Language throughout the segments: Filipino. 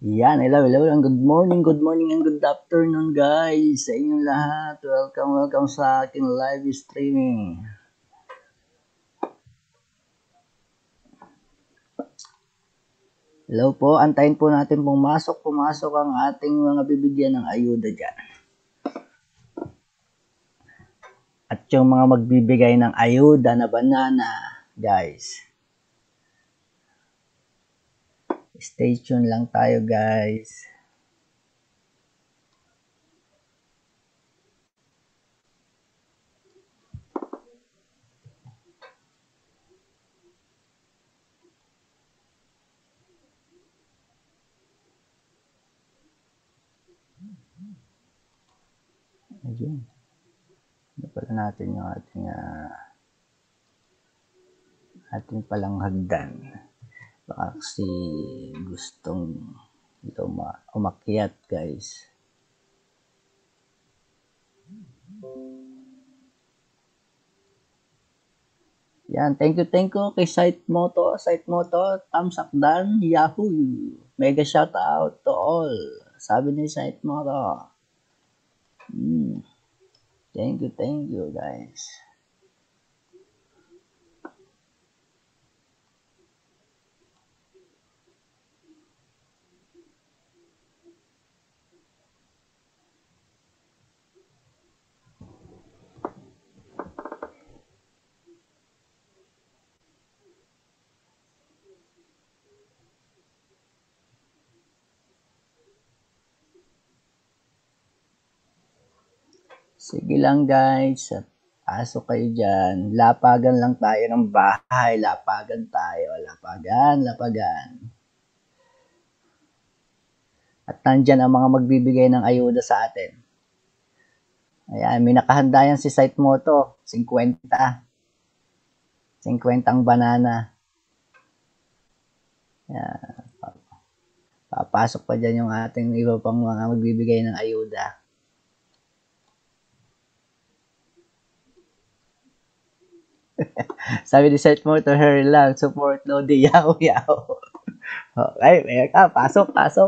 Yan, hello, and good morning and good afternoon guys sa inyong lahat. Welcome sa aking live streaming. Hello po, antayin po natin pumasok ang ating mga bibigyan ng ayuda dyan. At yung mga magbibigay ng ayuda na banana, guys. Stay tuned lang tayo guys. Ayun. Ano pala natin yung ating palang hagdan. Baka kasi gustong ito umakyat guys. Yan, thank you kay Site Moto, thumbs up dan, Yahoo. Mega shout out to all. Sabi ni Site Moto. Thank you guys. Sige lang guys, at pasok kayo dyan. Lapagan lang tayo ng bahay. Lapagan tayo. Lapagan. At nandyan ang mga magbibigay ng ayuda sa atin. Ayan, may nakahanda yan si Site Moto. 50. 50 ang banana. Ayan. Papasok pa dyan yung ating iba pang mga magbibigay ng ayuda. Sabi ni Site Moto, hurry lang, support no di Yahoo. Okay, may ka, pasok.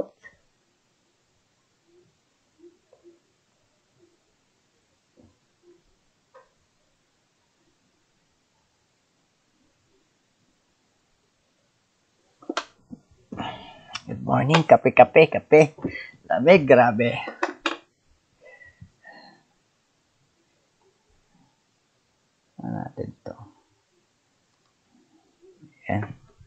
Good morning, kape. Lamig, grabe. Ano natin to? Ayan.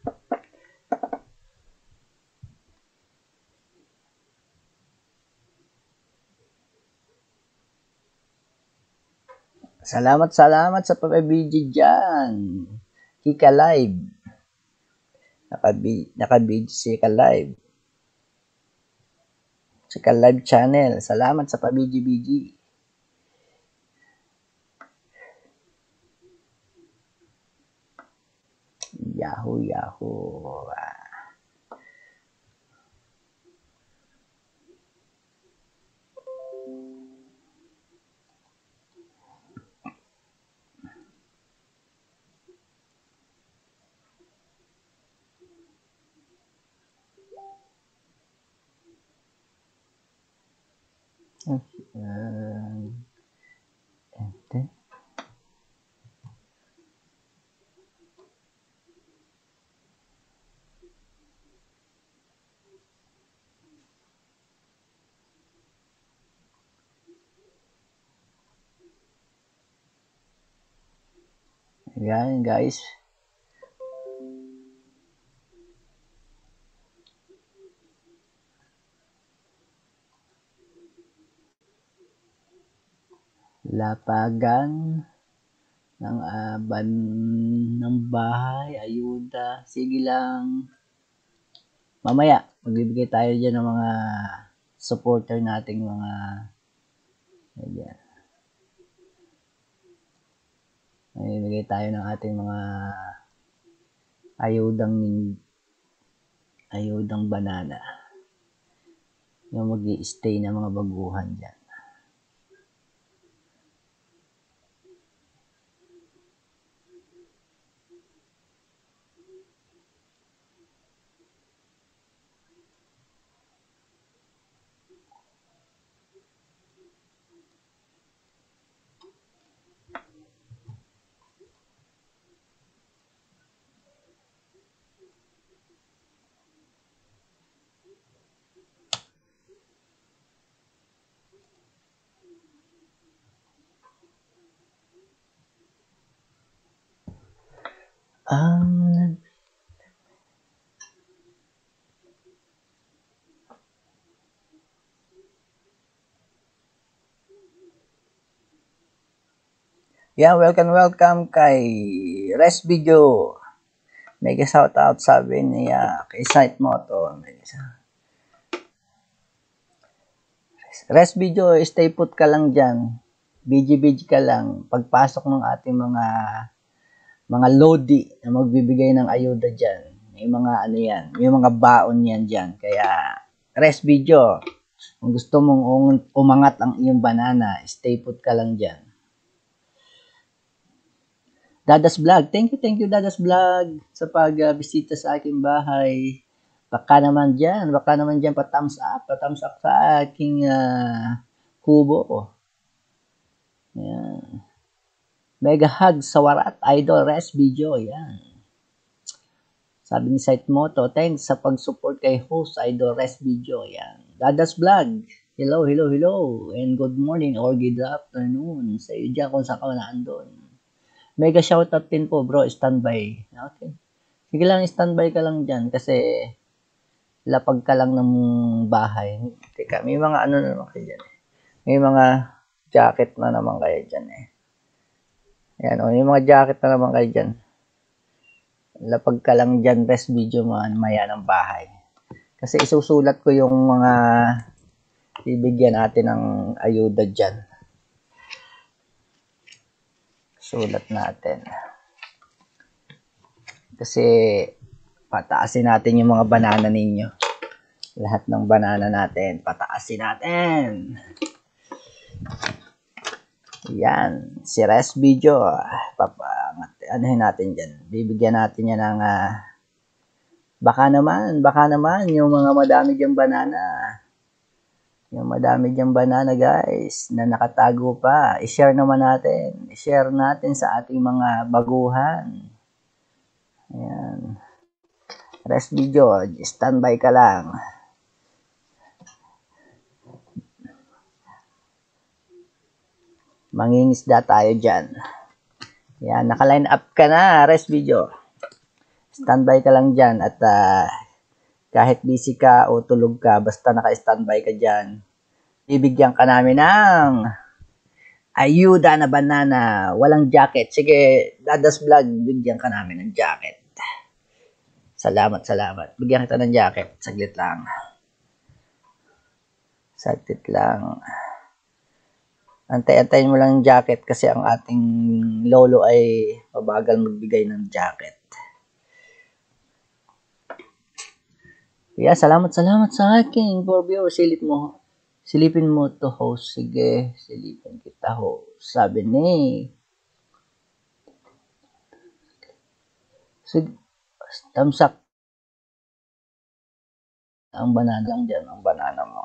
Salamat sa pabibidyo dyan. Kika Live. Nakabidyo si Kika Live. Kika Live channel. Salamat sa pabidyo-bidyo. Yahoo. Ayan guys. Lapagan ng bahay, ayuda. Sige lang. Mamaya, magbibigay tayo dyan ng mga supporter nating mga ayan. Magbibigay tayo ng ating mga ayudang banana. Yung mag-i-stay na mga baguhan dyan. Yeah, welcome kay Res Video. Mega shout out sabi niya kay Sight Moto. Res Video, stay put ka lang dyan. BG ka lang. Pagpasok ng ating mga lodi na magbibigay ng ayuda dyan. May mga ano yan, may mga baon yan dyan. Kaya, Res Video, kung gusto mong umangat ang iyong banana, stay put ka lang dyan. Dadas Vlog, thank you Dadas Vlog sa pagbisita sa aking bahay. Baka naman dyan pa-thumbs up sa aking kubo. Yan. Mega hug sa warat, Idol Res Video, yan. Sabi ni Sight Moto, thanks sa pag-support kay host Idol Res Video, yan. Dadas Vlog, hello, and good morning or good afternoon sa iyo dyan kung saan ka naandun. Mega shoutout din po bro, standby. Okay. Sige lang, standby ka lang dyan kasi lapag ka lang ng bahay. Teka, may mga ano na naman kayo dyan eh. May mga jacket na naman kayo dyan eh. Ayan o, may mga jacket na naman kayo dyan. Lapag ka lang dyan, Res Video maya ng bahay. Kasi isusulat ko yung mga bibigyan natin ng ayuda dyan. Sulat natin. Kasi pataasin natin yung mga banana ninyo. Lahat ng banana natin, pataasin natin. Yan, si Res Video. Anuhin natin dyan. Bibigyan natin yan ng baka naman yung mga madami dyang banana. Yung madami dyang banana guys na nakatago pa. I-share naman natin. I-share natin sa ating mga baguhan. Ayan. Res Video, standby ka lang. Mangingisda tayo dyan. Yan, naka-line up ka na, Res Video. Standby ka lang dyan at kahit busy ka o tulog ka, basta naka-standby ka dyan, bibigyan ka namin ng ayuda na banana, walang jacket. Sige, Dadas Vlog, bigyan ka namin ng jacket. Salamat. Bigyan kita ng jacket. Saglit lang. Antay-antayin mo lang yung jacket kasi ang ating lolo ay mabagal magbigay ng jacket. Yeah, salamat sa akin for viewer. Silipin mo to host. Sige, silipin kita host. Sabi ni. Sige, tamsak. Ang banana lang dyan, ang banana mo.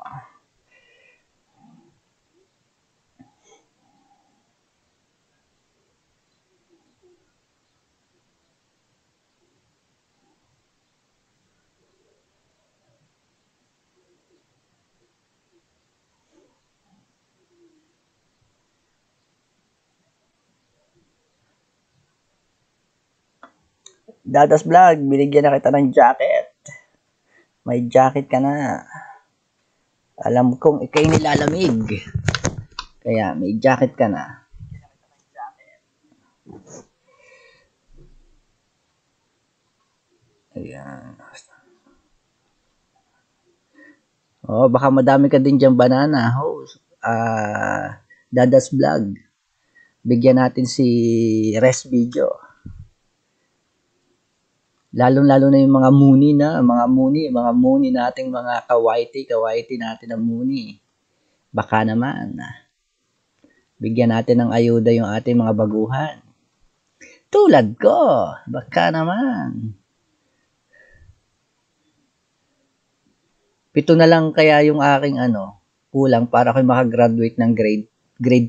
Dadas Vlog, binigyan na kita ng jacket. May jacket ka na. Alam kong ikay nilalamig. Kaya may jacket ka na. Ayan. Oh, baka madami ka din dyan banana. Host. Dadas Vlog. Bigyan natin si Res Video. Lalong-lalo na yung mga muni nating mga kawaiti natin ng muni. Baka naman, bigyan natin ng ayuda yung ating mga baguhan. Tulad ko, baka naman. 7 na lang kaya yung aking kulang para ako makagraduate ng grade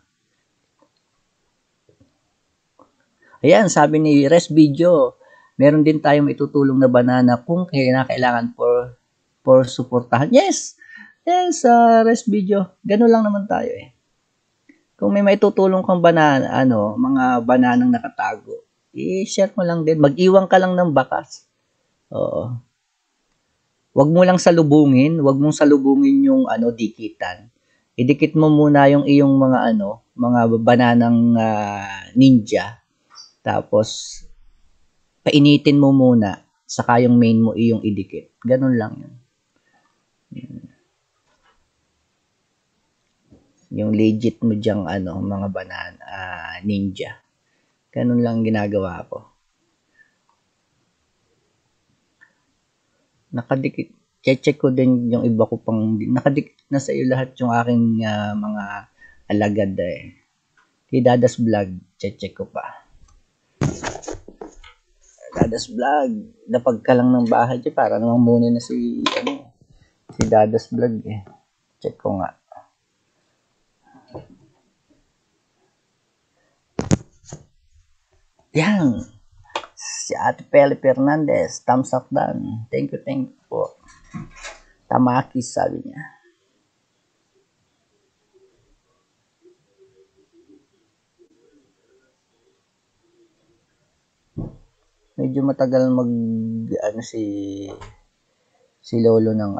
4. Ayan, sabi ni Res Video, meron din tayong itutulong na banana kung kailangan for suportahan. Yes, Res Video. Ganun lang naman tayo eh. Kung may maitutulong kang banana, mga bananang nakatago, i-share mo lang din. Mag-iwan ka lang ng bakas. Oo. Wag mo lang salubungin, wag mong salubungin yung dikitan. Idikit mo muna yung iyong mga bananang ninja. Tapos painitin mo muna, saka yung main mo iyong idikit. Ganun lang yun. Yung legit mo diyang mga banana ninja. Ganun lang ginagawa ko. Nakadikit. Check ko din yung iba ko pang nakadikit na sa iyo lahat yung aking mga alagad eh. Kay Dadas Vlog, check ko pa. Dadas Vlog, napag ka lang ng bahay dyan, para namang muna na si Dadas Vlog eh. Check ko nga. Yan. Si Ate Peli Fernandez, thumbs up dan. Thank you po. Tamaki sabi niya. Medyo matagal si Lolo ng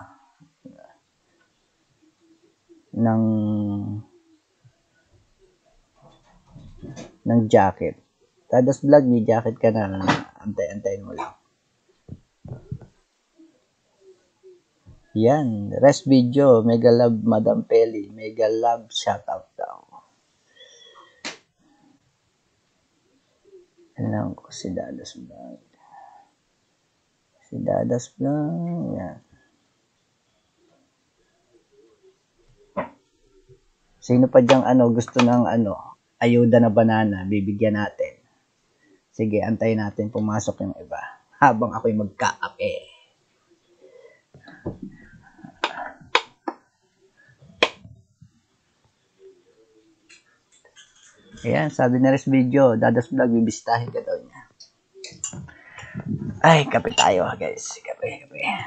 ng jacket. Dadas Vlog, may jacket ka na. Antay-antayin mo lang. Yan. Rest video. Mega love, Madam Peli. Mega love, shout out daw. Alam ko si Dadas Vlog. Si Dadas Vlog. Yan. Sino pa dyang gusto ng ayuda na banana, bibigyan natin. Sige, antayin natin pumasok yung iba. Habang ako'y magkakape. Ayan, sabi na rin video, Dadas Vlog, bibistahin ka daw niya. Ay, kape tayo guys. Kape.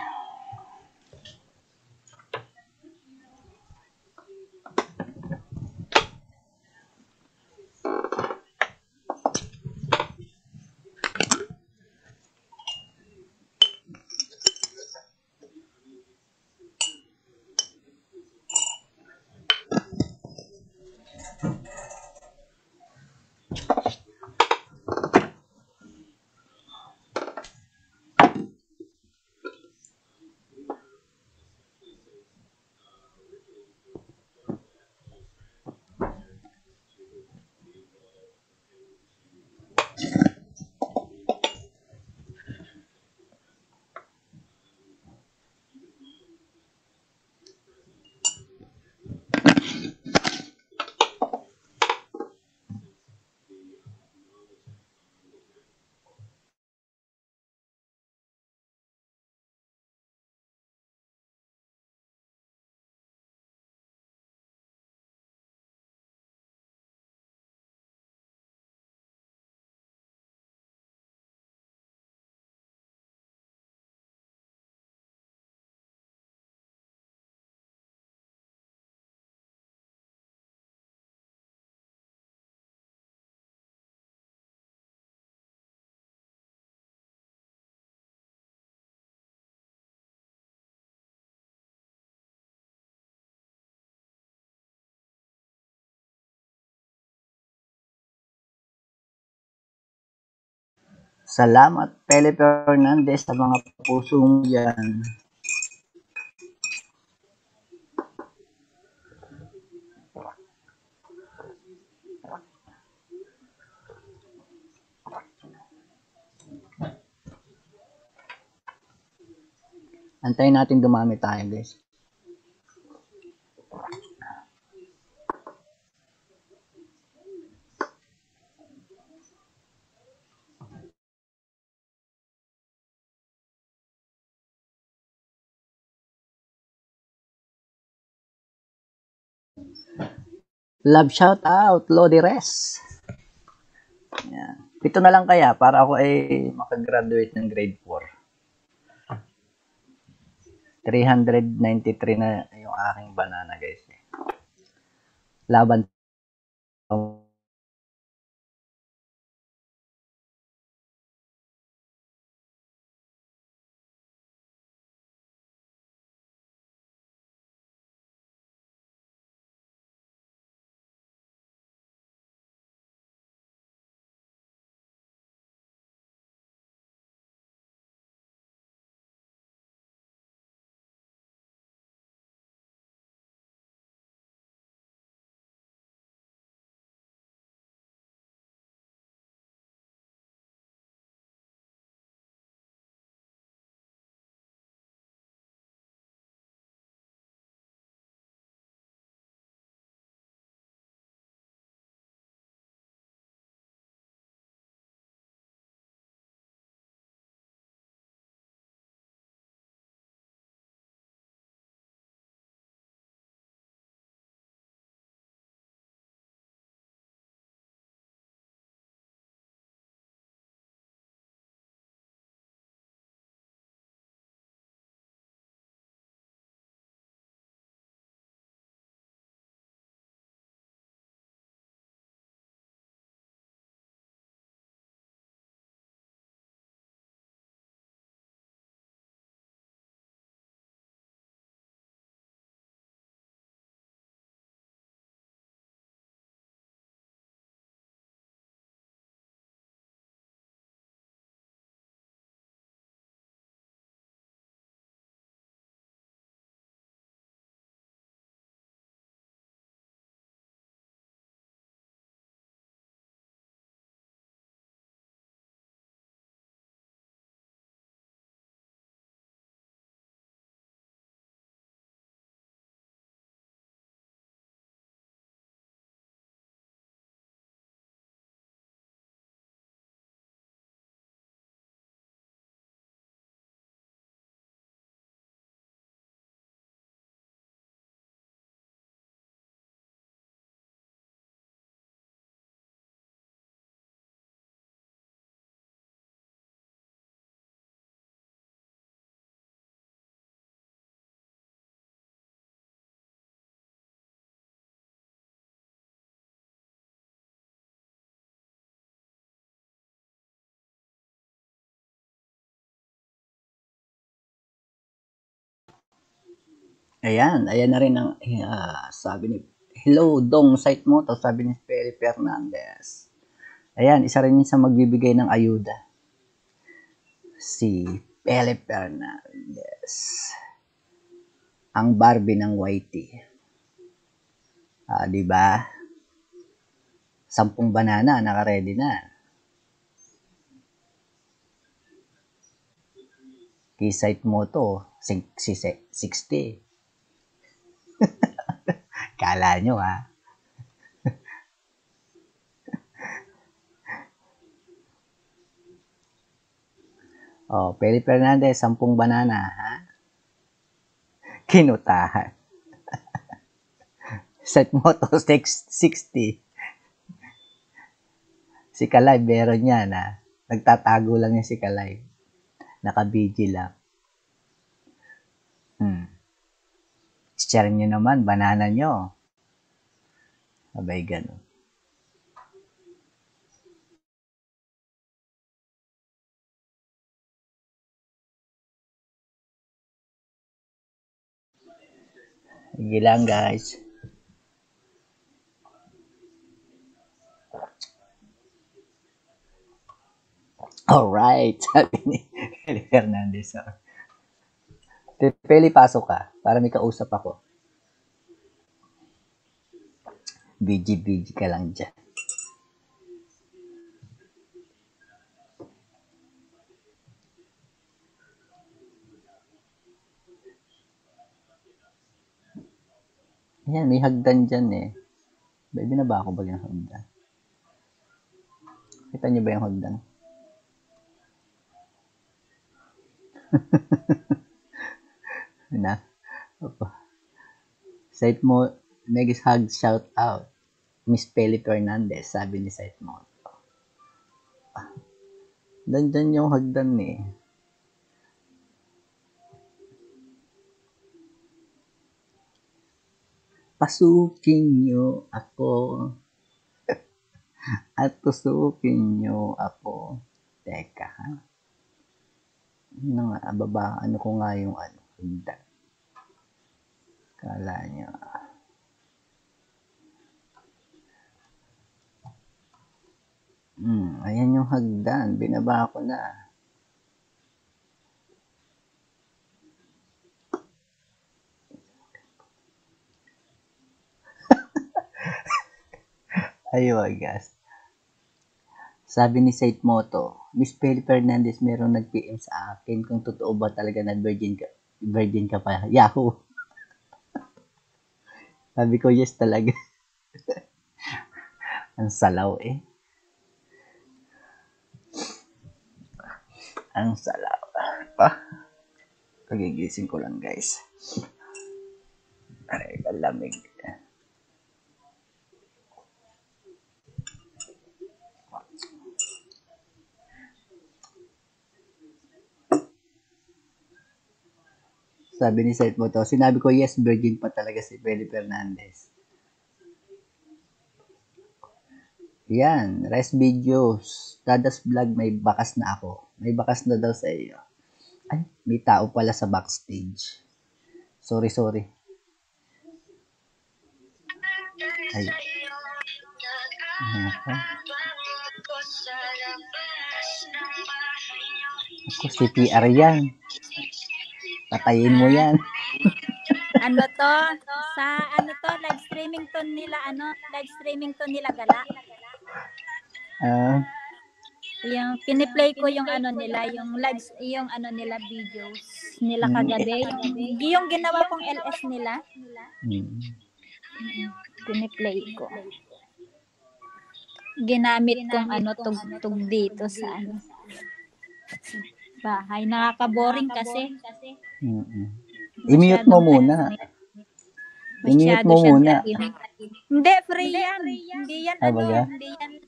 Salamat, Pele Fernandez, sa mga puso mo yan. Antayin natin dumami tayo guys. Love shout out, Lodi Res. Yan. 7 na lang kaya para ako ay makagraduate ng grade 4. 393 na yung aking banana guys. Laban Ayan na rin ang sabi ni Hello Dong Site mo to, sabi ni Perry Fernandez. Ayan, isa rin yun sa magbibigay ng ayuda. Si Pele Fernandez. Ang Barbie ng YT. Di ba? 10 banana, naka-ready na. Key-site mo to, 60. Kala nyo ha. Peli Fernandez, 10 banana ha. Kinutahan. Set mo to, 60. Si Kalay, meron yan ha. Nagtatago lang yan si Kalay. Naka-BG lang. Share nyo naman, banana nyo. Abay, ganun. Sige lang, guys. Alright, sabi ni Peli Fernandez. Peli, pasok ka para may kausap ako. BG ka lang dyan. Ayan, may hagdan dyan eh. Baby na ba ako ba yung hagdan? Kita niyo ba yung hagdan? Na? Opo. Site mo, Megis hug shout out. Miss Peli Fernandez, sabi ni site mo. Dandyan yung hagdan eh. Pasukin niyo ako. At tusukin niyo ako. Teka ha. Ano ko nga yung hagdan. Kala niyo. Ayan yung hagdan. Binaba ko na. Ayun, guys. Sabi ni Site Moto, Miss Peli Fernandez, merong nag-PM sa akin kung totoo ba talaga na virgin ka pa. Yahoo! Sabi ko, yes talaga. Ang salaw eh. Ang salaw. Kagigising ko lang, guys. Ay, kalamig. Sabi ni Site Moto, sinabi ko, yes, virgin pa talaga si Peli Fernandez. Yan, rest videos. Dadas vlog, may bakas na ako. May bakas na daw sa iyo. Ay, may tao pala sa backstage. Sorry. Ay. Ako, CPR yan. Patayin mo yan. Live streaming to nila gala. Yung piniplay ko yung nila, yung lives, yung nila videos nila kagabi, yung ginawa kong LS nila. Piniplay ko. Ginamit kong tugtog dito sa bahay. Nakaka-boring kasi. I-mute mo muna. I-mute mo muna. Hindi, free yan. Hindi yan, hindi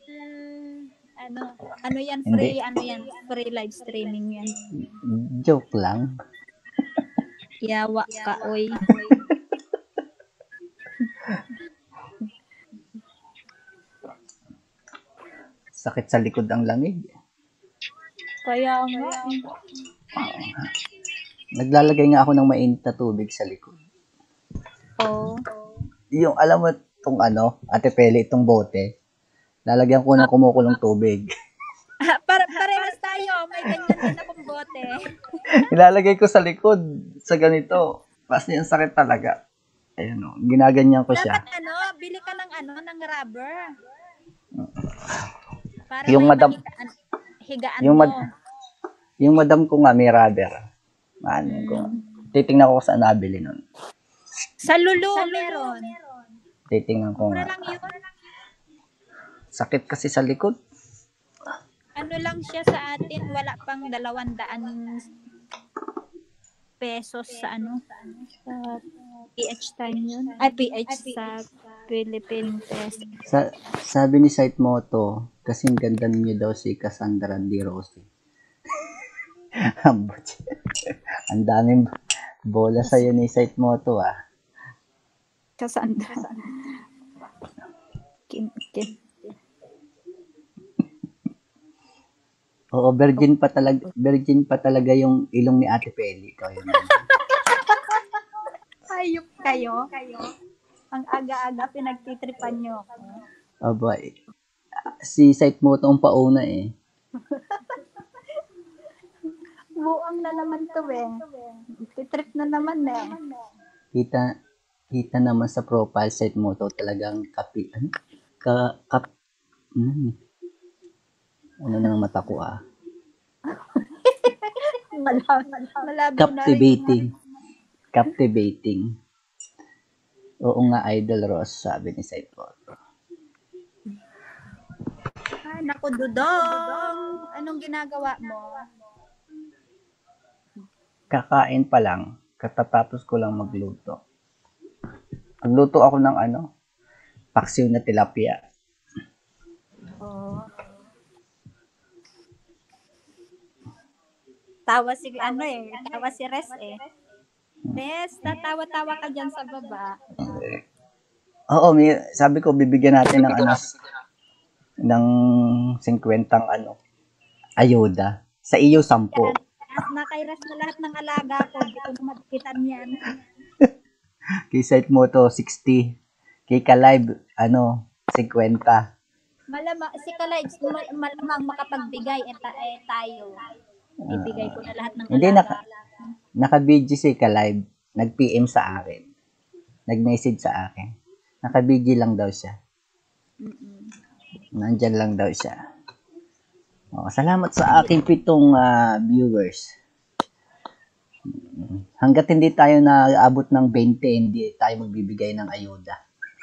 yan, free, free live streaming yan. Joke lang. Yawa ka, oy. Sakit sa likod ang lamig. Kaya nga. Naglalagay nga ako ng mainit na tubig sa likod. yung alam mo itong Ate Peli, itong bote, lalagyan ko ng kumukulong tubig. Parehas tayo. May ganyan din akong bote. Ilalagay ko sa likod, sa ganito. Kasi ang sakit talaga. Ayun o, ginaganyan ko siya. Dapat bili ka ng ng rubber. Para Yung may madam, higaan yung, mo. yung madam ko nga may rubber. Ko. Titingnan ko kung saan nabili nun. Sa Lulu meron. Titingnan ko Mura nga. lang yun. Sakit kasi sa likod. Ano lang siya sa atin, wala pang 200 pesos sa sa PH time yun. Ay, PH sa Philippine Peso. Sabi ni Site Moto, kasing ganda ninyo daw si Cassandra Di Rossi. Ang daming bola sa'yo ni Site Moto Cassandra. Kim. Oo, virgin pa talaga yung ilong ni Ate Peli. Ikaw yun. Hayop kayo. Ang aga-aga pinagtitripan nyo. Aba, si Site Moto ang pauna eh. Buang na naman to Titrip na naman Kita naman sa profile Site Moto talagang ano na ng mata ko Captivating. Oo nga, Idol Ross, sabi ni Site Moto. Naku, Dudong. Anong ginagawa mo? Kakain pa lang. Katatapos ko lang magluto. Magluto ako ng paksiw na tilapia. Oh. Tawa si Res Res, tatawa-tawa ka dyan sa baba. Oo, sabi ko bibigyan natin ng 50 ayuda. Sa iyo 10. Nakairas na lahat ng alaga ko. Hindi ko na magkitan yan. Kay Site Moto 60. Kay Kalive 50. Si Kalive malamang makapagbigay tayo. Ibigay ko na lahat ng Hindi alaga. Naka-video si Kalive. Nag-PM sa akin. Nag-message sa akin. Naka-video lang daw siya. Nandyan lang daw siya. Salamat sa aking 7 viewers. Hanggat hindi tayo naabot ng 20, hindi tayo magbibigay ng ayuda.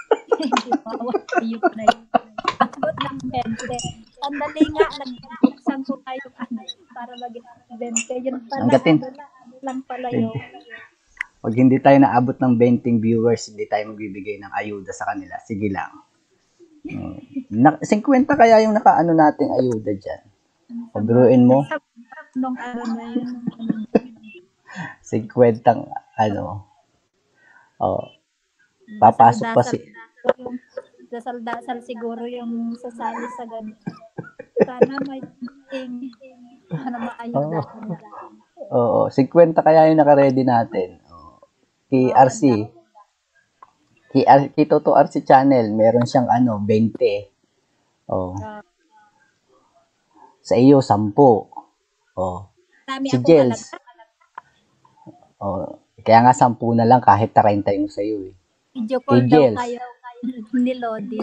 Ayun na yun. Abot ng 20. Sandali nga, nagbuksan ko tayo para maging 20. Yun pala, lang pala yun. Pag hindi tayo naabot ng 20 viewers, hindi tayo magbibigay ng ayuda sa kanila. Sige lang. 50 kaya yung nakaano nating ayuda dyan. Pagruin mo. Nung araw na yun. 50 papasok pa Dasal-dasal siguro yung sasali sa ganito. Sana may sana maayos natin. Oo, 50 kaya yung naka-ready natin. Kay RC. Kay Toto RC channel, meron siyang 20. Sa iyo 10. Si Jels. Kaya nga 10 na lang kahit 30 yung sa iyo eh. Video call daw kayo ni Lodi.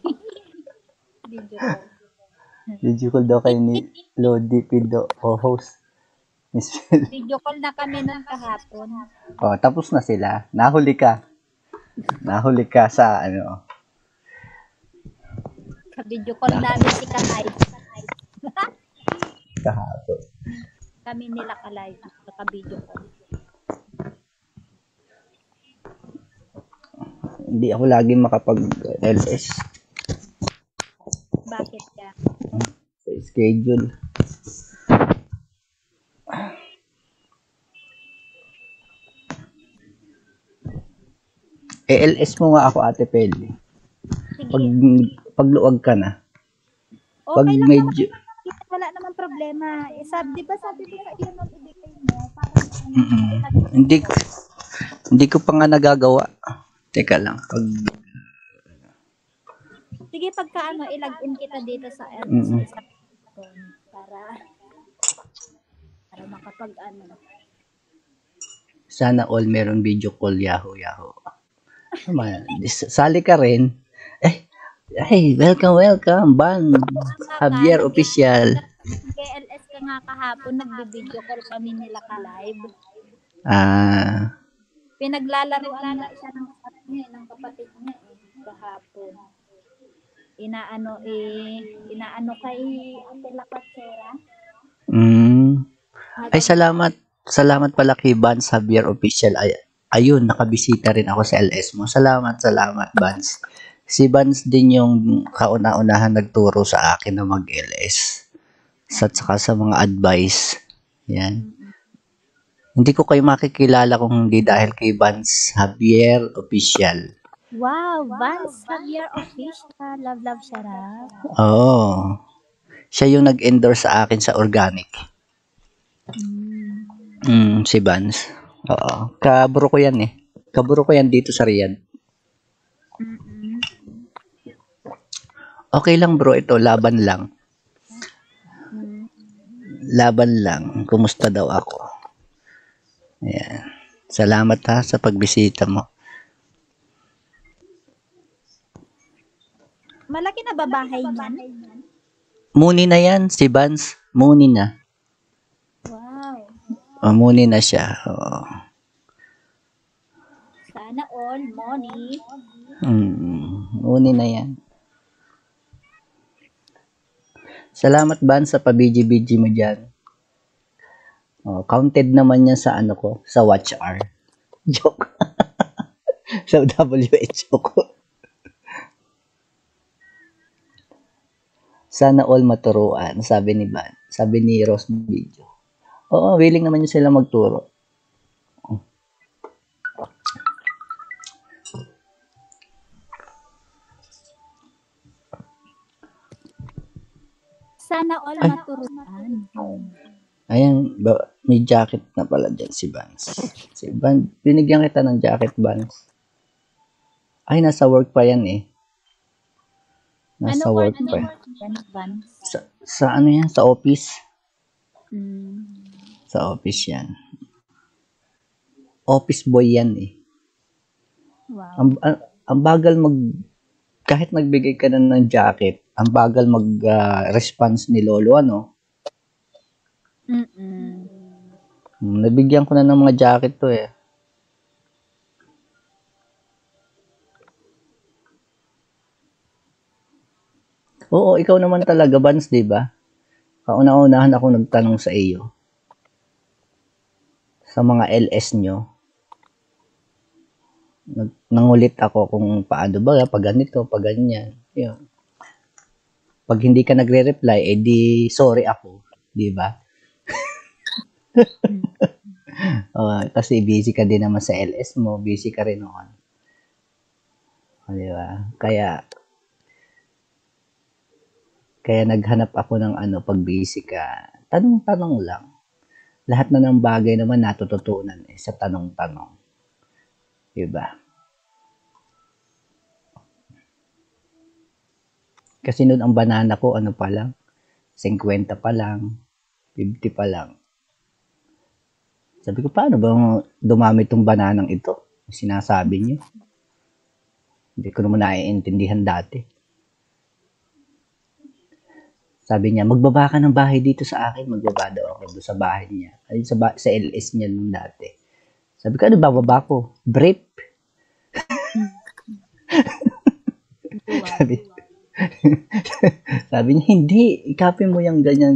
Video call daw kayo ni Lodi Pido host. Video call na kami ng kahapon. Tapos na sila. Nahuli ka sa Ka-video call namin si Kalive. Kahapon. Kami nila Kalive. Ka-video call. Hindi ako lagi makapag-LS. Bakit ka? Sa schedule. LS mo nga ako, Ate Peli. Pagluwag ka na. Pag Okay lang medyo... Wala naman problema. Sabi ko sa iyo nung ibigay mo. Hindi ko pa nga nagagawa. Teka lang. Sige, pagka ano, ilag-in kita dito sa Mm. sa phone para makapag ano. Sana all meron video call, Yahoo. Sali ka rin. Hey, welcome, Ban Javier Official. KLS ka nga kahapon, nagbi-video call kami nila ka-live. Pinaglalaruan nga siya ng kapatid niya kahapon. Inaano kay Ate Lapatsera. Ay, salamat pala kay Vance Javier Official. Ayun, nakabisita rin ako sa LS mo. Salamat, Vance. Si Vance din yung kauna-unahan nagturo sa akin na mag-LS. At saka sa mga advice. Yan. Hindi ko kayo makikilala kung hindi dahil kay Vance Javier Official. Wow, Vance Javier Official. Love, sarap. Oo. Siya yung nag-endorse sa akin sa organic. Si Vance. Oo. Kaburo ko yan eh. Kaburo ko yan dito sa Riyadh. Okay lang bro, ito. Laban lang. Kumusta daw ako? Ayan. Salamat ha sa pagbisita mo. Malaki na ba bahay niyan? Muni na yan, si Vance. Muni na. Wow. Muni na siya. Oo. Sana all money. Muni na yan. Salamat Vance sa pa-BG mo dyan. Counted naman yan sa ano ko, sa watch hour. Joke. Sa WHO ko. Sana all maturuan, sabi ni Rose Video. Oo, willing naman yun sila magturo. Sana all maturuan. Ayan, may jacket na pala dyan si Vance. Binigyan kita ng jacket, Vance. Ay, nasa work pa yan eh. Nasa work pa yan. Sa ano yan? Sa office? Sa office yan. Office boy yan eh. Wow. Ang bagal kahit nagbigay ka na ng jacket, ang bagal response ni Lolo, ano? Nabigyan ko na ng mga jacket to eh. Oo, ikaw naman talaga, Vance, di ba? Kauna-unahan ako nagtanong sa iyo. Sa mga LS nyo. Nangulit ako kung paano ba, pag ganito, pag ganyan. Yun. Pag hindi ka nagre-reply, edi sorry ako. Di ba? Kasi busy ka din naman sa LS mo, busy ka rin noon. Di ba? Kaya naghanap ako ng pag busy ka. Tanong-tanong lang. Lahat na ng bagay naman natututunan sa tanong-tanong. Diba? Kasi noon ang banana ko, pa lang? 50 pa lang. 50 pa lang. Sabi ko, paano ba dumami itong bananang ito? Sinasabi niyo. Hindi ko naman naiintindihan dati. Sabi niya, magbaba ka ng bahay dito sa akin. Magbaba daw ako doon sa bahay niya. Ay, sa LS niya nung dati. Sabi ko, ano bababa ko? Brief. sabi niya, hindi. Ikapin mo yung ganyan.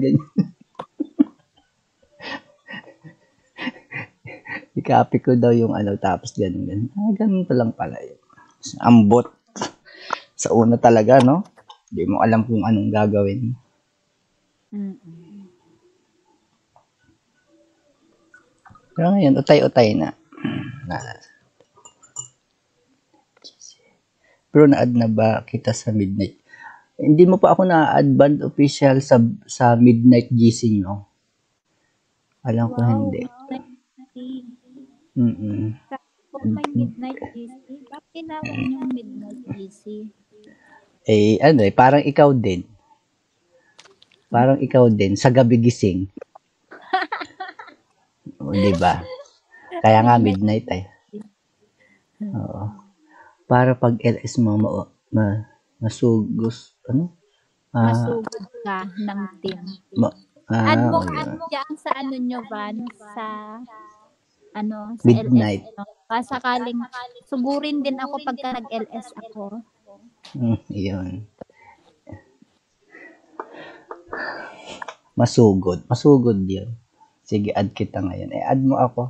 Ikapi ko daw yung tapos ganun. Ganun pa lang pala yun. Ambot. Sa una talaga, no? Hindi mo alam kung anong gagawin. Pero ngayon, utay-utay na. Pero na-add na ba kita sa Midnight? Hindi mo pa ako na-add Band Official sa Midnight GC nyo. Alam ko hindi. Kung may Midnight GC, bakit tinawag yung Midnight GC? ano parang ikaw din. Parang ikaw din, sa gabi gising. O, di ba? Kaya nga Midnight. midnight eh. Oo. Para pag LS mo, masugos, ano? Masugod ka ng team. Ma, Add mo yun. ka diyan sa ano nyo, Van, sa sa LS Midnight. nyo. Sakaling sugurin din ako pagka nag-LS ako. Yun. Masugod. Masugod yun. Sige, add kita ngayon. Add mo ako.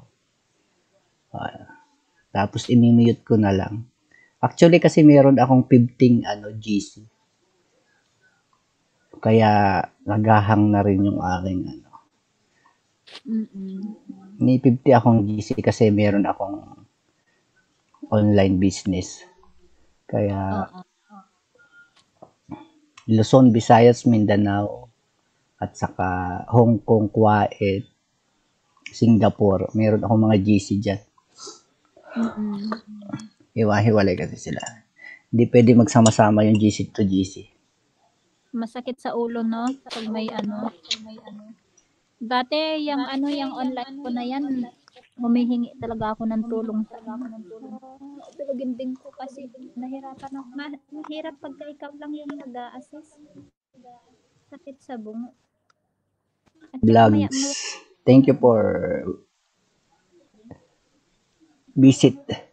Tapos imimute ko na lang. Actually kasi meron akong 15 GC. Kaya naghahang na rin yung aking May 50 akong GC kasi meron akong online business. Kaya Luzon, Visayas, Mindanao at saka Hong Kong, Kuwait, Singapore. Meron akong mga GC dyan. Hiwa-hiwalay kasi sila. Hindi pwede magsama-sama yung GC to GC. Masakit sa ulo, no? Pag may Dati, yung online ko na yan, humihingi talaga ako ng tulong sa tulugin ko kasi nahirapan ako. Mahirap pagka ikaw lang yung nag-a-assist. Sakit sa bungo. At Vlogs. Thank you for visit.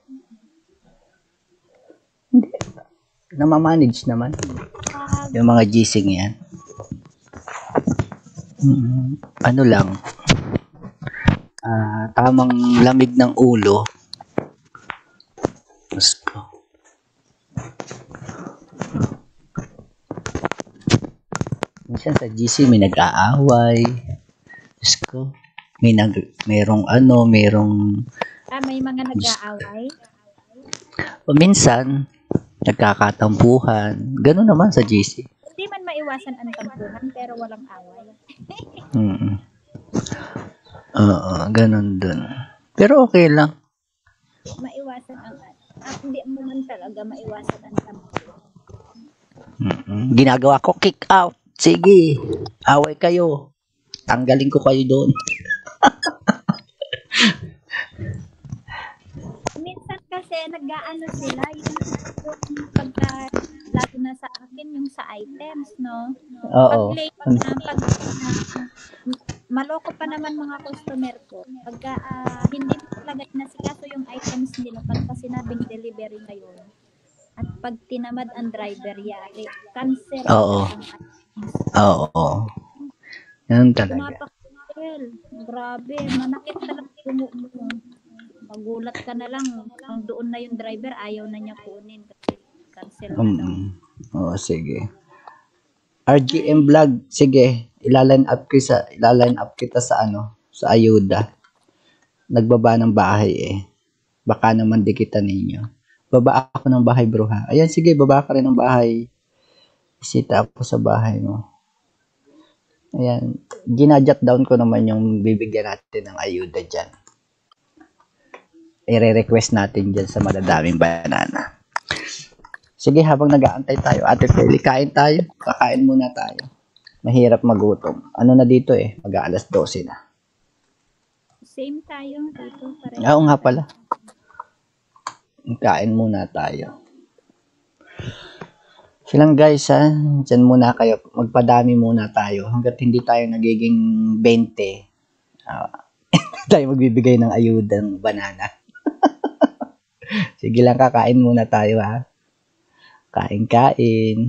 Hindi. Namamanage naman. Yung mga gising yan. Ano lang. Tamang lamig ng ulo. Gusto. Minsan sa GC may nag-aaway. Gusto. Merong may mga nag-aaway. O minsan nagkakatampuhan. Ganun naman sa GC. Hindi man maiwasan ang tampuhan pero walang away. Ganun dun. Pero okay lang. Maiwasan ang hindi mo man talaga maiwasan ang tampuhan. Ginagawa ko kick out. Sige, away kayo. Tanggalin ko kayo doon. Minsan kasi nag-aano sila yung pagka lalo na sa akin yung sa items, no? Oo. Pag maloko pa naman mga customer ko. Pagka hindi talaga nasikaso yung items nila pagka sinabing delivery ngayon. At pag tinamad ang driver, yari. Cancel. Oo. Yan talaga. Grabe. Manakit talaga mo. Magulat ka na lang. Ang doon na yung driver, ayaw na niya kunin. Kasi cancel na daw. Oo, sige. RGM vlog. Sige. Ilaline up kita sa sa ayuda. Nagbaba ng bahay eh. Baka naman dikita ninyo. Baba ako ng bahay bro ha. Ayan sige, baba ka rin ng bahay. Isita ako sa bahay mo. Ayan. Ginajot down ko naman yung bibigyan natin ng ayuda dyan. I-request natin dyan sa madadaming banana. Sige, habang nag-aantay tayo, Ate Feli, kain tayo. Kakain muna tayo. Mahirap magutom. Ano na dito eh, mag-aalas 12 na. Same tayo dito. Oo nga pala. Kain muna tayo. Silang guys ha, dyan muna kayo. Magpadami muna tayo. Hanggat hindi tayo nagiging 20, tayo magbibigay ng ayudang banana. Sige lang, kakain muna tayo ha. Kain-kain.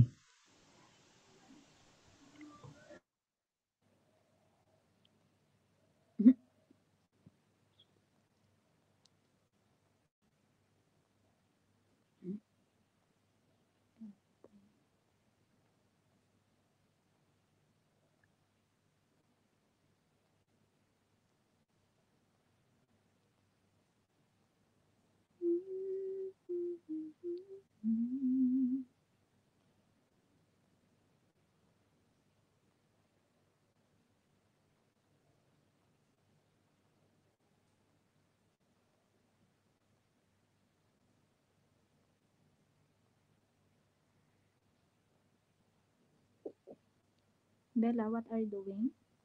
Bella, what are you doing?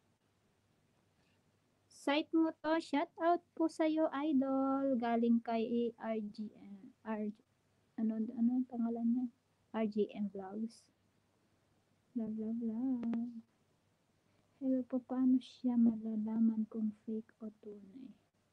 Site mo to, shout out po sa'yo, idol. Galing kay RGM. Ano ang pangalan niya? RGM Vlogs. Blah, blah, blah. Hello po, paano siya malalaman kung fake o tunay?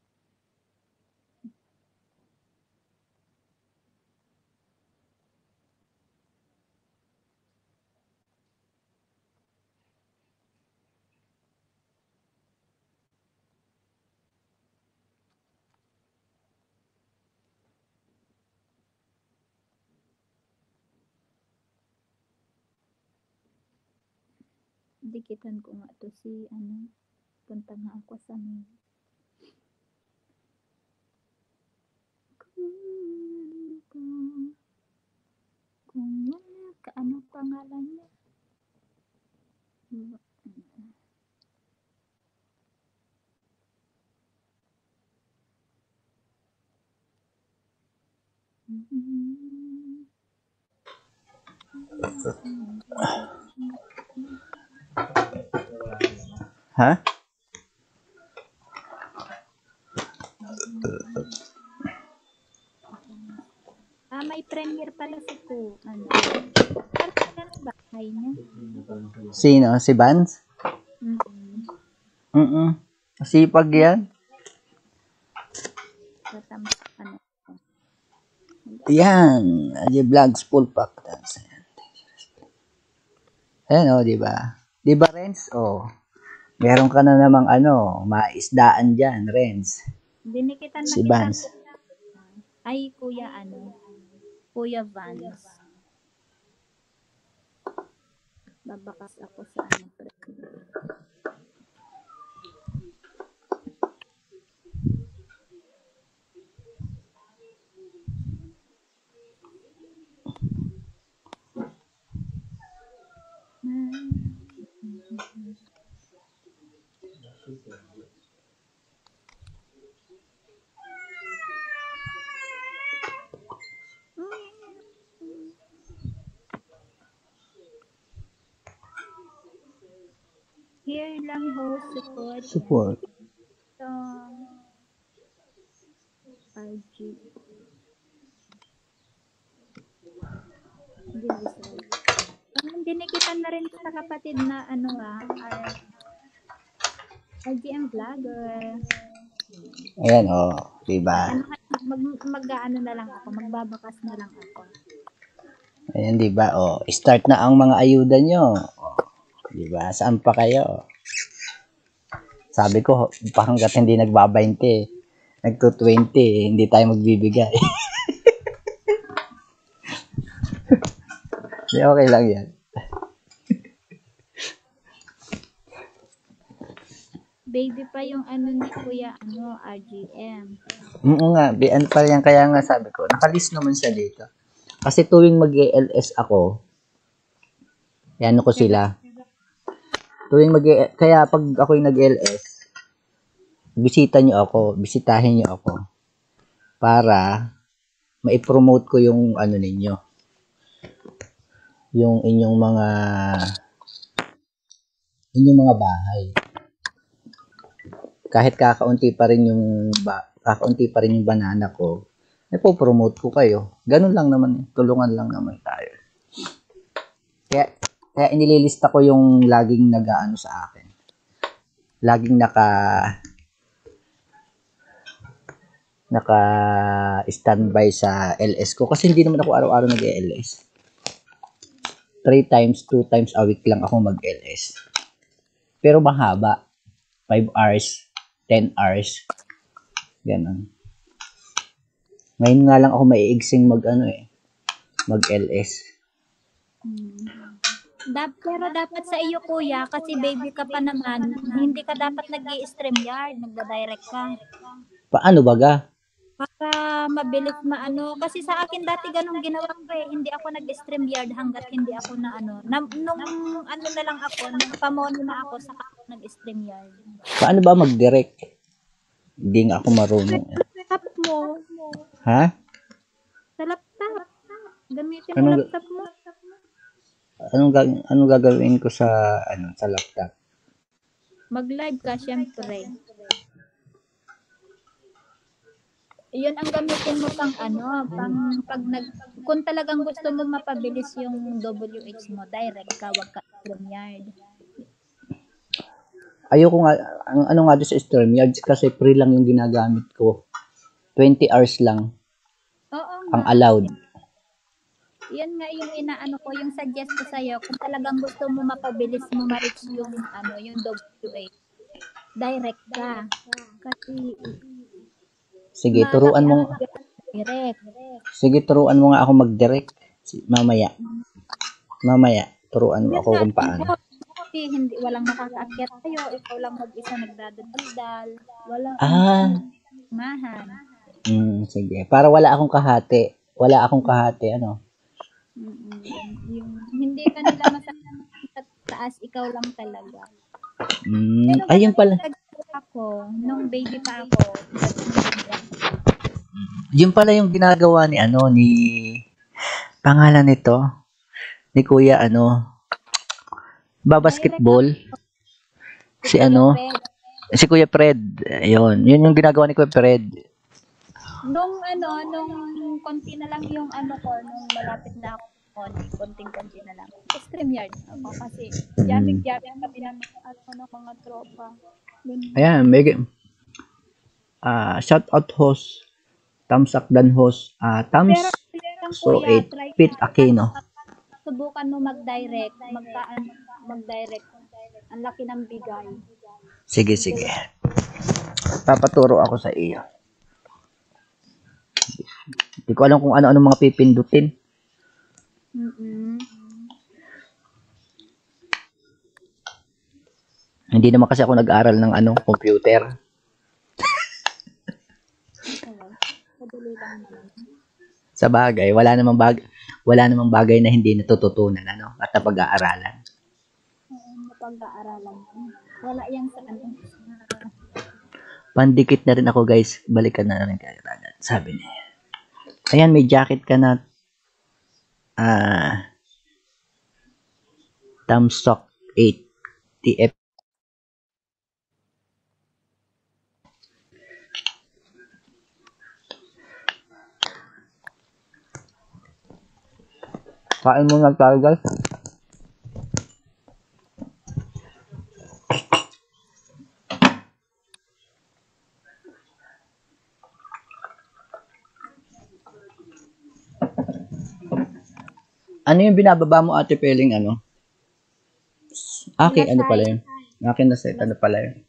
Dikitan ko nga to si punta nga ako sa main. Kung wala ka, ano pangalan niya? Ha? May premiere pala si ko. Parang pala ng bahay niya. Sino? Si Vance? Sipag yan. Tatama, Yan. Aji Vlogs full pack. Ayan o, diba? Diba, Renz? Meron ka na namang maisdaan dyan, Renz. Dinikitan Si Vance. Ay, Kuya Vance. Babakas ako sa Here lang host support. RG. Dinikitan na rin sa kapatid na RGM Vlogger. Ayan diba? Mag-ano na lang ako, magbabakas na lang ako. Ayan, diba? Start na ang mga ayuda nyo. Diba? Saan pa kayo? Sabi ko, hanggat hindi nagba-20, nagto-20, hindi tayo magbibigay. Di okay lang yan. Baby pa yung ni Kuya RGM. Oo nga, bian pa yan. Kaya nga sabi ko, nakalist naman siya dito. Kasi tuwing mag-LS ako, yan ko sila. Kaya pag ako'y nag-LS, bisitahin nyo ako. Para ma-promote ko yung ninyo. Yung inyong mga bahay. Kahit kakaunti pa rin yung banana ko, ipo-promote ko kayo. Ganun lang naman, tulungan lang naman tayo. Kaya inililista ko yung laging nag-aano sa akin. Laging naka-standby sa LS ko kasi hindi naman ako araw-araw nag-LS. 2 times a week lang ako mag-LS. Pero mahaba. 5 hours, 10 hours. Ganun. Ngayon nga lang ako maiigsing mag-LS. Pero dapat sa iyo, kuya, kasi baby ka pa naman, hindi ka dapat nag-i-stream yard, nagda-direct ka. Paano baga? Para mabilis kasi sa akin dati ganun ginawa ko hindi ako nag-stream yard hanggat hindi ako nung na lang ako, nung pamono na ako sa nag-stream yard. Paano ba mag-direct? Hindi nga ako marunong. Laptop mo. Ha? Sa laptop. Gamitin mo laptop mo. Anong gagawin ko sa sa laptop? Mag-live ka, syempre. Yun ang gamitin mo pang kung talagang gusto mo mapabilis yung WH mo, direct ka, wag ka StreamYard. Ayoko nga, ano nga doon sa StreamYard kasi free lang yung ginagamit ko. 20 hours lang Oo ang nga. allowed. Yan nga yung yung suggest ko sa'yo, kung talagang gusto mo mapabilis mo ma-reach yung yung WH, direct ka. Kasi Sige, turuan mo. direct. Sige, turuan mo nga ako mag-direct mamaya. Mamaya, turuan mo Yun ako nga, kung paano. hindi walang makakaakyat sa'yo, ikaw lang mag-isa nagdadaldal, walang mahan. Sige. Para wala akong kahati. Wala akong kahati, ano? Yung hindi ka nila sa taas, ikaw lang talaga. Ayun pala. Ako, nung baby pa ako, Yun pala yung ginagawa ni pangalan nito, ni Kuya basketball. Si Kuya Fred. Ayun, yun yung ginagawa ni Kuya Fred. Nung konti na lang yung nung malapit na ako, konting-konti na lang. StreamYard ako kasi jamming kami ng mga tropa. Ayan, may shout out host, thumbs up dan host, thumbs so 8, Pete Aquino. Subukan mo mag-direct, mag-direct. Ang laki ng bigay. Sige. Papaturo ako sa iyo. Hindi ko alam kung ano mga pipindutin. Hindi naman kasi ako nag-aral ng computer. Sa bagay, wala namang bagay na hindi natututunan at napag-aaralan. Napag-aaralan. Wala yang sa Pandikit na rin ako, guys. Balikan na rin kayo agad. Sabi niya. Ayan, may jacket ka na Thumbstock 8 TF. Kain muna tayo, guys. Ano yung binababa mo, Ate Peling, Okay, ano pala yun? Akin na set, ano pala yun?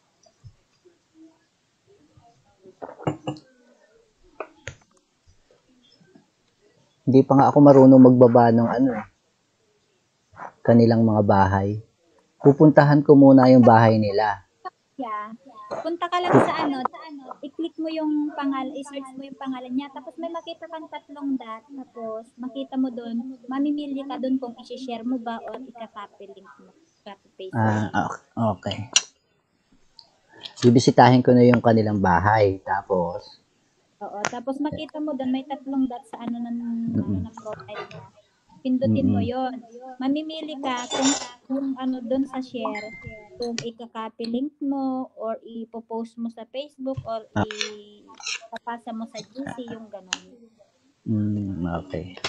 Hindi pa nga ako marunong magbaba ng kanilang mga bahay. Pupuntahan ko muna yung bahay nila. Yeah. Punta ka lang sa i-click mo yung pangalan, i-search mo yung pangalan niya, tapos may makita kang 3 dot, tapos makita mo doon, mamimili ka doon kung i-share mo ba o ika-copy link mo, copy paste. Okay. Bibisitahin ko na yung kanilang bahay, tapos tapos makita mo doon may 3 dot sa ng profile mo. Pindutin mo yon. Mamimili ka kung doon sa share, kung ika-copy link mo or ipo-post mo sa Facebook or ipapasa mo sa GC, yung ganun. Okay.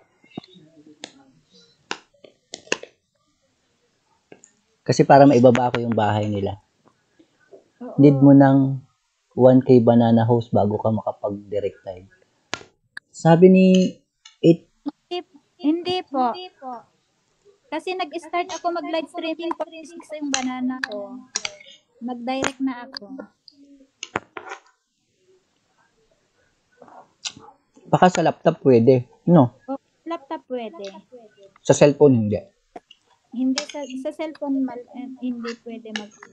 Kasi para maibaba ko yung bahay nila. Need mo ng 1K banana host bago ka makapag-direct live. Sabi ni Hindi po. Kasi nag-start ako mag-live streaming 46 yung banana ko. Nag-direct na ako. Baka sa laptop pwede, no? Laptop pwede. Sa cellphone hindi. Hindi sa cellphone hindi pwede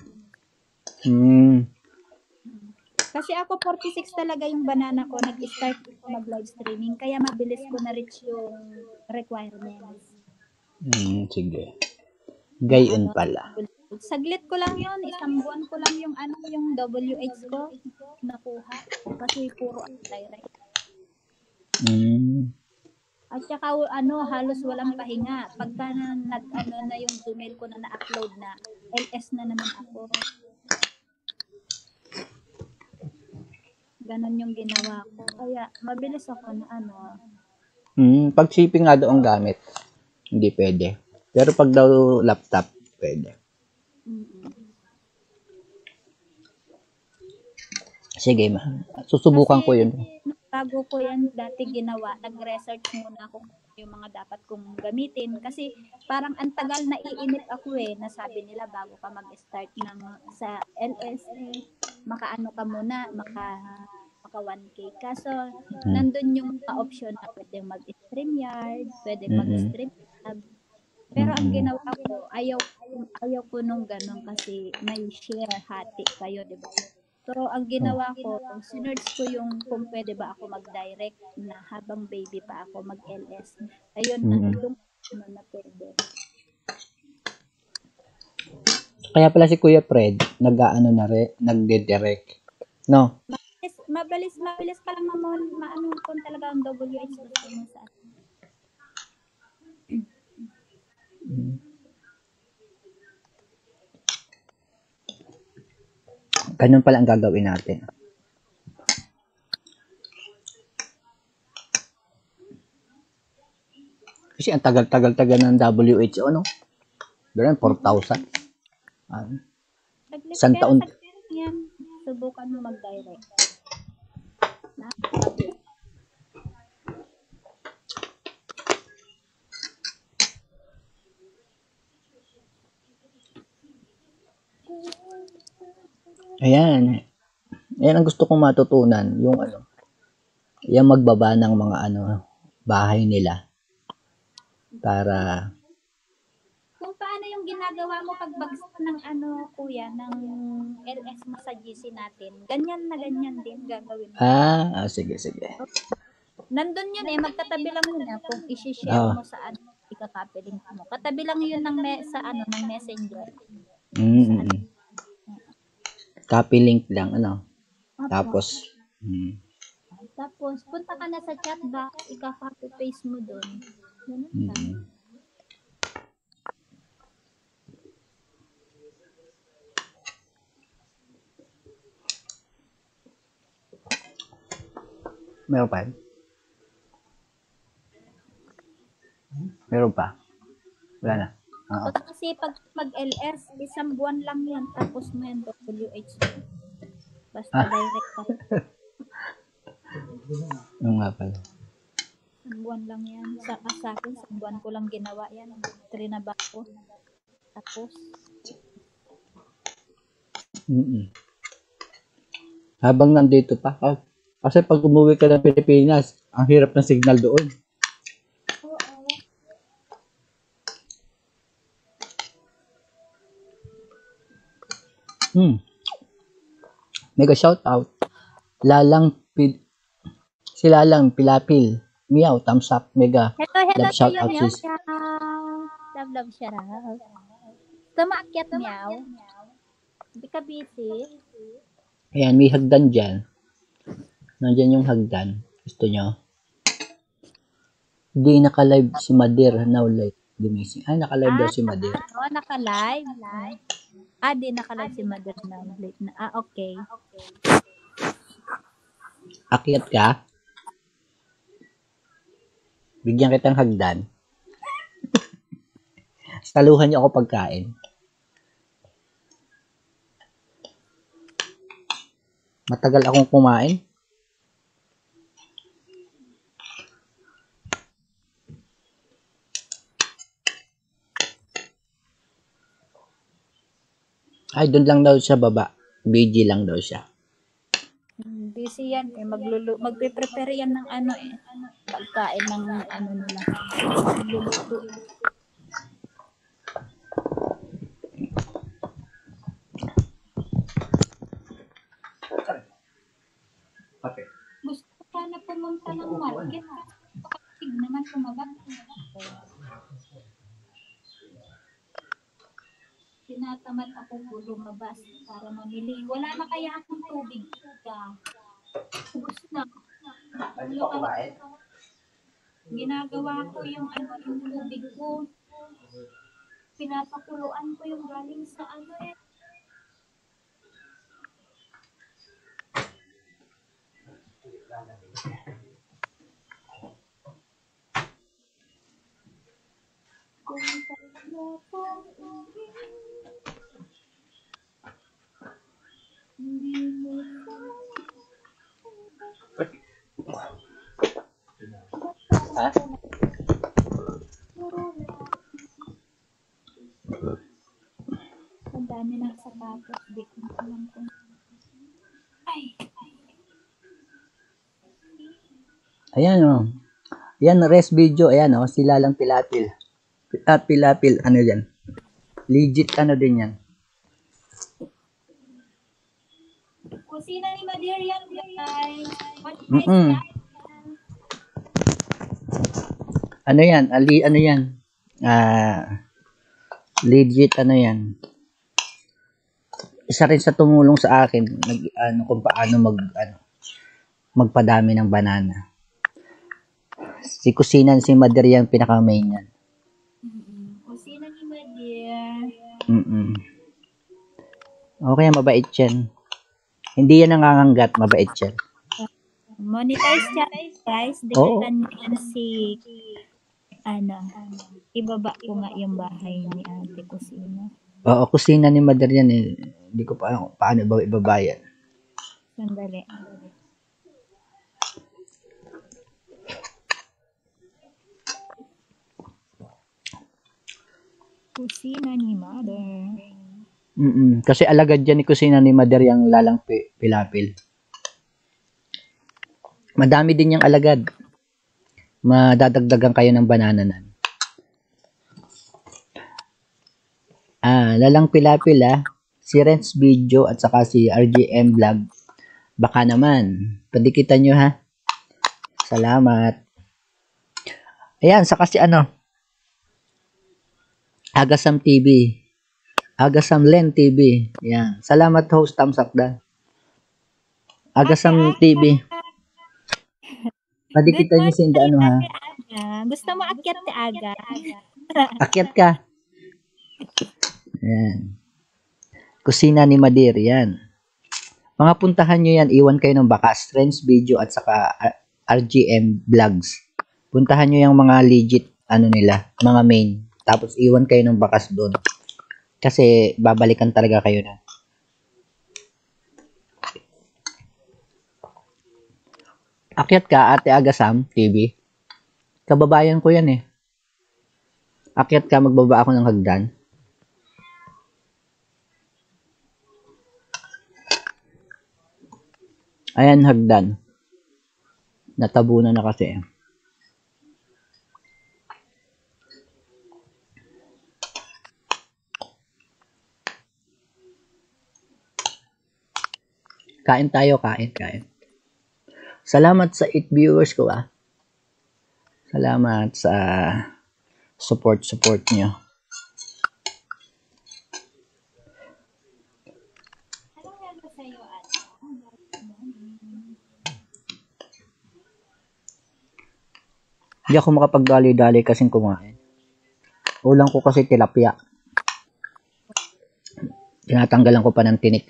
Kasi ako 46 talaga yung banana ko, nag-start ako mag-live streaming, kaya mabilis ko na-reach yung requirements. Sige. Gayon pala. Saglit ko lang yun, 1 buwan ko lang yung yung WH ko nakuha kasi puro direct. At saka ano, halos walang pahinga. Pagka ano na yung Gmail ko na na-upload na, LS na naman ako. Ganon yung ginawa ko. Kaya mabilis ako na ano. Pag shipping nga doon gamit, hindi pwede. Pero pag daw laptop, pwede. Sige, susubukan Kasi, ko yun. Bago ko yan dati ginawa, nag-research muna ako yung mga dapat kong gamitin. Kasi parang antagal na iinip ako Nasabi nila bago ka mag-start sa LSA, makaano ka muna, maka 1K. Kaso, nandun yung option na pwede mag-StreamYard, pwede mag-Stream. Pero ang ginawa ko, ayaw ko nung ganun kasi may share hati kayo, di ba? So, ang ginawa ko, sinerch ko yung kung pwede ba ako mag-direct na habang baby pa ako mag-LS. Ayun na, doon na pwede. Kaya pala si Kuya Fred, nagde-direct. No? Mabilis pa lang maano kung talaga ang WH gusto mo sa Ganun pala ang gagawin natin. Kasi ang tagal-tagal ng WHO, no? Ganun, 4,000. Isang taon. Yan, subukan mo mag-direct. Ayan. Ayan ang gusto kong matutunan. Yung yung magbaba ng mga bahay nila. Para kung paano yung ginagawa mo pagbagsak ng kuya, ng LS mo sa GC natin. Ganyan na ganyan din gagawin mo. Sige. Nandun yun magkatabi lang yun kung i-share mo sa ikakopy link mo. Katabi lang yun ng ng Messenger. Copy link lang, Tapos, Tapos, punta ka na sa chat box, ika-copy paste mo doon. Ganun lang. Meron pa? Meron pa? Wala na. Kasi pag LS, isang buwan lang yan. Tapos mo yan WH. Basta direct ka. Yung nga pala. Isang buwan lang yan. Sa akin, isang buwan ko lang ginawa yan. Trinaba ko. Tapos. Habang nandito pa. Kasi pag umuwi ka ng Pilipinas, ang hirap ng signal doon. Mega shout out. Si Lalang Pilapil. Meow, thumbs up, mega. Hello, love shout out sis. Love shout out. Tumaakyat meow. Hindi ka busy. Ayan, may hagdan dyan. Nandyan yung hagdan. Gusto nyo? Hindi naka-live si Madir. Now like gumising. Ay, naka-live daw si Madir. Naka-live? Di naka-live si Madir now. Late na. Okay. Akyat ka? Bigyan kitang hagdan. Saluhan niyo ako pagkain. Matagal akong kumain. Ay, doon lang daw siya baba. BG lang daw siya. Busy yan magpe-prepare yan ng pagkain ng nila. Magluluto. Okay. Gusto ko sana pumunta ng market. Kapag naman kumagat. Tinatamad ako po lumabas para mamili. Wala na kaya akong tubig. Gusto na. Pwede pa kumain? ginagawa ko yung yung tubig ko. Pinapakuluan ko yung galing sa kung kaya kong hindi mo Ha? ang dami ng sapatos. Di ko alam kung ay, Ayan oh. Yan, rest video. Ayan oh, sila lang pilapil. Pilapil, ano yan? Legit ano din yan. kusina ni Madir yan, guys. What Mm-mm. Ano yan? Ano yan? Legit ano yan? Isa rin sa tumulong sa akin kung paano magpadami ng banana. Si Kusina si Madir yan pinaka-main yan. Kusina ni Madir. Okay, mabait yan. Hindi yan nanganganggat, mabait yan. Monetize siya, guys. Dikitan niyo yan si ibaba ko nga yung bahay ni Ate Kusina. Oo, Kusina ni Madir yan eh. Hindi ko pa paano ibabayad. Sandali. Kusina ni Mother. Kasi alagad dyan ni Kusina ni Madir yung lalang pilapil. Madami din yung alagad. Madadagdagan kayo ng banana nan. Lalang pilapil si Renz Video at saka si RGM Vlog. Baka naman, padikitan nyo ha. Salamat. Ayan, saka si Agasam TV. Agasam Len TV. Yan. Salamat host, thumbs up dan. Agasam TV. Padikitan nyo si ha. Gusto mo akyat si Aga? Akyat ka. Ayan. Kusina ni Madir. Yan. Mga puntahan nyo yan. Iwan kayo ng bakas. Renz Video at saka RGM Vlogs. Puntahan nyo yung mga legit nila. Mga main. Tapos iwan kayo ng bakas doon. Kasi babalikan talaga kayo na. Akyat ka, Ate Agasam TV. Kababayan ko yan eh. Akyat ka, magbaba ako ng hagdan. Ayan, hagdan. Natabunan na kasi. Kain tayo, kain. Salamat sa 8 viewers ko Salamat sa support nyo. Hindi ako makapagdali-dali kasing kumain. Ulang ko kasi tilapia. Tinatanggalan ko pa ng tinik.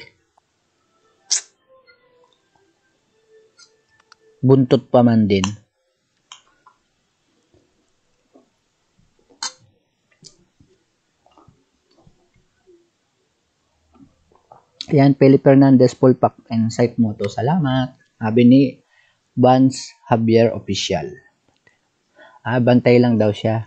Buntot pa man din. Ayan, Peli Fernandez full pack and site moto. Salamat. Sabi ni Vance Javier Official. Bantay lang daw siya.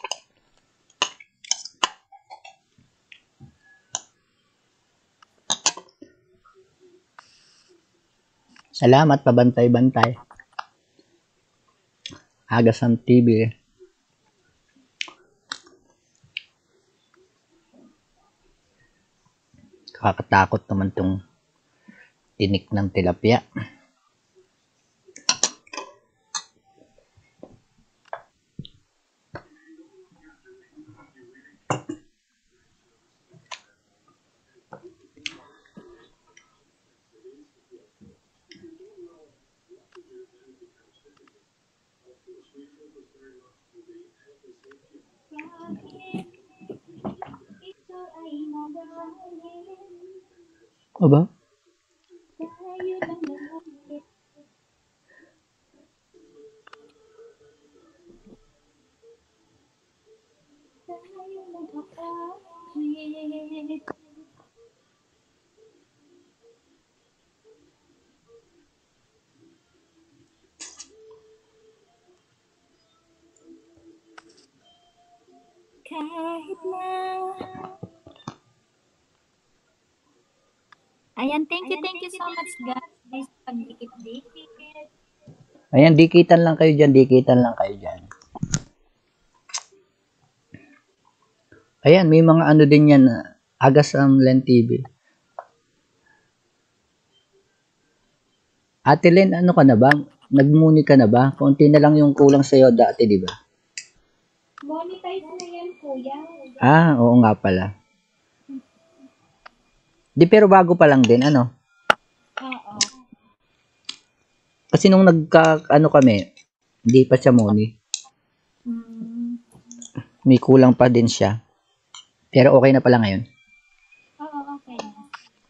Salamat, pabantay-bantay. Agasam TV. Kakatakot naman tong tinik ng tilapia. Aba? Tayo lang lumapit. Tayo lang akapit. Kahit na. Ayan, thank you so much guys. Pagdikit-dikit. Ayan, dikitan lang kayo dyan, dikitan lang kayo dyan. Ayan, may mga ano din yan, Agas Len TV. Ate Len, ano ka na ba? Nagmuni ka na ba? Konti na lang yung kulang sa'yo dati, di ba? Monetize na yan, kuya. Oo nga pala. Di, pero bago pa lang din, ano? Oo. Kasi nung ano kami, hindi pa siya muni. May kulang pa din siya. Pero okay na pala ngayon. Oo, okay na.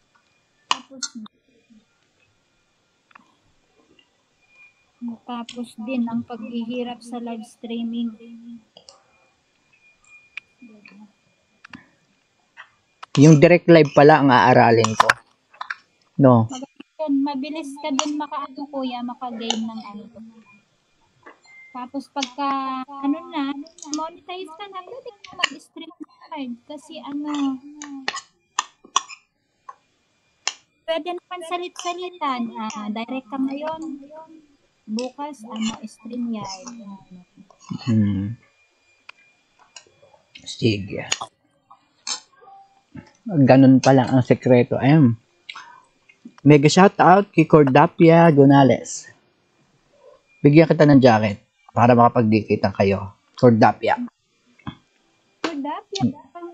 Tapos din ang paghihirap sa live streaming. Yung direct live pala ang aaralin ko. No? Mabilis ka din makaano kuya, maka-gain ng ano. Tapos pagka monetize ka na, pwede ka mag-stream live. Kasi pwede naman salit-salitan. Direct ka ngayon. Bukas, stream live. Sige. Ganun pa lang ang sekreto. Ayun. Mega shout out kay Cordapia Gonales. Bigyan kita ng jacket para makapagdikitan kayo. Cordapia. Cordapia?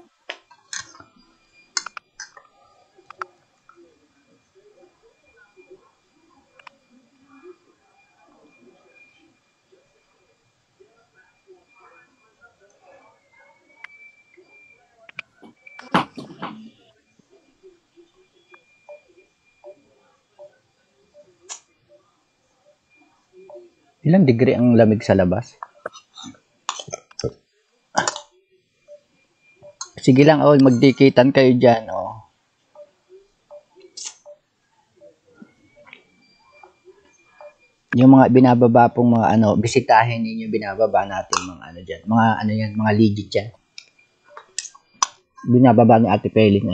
Ilang degree ang lamig sa labas? Sige lang, magdikitan kayo dyan, Yung mga binababa pong mga bisitahin ninyo, binababa natin mga dyan. Mga yan, mga legit dyan. Binababa ni Ate Peling,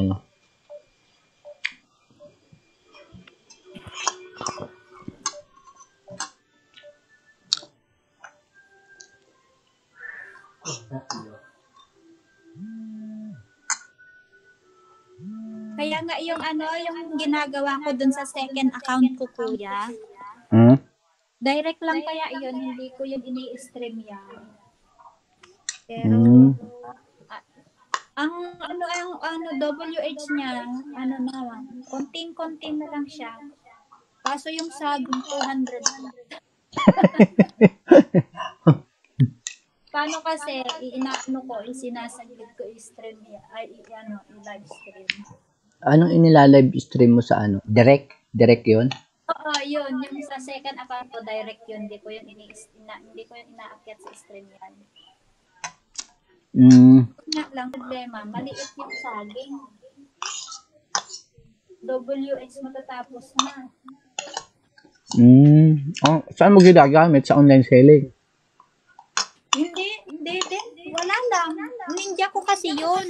Kaya nga yung ginagawa ko dun sa second account ko, kuya. Direct lang kaya yun, hindi ko yun ini-stream yan. Pero, ang WH niya, konting-konting na lang siya. Kaso yung sagong 200 lang. Paano kasi, sinasagid ko i-stream i-live stream. Anong inilalive stream mo sa Direct? Direct yun? Oo, yun. Yung sa second account ko, direct yun. Hindi ko yun inaakyat sa stream yan. Nga lang, problema, maliit yung saging. WH matatapos na. Saan mo ginagamit? Sa online selling? Hindi din. Wala lang. Ninja ko kasi yun.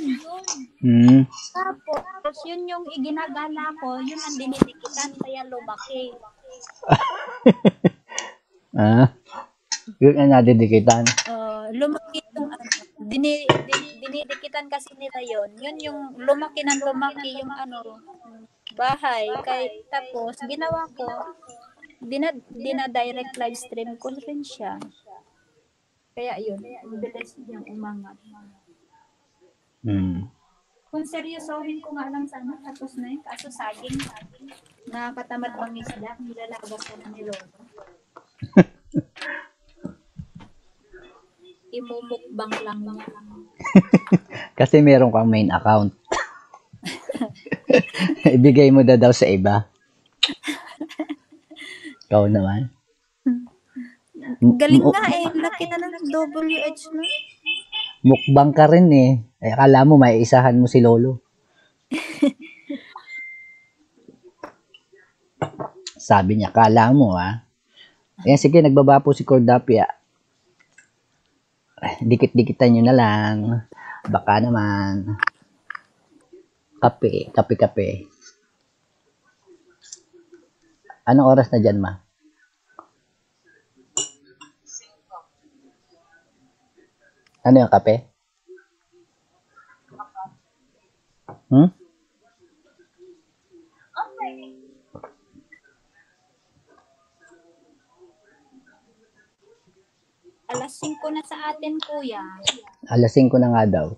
Tapos, yun yung iginagala ko, yun ang dinidikitan, kaya lumaki. Yun ang nadidikitan? Lumaki yung dinidikitan kasi nila yun. Yun yung lumaki yung bahay. Tapos, ginawa ko, dina-direct live stream ko rin siya. Kaya yun, bilis niyang umangat. Kung seryosohin ko nga lang sana, tapos na yun. Kaso saging, nakakatamad bang isda, nilalagas ko na ni Lolo. Imumukbang lang niya. Kasi meron kang main account. Ibigay mo daw sa iba. Ikaw naman. Galing nga eh. Laki na ng WH no. Mukbang ka rin eh. Akala mo may isahan mo si Lolo. Sabi niya, akala mo ha. Ayan, sige, nagbaba po si Cordapia. Dikit-dikitan nyo na lang. Baka naman. Kape. Anong oras na dyan, ma? Ano yung kape? Hmm? Alas 5 na sa atin, kuya. Alas 5 na nga daw.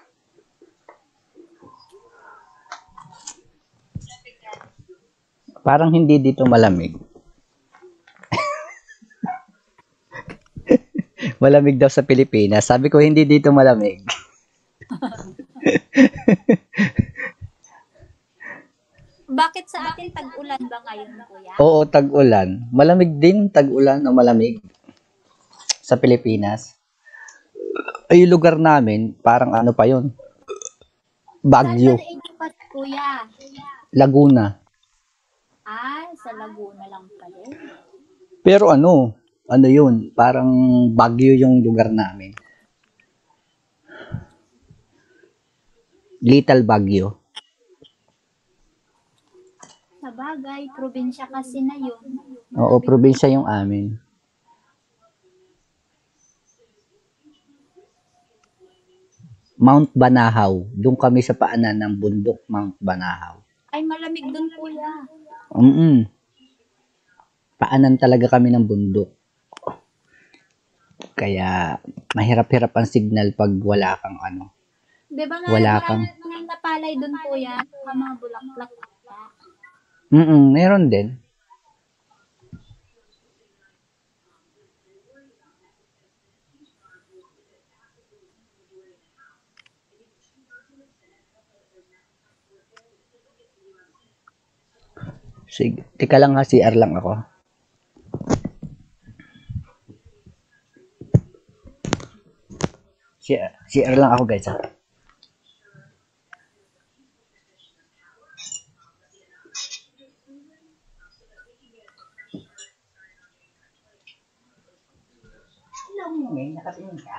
Parang hindi dito malamig. Malamig daw sa Pilipinas. Sabi ko, hindi dito malamig. Bakit sa atin tag-ulan ba ngayon, kuya? Oo, tag-ulan. Malamig din, tag-ulan o malamig sa Pilipinas. Ay, yung lugar namin, parang ano pa yun? Baguio, Saan ba inyo kuya? Laguna. Sa Laguna lang pala. Pero ano yun, parang Baguio yung lugar namin. Little Baguio. Sa bagay, probinsya kasi na yun. Oo, probinsya yung amin. Mount Banahaw. Doon kami sa paanan ng bundok Mount Banahaw. Ay, malamig dun, kuya. Paanan talaga kami ng bundok. Kaya mahirap-hirap ang signal pag wala kang ano. Diba nga, Wala kang... mga napalay dun, kuya. Mga bulaklak. Meron din. Sige, tika lang ha, CR lang ako. CR lang ako guys ha. Hello, may nakatingin ka.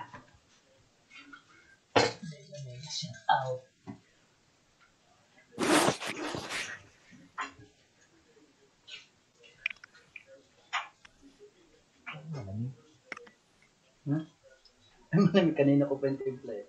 Oh. Malamig kanina ko pa yung timpla eh.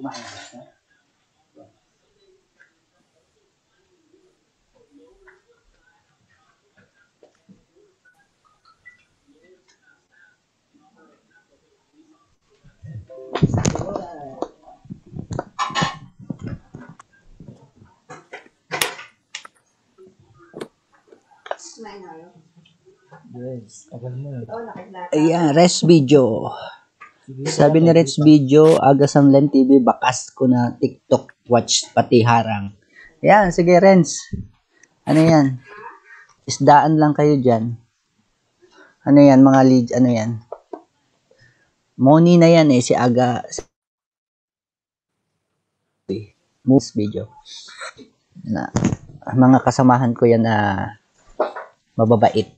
Ayan, Res Video. Sabi ni Res Video, aga Samlan TV, bakas ko na TikTok watch pati harang. Ayan, sige Renz. Ano yan? Isdaan lang kayo dyan. Ano yan, mga lead, ano yan? Money na yan eh, si Aga. Moves Video. Na, mga kasamahan ko yan na mababait.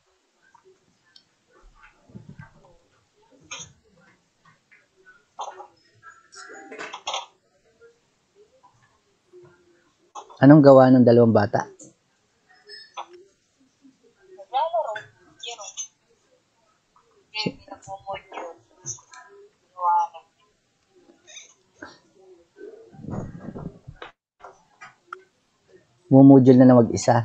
Anong gawa ng dalawang bata? Mumudyo na mag-isa.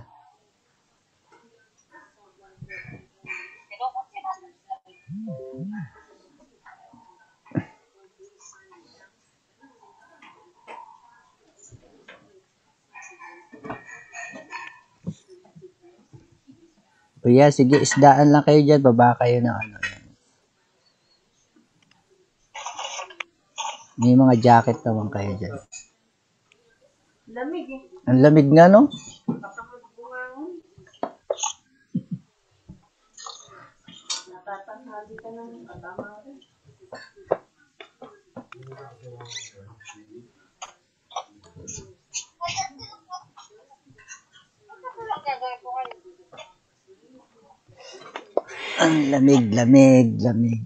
O yeah, sige, isdaan lang kayo dyan. Baba kayo ng ano. May mga jacket naman kayo dyan. Lamig eh. Ang lamig nga, no? Natatanghali ka ng atama rin. Ang lamig, lamig, lamig.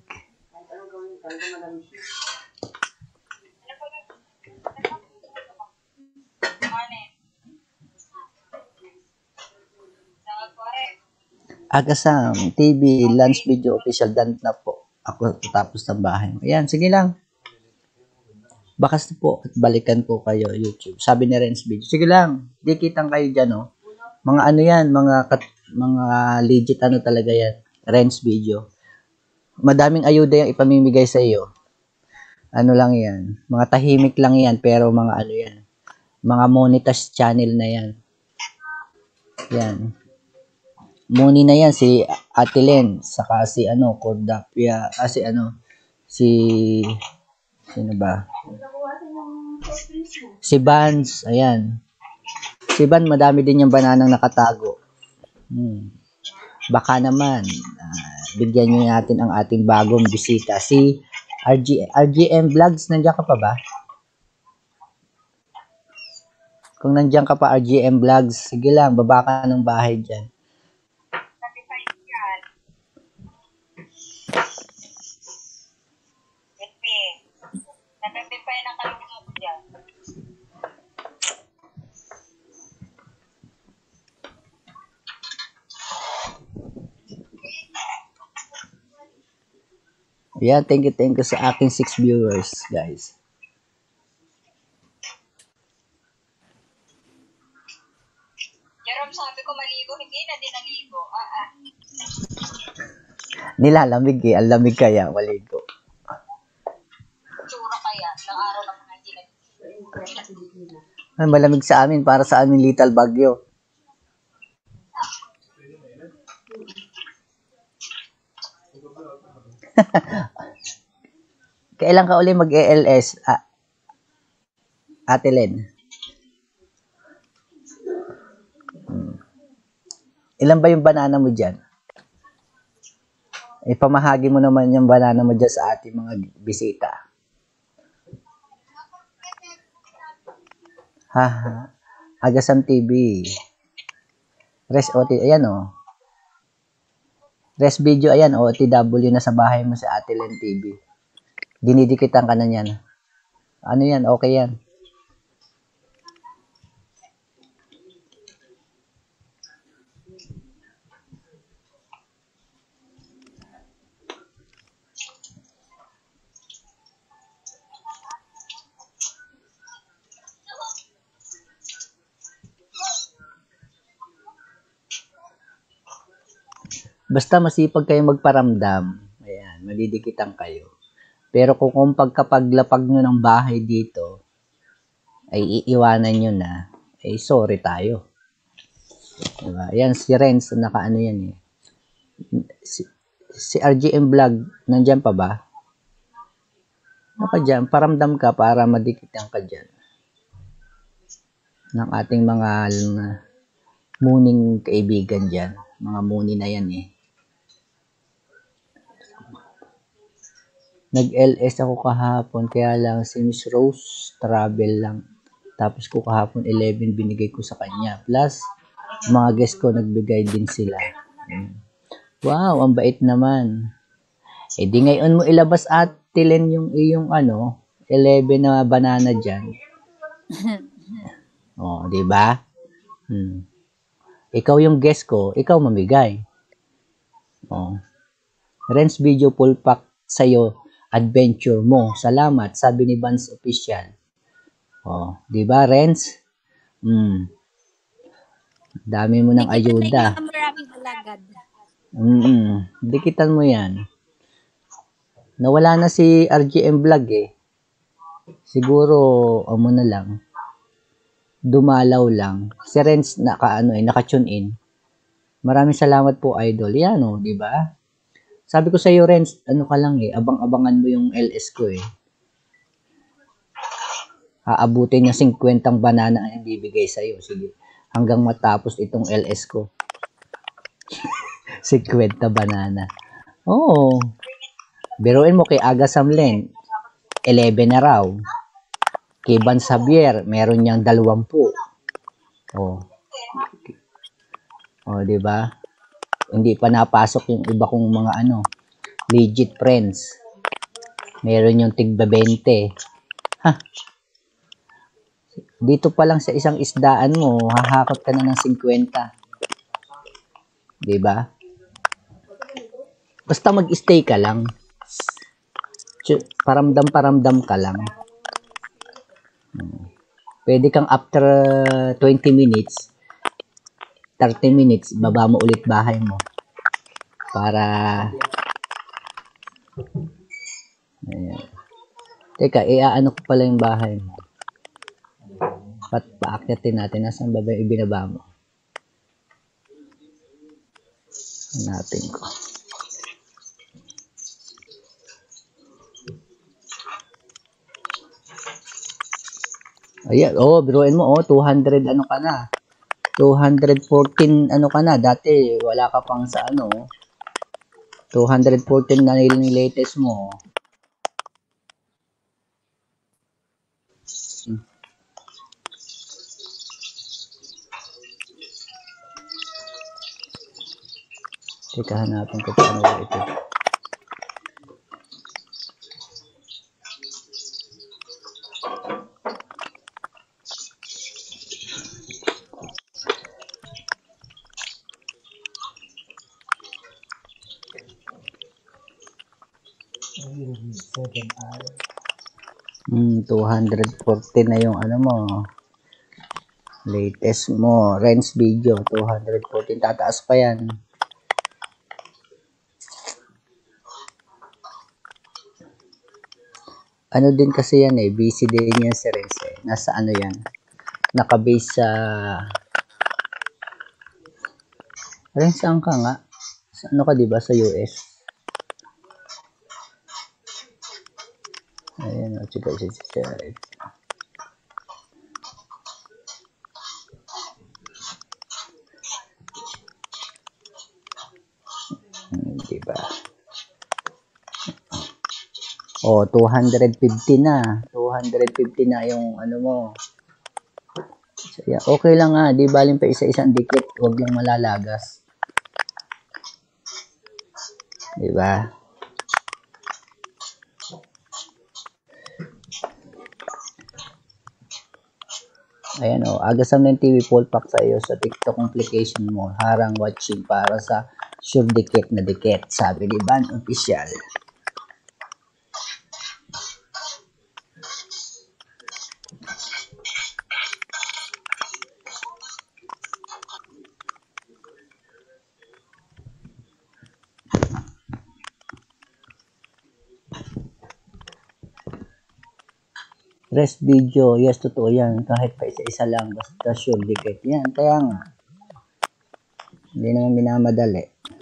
Agasam TV, Lunch Video Official, done na po. Ako tapos ng bahay. Ayan, sige lang. Bakas po at balikan ko kayo YouTube. Sabi ni Renz Video. Sige lang. Di kitang kayo dyan, oh. Mga ano yan, mga legit ano talaga yan. Renz Video. Madaming ayuda yung ipamimigay sa iyo. Ano lang yan. Mga tahimik lang yan, pero mga ano yan. Mga monetized channel na yan. Yan. Muni na yan, si Ate Len, saka si ano, Cordapia, sino ba? Si Vans, ayan. Si Van, madami din yung bananang nakatago. Baka naman, bigyan nyo natin ang ating bagong bisita. Si RGM Vlogs, nandiyan ka pa ba? Kung nandiyan ka pa, RGM Vlogs, sige lang, baba ka ng bahay dyan. Yeah, thank you sa aking 6 viewers, guys. Jerome, sabi ko maligo, hindi na din naligo. Nilalamig eh, ang lamig kaya, maligo. Tsura kaya, ng araw ng mga hindi naligo. Ay, malamig sa amin, para sa amin Little Bagyo. Kailan ka uli mag-ELS, Ate Len? Ilan ba yung banana mo dyan? Ipamahagi mo naman yung banana mo dyan sa ating mga bisita. Agasam TV. Res OT, ayan o. Res Video, ayan o. OTW na sa bahay mo sa Ate Len TV. Dinidikitan ka na yan. Ano yan? Okay yan. Basta masipag kayo magparamdam. Ayan, madidikitan kayo. Pero kung pagkapaglapag nyo ng bahay dito, ay iiwanan nyo na, ay sorry tayo. Diba? Yan, si Renz, nakaano yan eh. Si RGM Vlog, nandyan pa ba? Naka dyan, paramdam ka para madikitan ka dyan. Ng ating mga muning kaibigan dyan. Mga muni na yan eh. Nag-LS ako kahapon, kaya lang si Miss Rose, travel lang. Tapos ko kahapon 11 binigay ko sa kanya. Plus, mga guest ko nagbigay din sila. Wow, ang bait naman. Eh di ngayon mo ilabas at Len yung iyong 11 na banana dyan. Oh, di ba? Ikaw yung guest ko, ikaw mamigay. Oh. Renz Video full pack sa'yo, adventure mo. Salamat, sabi ni Vans Official. Oh, di ba Renz? Dami mo ng ayuda. Maraming alagad. Dikitan mo yan. Nawala na si RGM Vlog eh. Siguro, mo na lang. Dumalaw lang. Si Renz naka-tune in. Maraming salamat po, idol. Yan di ba? Sabi ko sa iyo, Renz, ka lang eh, abang-abangan mo yung LS ko eh. Aabutin niya 50 banana ang bibigay sa iyo. Sige. Hanggang matapos itong LS ko. 50 banana. Oo. Biruin mo kay Aga Samlen, 11 na raw. Kay Van Xavier, meron niyang 20. Oh. Oh, di ba? Hindi pa napasok yung iba kong mga legit friends. Meron yung tigba 20. Ha? Dito pa lang sa isang isdaan mo, hahakot ka na ng 50. Di ba? Basta mag-stay ka lang. Paramdam ka lang. Pwede kang after 20 minutes, 30 minutes, baba mo ulit bahay mo. Para ayan. Teka, iaano ko pala yung bahay mo. Paakyatin natin. Nasaan ba yung ibinaba mo? Hanapin ko. Ayan, biruin mo, 200 ka na. 214 ka na. Dati, wala ka pang sa 214 na yung latest mo. Teka, hanapin ko paano ba ito. Hmm, 214 na yung mo. Latest mo. Renz Video, 214. Tataas pa yan. Din kasi yan busy din yan si Renz Nasa yan. Naka-base sa... Renz, saan ka nga? Sa ka diba? Sa US? Ayan tsaka diba? 250 na. 250 na yung mo. So, yeah, okay lang di baling pa isa-isang dikit. Huwag lang malalagas. Diba? Ayan Aga Samlen TV full pack sa iyo sa TikTok complication mo. Harang watching para sa sure dikit na dikit. Sabi ni Van Official. Rest video, yes, totoo yan. Kahit pa isa-isa lang, basta sure dikit. Yan, kaya nga. Hindi naman minamadali.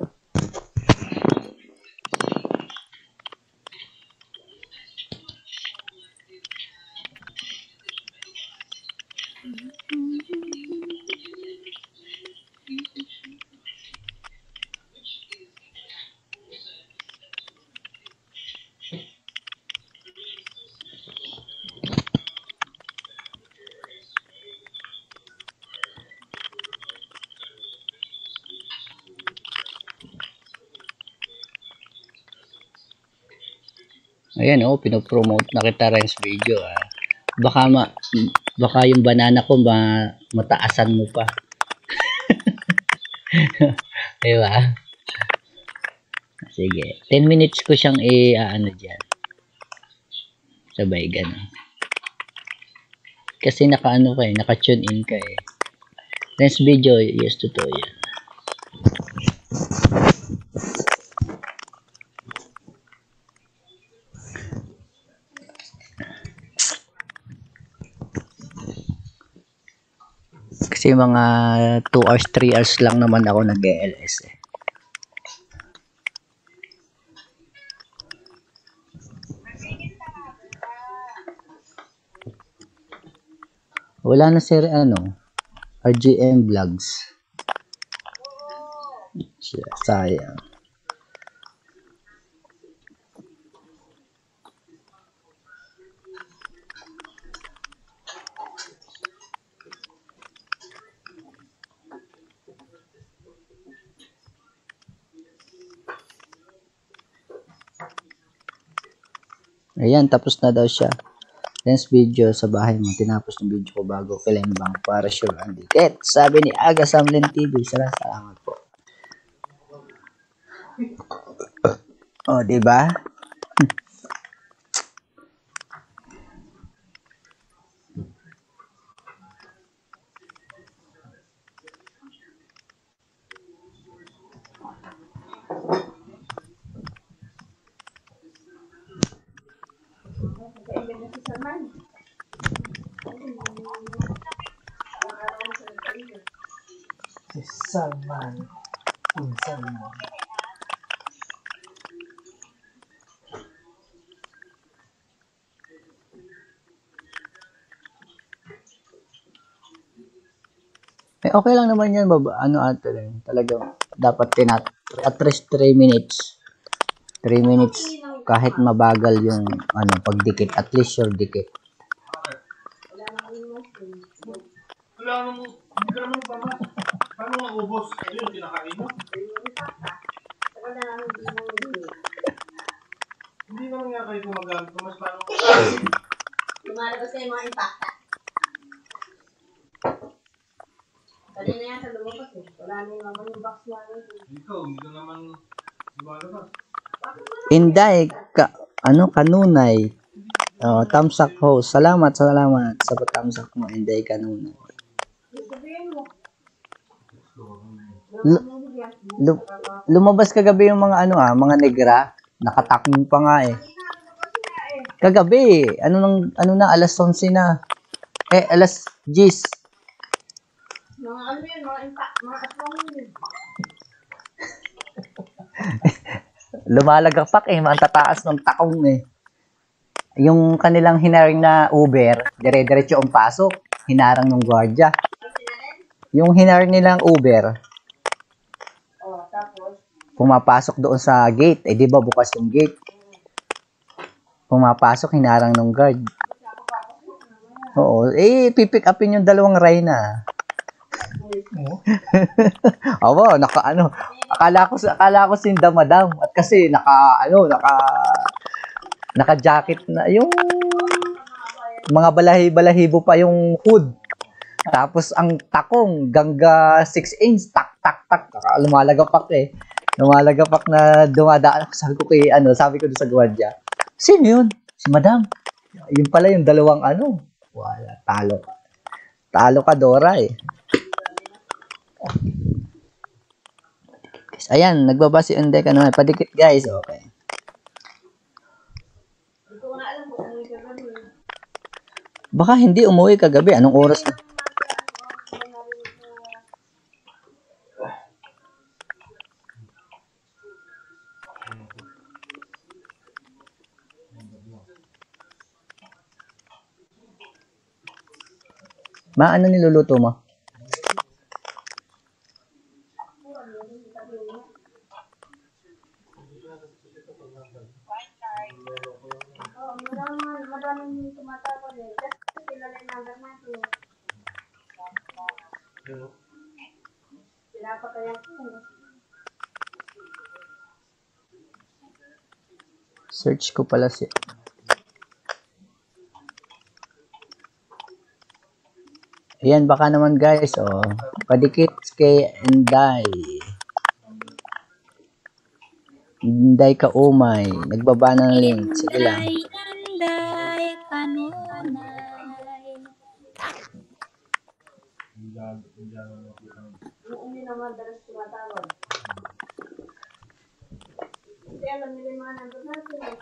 Ayan, oh, pinopromote na kita Renz video. Baka yung banana ko mataasan mo pa. Diba? Sige. 10 minutes ko siyang ano dyan. Sabay ganun. Kasi naka-tune in ka eh. Renz video, yes, totoo yan. Kasi mga 2 hours, 3 hours lang naman ako nag-ELS eh. Wala na sir, RGM Vlogs. Sayang. Ayan, tapos na daw siya. Renz video sa bahay mo. Tinapos ng video ko bago bang para sure ang dikit. Sabi ni Aga Samlin TV. Salamat po. Oh, diba? Salman. Okay lang naman yan, talagang dapat at least 3 minutes. 3 minutes kahit mabagal yung pagdikit, at least sure dikit. Paano maubos? Yung kinakain mo? Hindi naman nga kayo gumagamit. Mas paano? Lumalabas kayo mga impacta. Kanina yan sa lumabas eh. Wala na naman yung box namin. Dito naman lumalabas. Inday, kanunay. Oh, thumbs up host. Salamat sa thumbs up mo, Inday Kanunay. Lumabas kagabi yung mga mga negra, nakatakbo pa nga eh. Kagabi, alas 11 na. Alas 10. Mga impact, mga aswang yun. Lumalagapak eh, matataas ng takong eh. Yung kanilang hinaring na Uber, dire-diretso ang pasok, hinarang ng gwardiya. Yung hinaring nilang Uber, Tapos, pumapasok doon sa gate. Eh, di ba bukas yung gate? Pumapasok, hinarang ng guard. Oo. Pipick upin yung dalawang Reyna. Aba, akala ko sinda madam. At kasi naka-jacket na yung mga balahibo pa yung hood. Tapos ang takong gangga 6 inch, tak. Lumalagapak eh. Lumalagapak na dumadaan. Sabi ko doon sa gwardiya, sino yun? Si madam. Yun pala yung dalawang Wala, talo ka. Talo ka, Dora eh. Ayan, nagbaba si Inday Kanunay. Padikit guys, okay. Baka hindi umuwi kagabi. Anong oras na? Ano niluluto mo? Madaming tumatawag eh. Kasi sila rin number natin. Pinapatayan ko. Search ko pala si... Ayan, baka naman guys, oh. Padikit kay Inday. Inday Kaumay. Nagbaba ng link. Sige lang. Anday, kanunay. Hindi naman dalas tumatawag. Kasi alam nila yung mga number natin eh.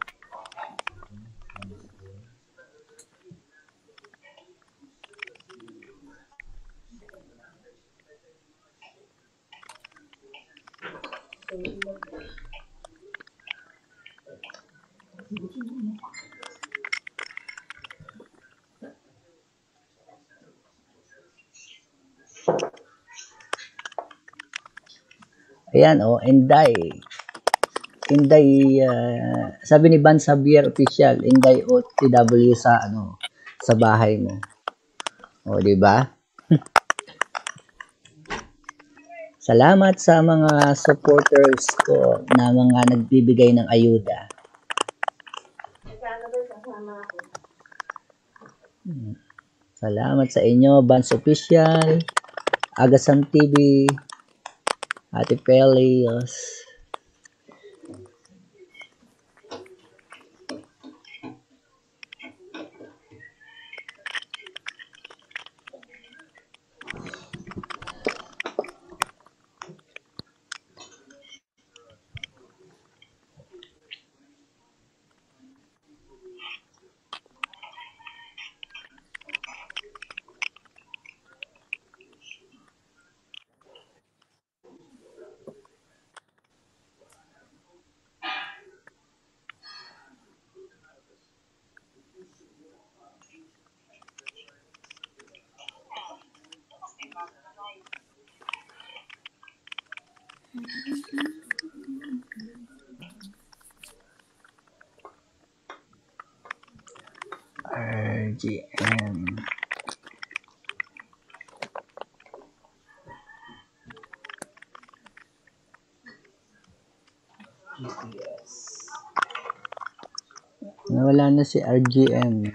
Ayan, oh. Inday. Inday, sabi ni Van Xavier Official, Inday OTW sa, sa bahay mo. O, di ba? Salamat sa mga supporters ko na mga nagbibigay ng ayuda. Nagkano doon kasama ako. Salamat sa inyo, Vans Official, Agasam TV, Ate Pelios. RGM. Nawala na si RGM.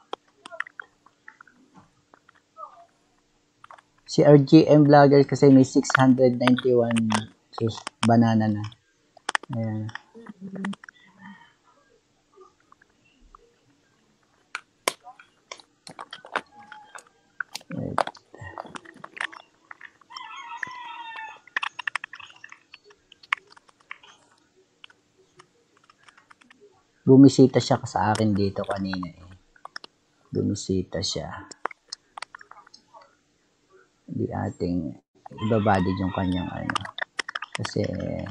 Si RGM vlogger kasi may 691 banana na. Ayan. Right. Bumisita siya sa akin dito kanina eh. Bumisita siya. Di ating ibabadid yung kanyang kasi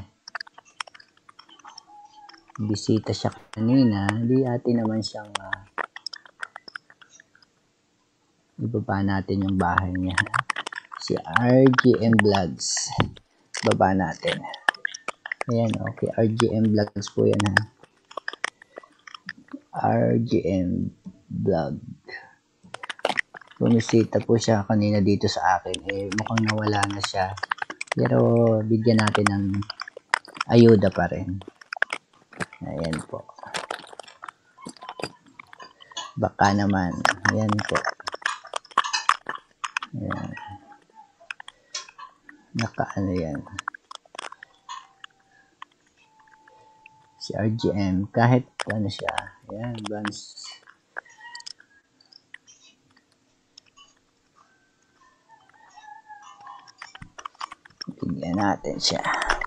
bisita siya kanina, di atin naman siyang ibaba natin yung bahay niya. Si RGM Vlogs. Baba natin. Ayan, okay. RGM Vlogs po yan ha. RGM Vlog. Bumisita po siya kanina dito sa akin. Mukhang nawala na siya. Pero bigyan natin ng ayuda pa rin. Ayan po. Baka naman. Ayan po. Ayan. Yan. Si RGM. Kahit siya. Ayan. Vans. Bigyan natin siya.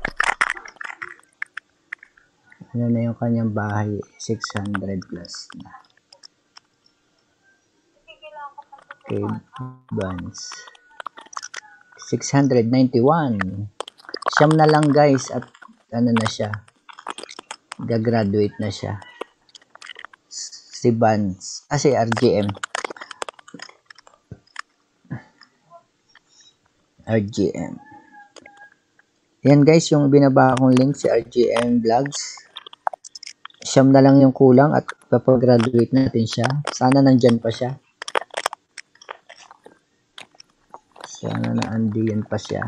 Ano na yung kanyang bahay? 600 plus na. Okay, Vans. 691. Siyam na lang guys at ano na siya. Gagraduate na siya. Si Vans. Si RGM. RGM. Yan guys, yung binaba kong link si RGM Vlogs. Siyam na lang yung kulang at papag-graduate natin siya. Sana nandyan pa siya. Sana naandiyan pa siya.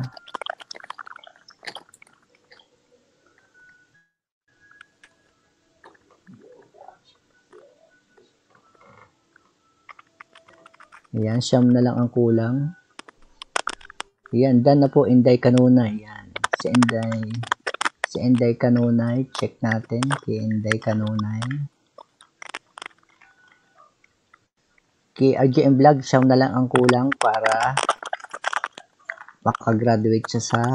Ayan, siyam na lang ang kulang. Ayan, done na po, Inday Kanunay. Ayan, si Inday Kanunay. Check natin, kay Inday Kanunay. Kay RGM Vlog, siyam na lang ang kulang para makagraduate siya sa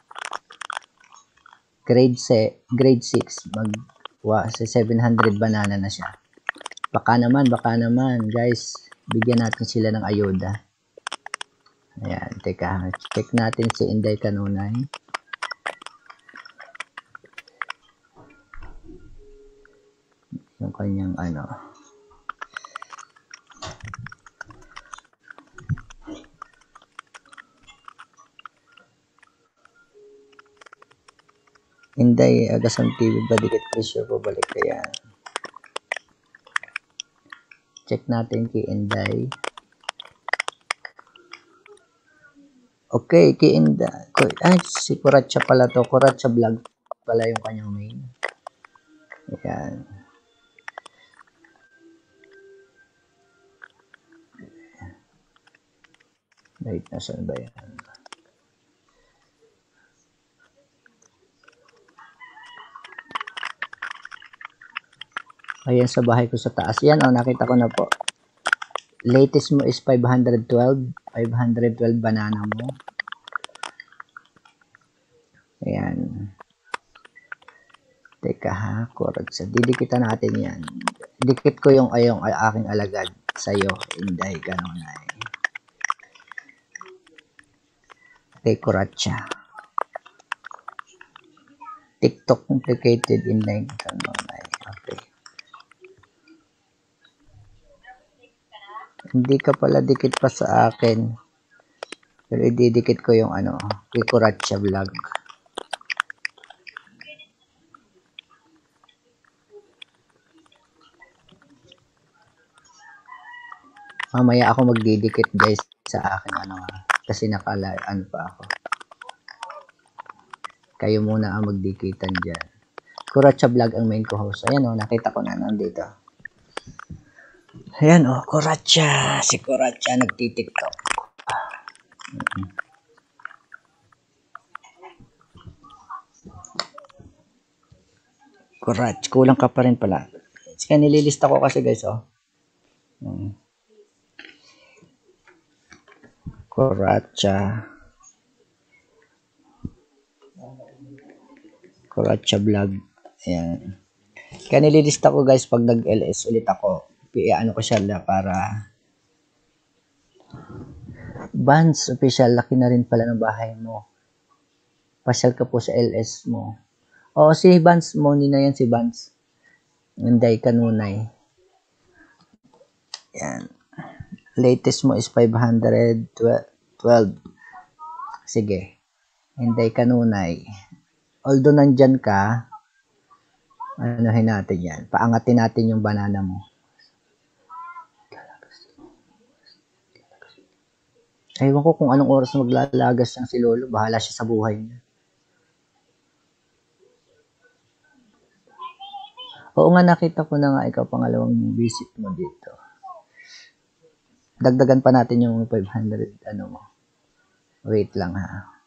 grade 6. Sa 700 banana na siya. Baka naman, guys, bigyan natin sila ng ayuda. Ayan, teka, check natin si Inday Kanunay. Yung kanyang ano. Inday, Agasam TV, Badikit Pressure, pabalik kaya. Check natin kay Inday. Okay, kay Inday. Ay, si Kuratsa pala to. Kuratsa Vlog pala yung kanyang main. Ayan. Wait, nasaan ba yan? Ayan sa bahay ko sa taas. Yan, oh, nakita ko na po. Latest mo is 512. 512 banana mo. Ayan. Teka ha, Kuratsa. Didikitan natin yan. Dikit ko yung aking alagad sa'yo. Inday Kanunay. Kay Kuratsa. TikTok complicated Inday Kanunay. Okay. Hindi ka pala dikit pa sa akin. Pero ididikit ko yung ano, kay Kuratsa Vlog. Mamaya ako magdidikit guys sa akin ano, kasi nakalaan pa ako. Kayo muna ang magdikitan dyan. Kuratsa Vlog ang main co-host. Ayan o, nakita ko na nandito. Ayan o, Kuratsa. Si Kuratsa nagtitiktok. Kuratsa, kulang ka pa rin pala. Sige, nililista ko kasi guys o. Kuratsa. Kuratsa Vlog. Ayan. Kaya nililista ko guys pag nag-LS ulit ako. Ano ko siya para Vans official, laki na rin pala ng bahay mo. Pasyal ka po sa LS mo. O si Vans mo, na yan si Vans. Inday Kanunay. Yan. Latest mo is 512. Sige. Inday Kanunay. Although nandyan ka, anuhin natin yan. Paangatin natin yung banana mo. Ewan ko kung anong oras maglalagas siyang si Lolo. Bahala siya sa buhay niya. Oo nga, nakita ko na nga ikaw pangalawang visit mo dito. Dagdagan pa natin yung 500 ano mo. Wait lang ha.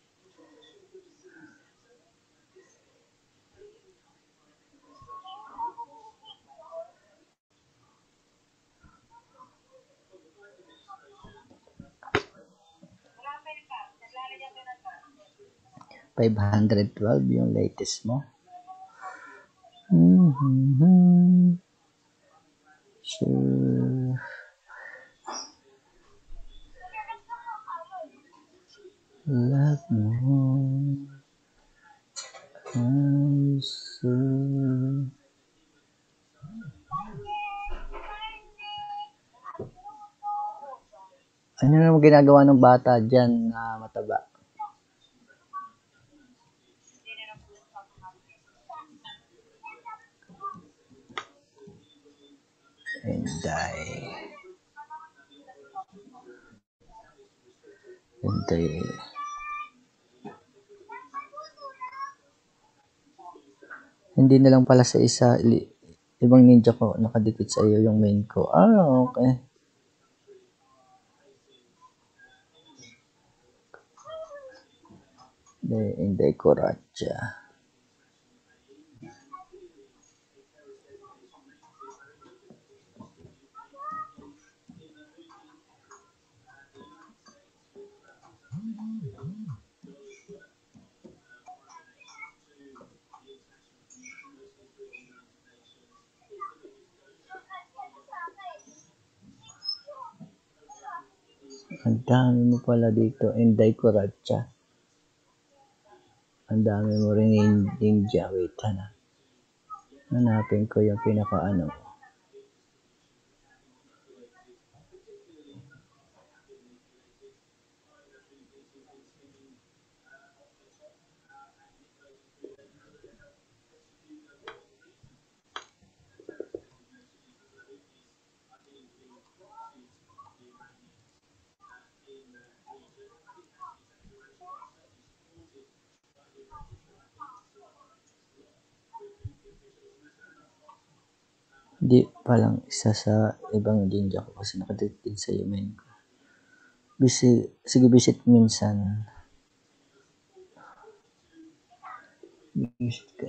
$512 yung latest mo. Sure. Love mo. So... Ano naman ginagawa ng bata dyan na mataba? Hinday. Hindi na lang pala sa isa, ibang ninja ko nakadikit sa iyo yung main ko. Okay. Hinday ko ratcha. Ang dami mo pala dito, Hinday ko ratcha. Ang dami mo rin ninja. Wait, hanapin ko yung pinaka-ano. Hindi palang isa sa ibang ninja ko kasi nakadikit sa iyo main ko. Sige, visit minsan. Visit ka.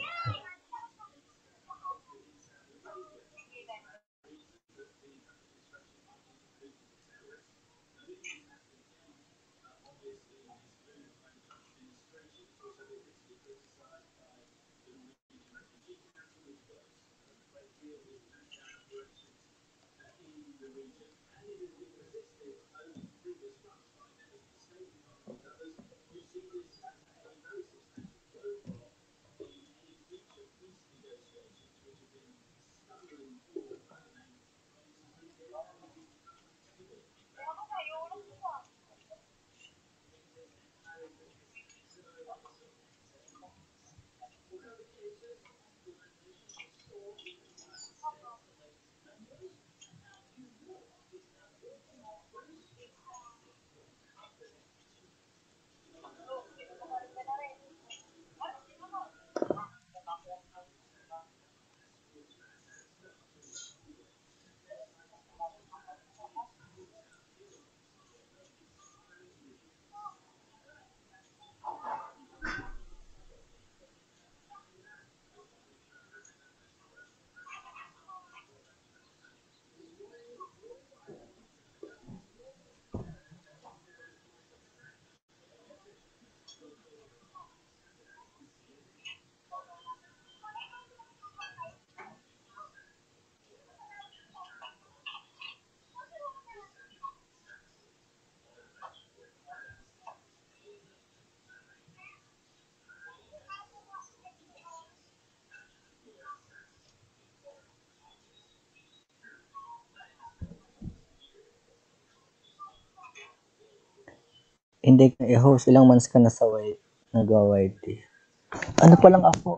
Hindi ka i-host. Ilang months ka na sa nag-YT? Ano pa lang ako,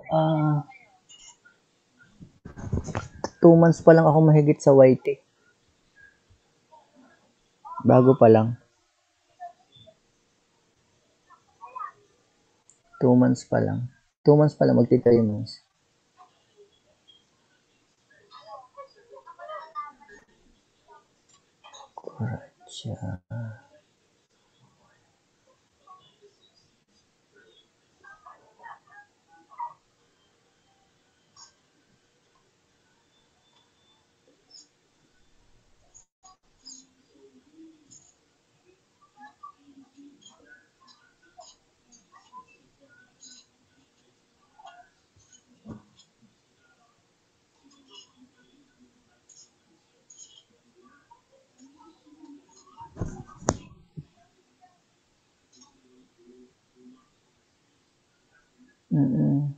2 months pa lang ako mahigit sa YT. Bago pa lang. 2 months pa lang. 2 months pa lang, magti 3 months. Kuratsa. Mm.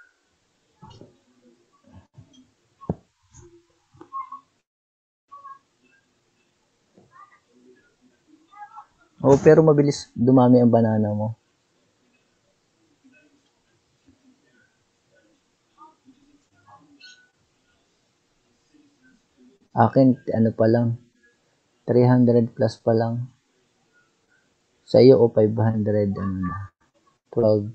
Oh, pero mabilis dumami ang banana mo. Akin, ano pa lang, 300 plus pa lang. Sa iyo, o 500, ano na, 12.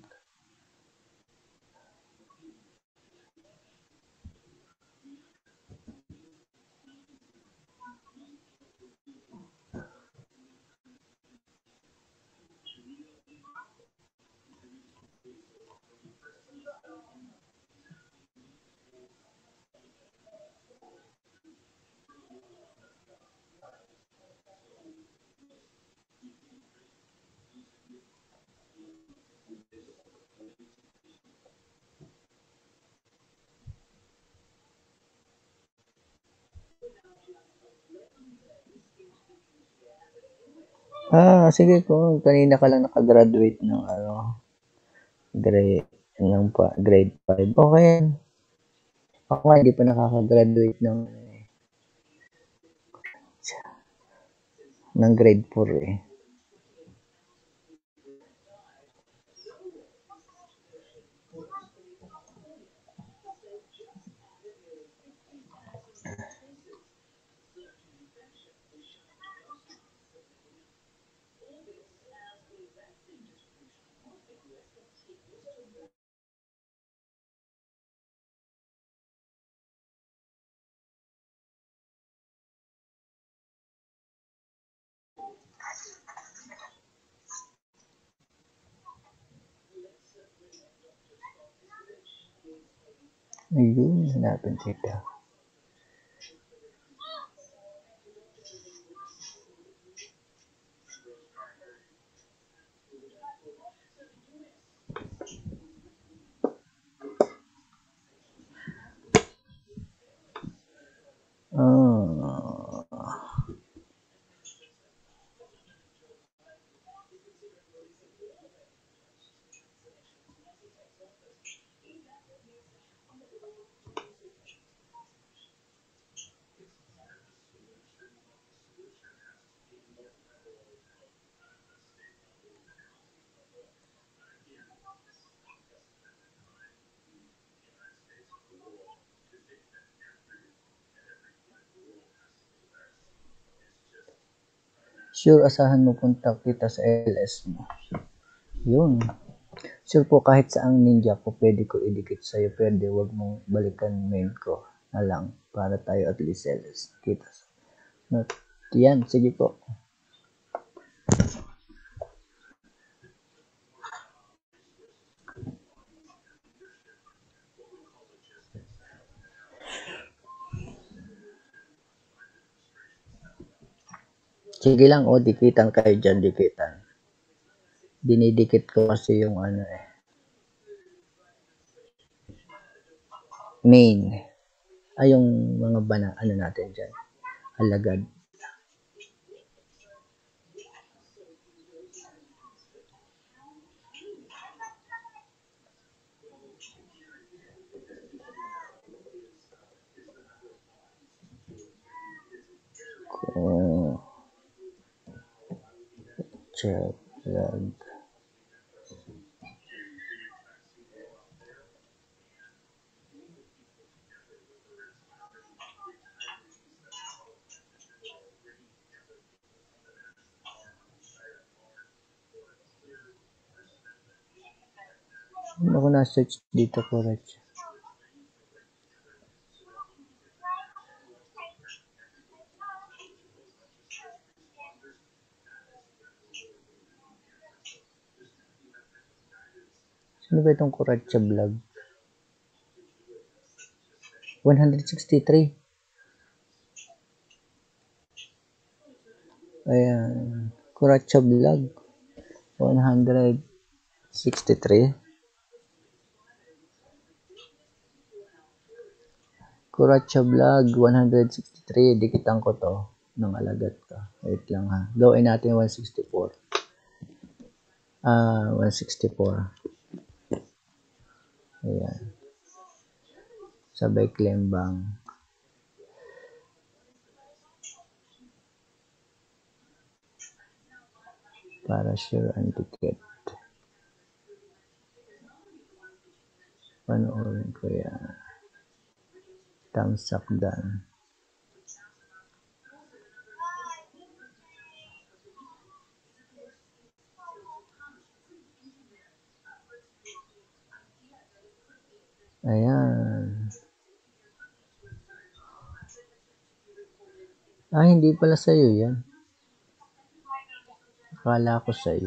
Sige ko, kanina ka lang nakagraduate ng grade, grade 5. Okay. Ako nga, hindi pa nakakagraduate ng grade 4 eh. Ayun, hanapin kita. Sure, asahan mo punta kita sa LS mo. Yun. Sure po, kahit saang ninja ko, pwede ko idikit sa'yo. Pwede, wag mong balikan main ko na lang para tayo at least LS. Kita. Yan, sige po. Sige lang, dikitan kayo dyan, dikitan. Dinidikit ko kasi yung main. Yung mga natin dyan. Alagad. Check lag. Ako na-search dito correct. Sino ba itong Kuratsa vlog? 163. Ayan. Kuratsa vlog. 163. Kuratsa vlog 163. Dikitan ko to ng alagat ko. Wait lang ha. Gawin natin 164. 164. Ayan. Sabay Klembang. Para sure ang ticket. Panoorin ko yan. Thumbs up done. Ayan. Hindi pala sa'yo yan. Akala ko sa'yo.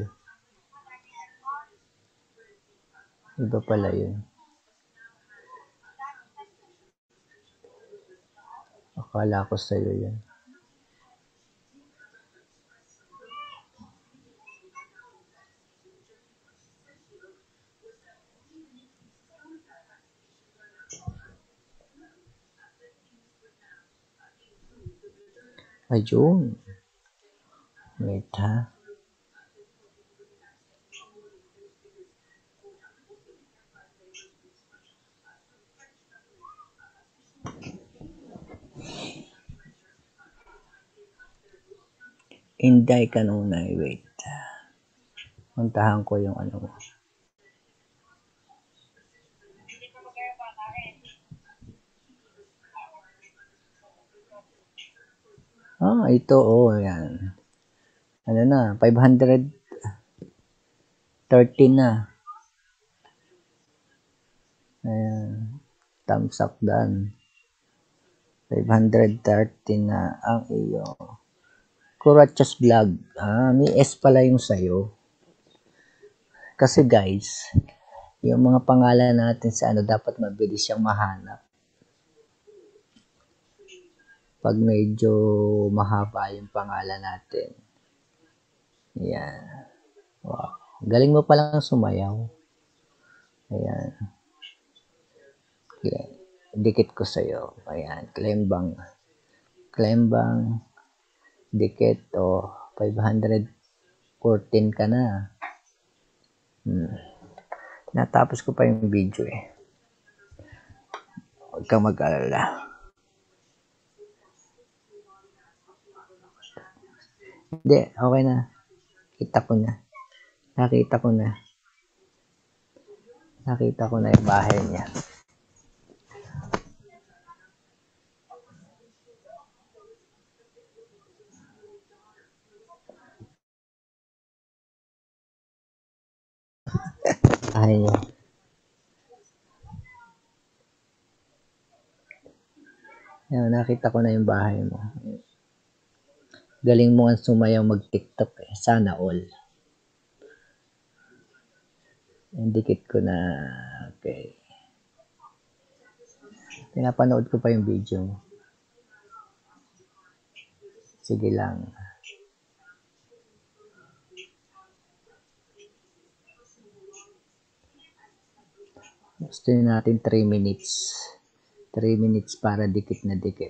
Iba pala yun. Akala ko sa'yo yan. Ayun. Wait ha. Inday kanunay. Wait. Puntahan ko yung ano mo. Ito. Yan. Ano na, 513 na. Ayan. Thumbs up done. 513 na ang iyo. Kurachas Vlog. May S pala yung sayo. Kasi guys, yung mga pangalan natin sa dapat mabilis siyang mahanap. Pag medyo mahaba yung pangalan natin. Ayan. Wow. Galing mo palang sumayaw. Ayan. Okay. Dikit ko sa'yo. Ayan. Klembang. Dikit. 514 ka na. Natapos ko pa yung video eh. Huwag kang mag-alala. Hindi, okay na. Nakita ko na yung bahay niya. Bahay niya. Ayan, nakita ko na yung bahay mo. Galing mo ang sumayaw mag-TikTok eh. Sana all. Indikit ko na. Okay. Pinapanood ko pa yung video mo. Sige lang. Gusto natin 3 minutes. 3 minutes para dikit na dikit.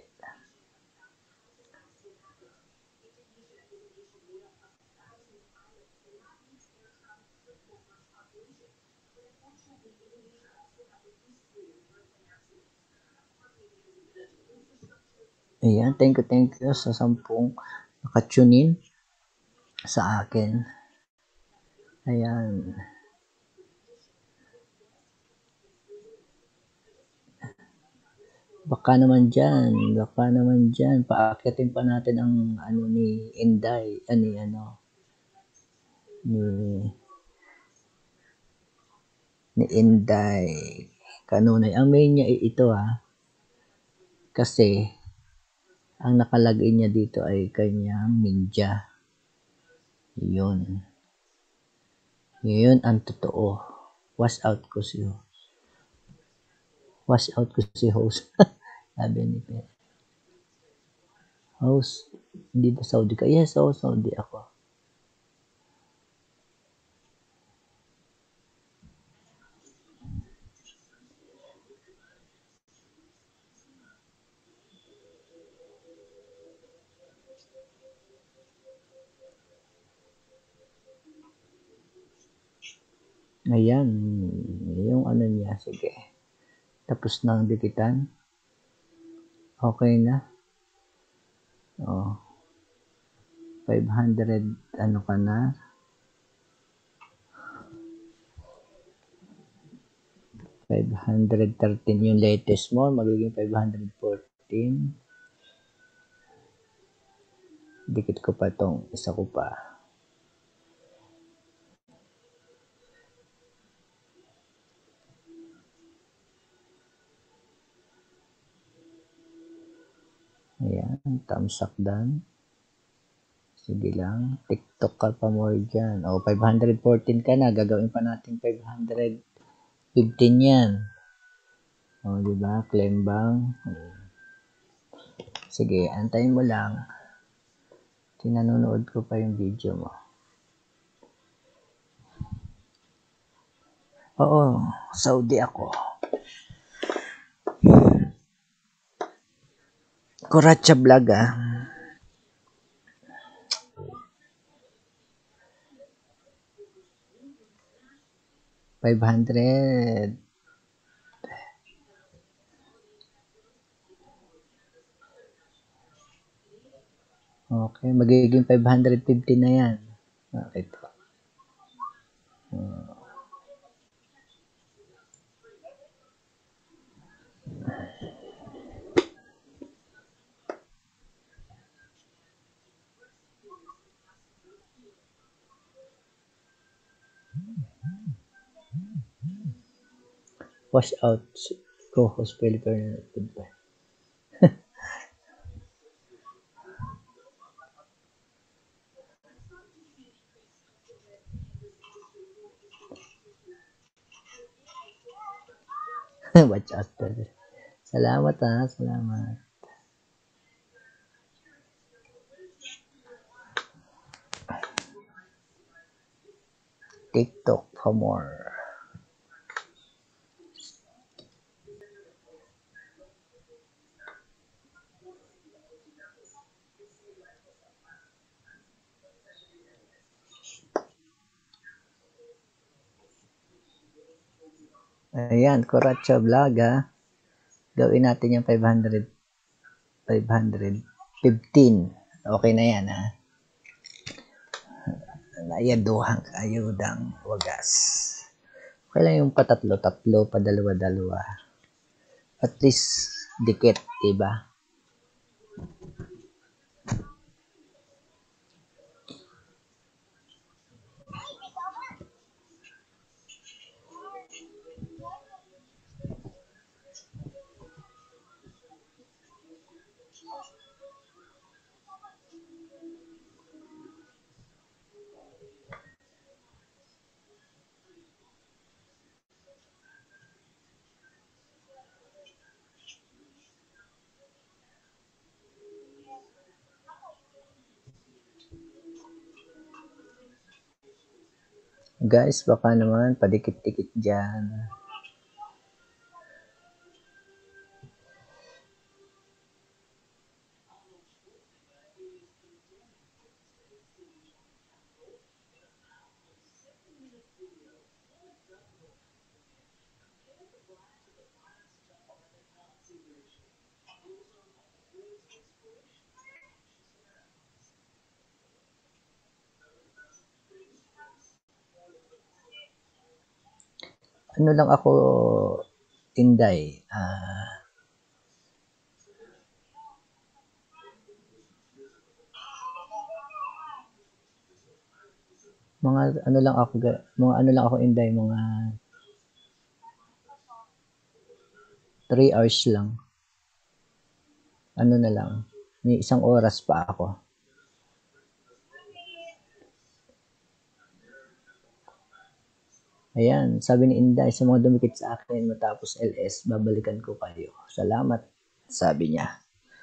Ayan, thank you sa 10 nakatune in sa akin. Ayan. Baka naman dyan, paakyatin pa natin ang ni Inday, ni Inday kanunay. Ang main niya ito kasi ang nakalagay niya dito ay kanyang ninja. Yun ang totoo. Wash out ko si host. Sabi ni Pera. Host, hindi ba Saudi ka? Yes, Saudi ako. Ayan, yung ano niya, sige. Tapos na ang dikitan. Okay na. Oh, 500, ano ka na? 513 yung latest mo, magiging 514. Dikit ko pa tong isa ko pa. Ayan, thumbs up done. Sige lang, TikTok ka pa more dyan. O, 514 ka na, gagawin pa natin 515 yan. O, diba? Claim bang. Sige, antayin mo lang. Tinanonood ko pa yung video mo. Oo, Saudi ako. Kuracha vlog ah. $500. Okay, magiging 550 na yan. Okay po. Wash out. Co-host Philippine. Goodbye. Watch out. Salamat ha. Salamat. TikTok for more. Ayan, Kuracha vlog ha. Gawin natin yung 515. Okay na yan ha. Nayaduhang ayudang wagas. Okay lang yung patatlo-tatlo, padalawa-dalawa. At least, dikit, diba? Guys, baka naman padikit-dikit dyan. Ano lang ako, Inday, mga ano lang ako, Inday, mga 3 hours lang. Ano na lang, may 1 oras pa ako. Ayan, sabi ni Inday, sa mga dumikit sa akin matapos LS, babalikan ko kayo. Salamat, sabi niya.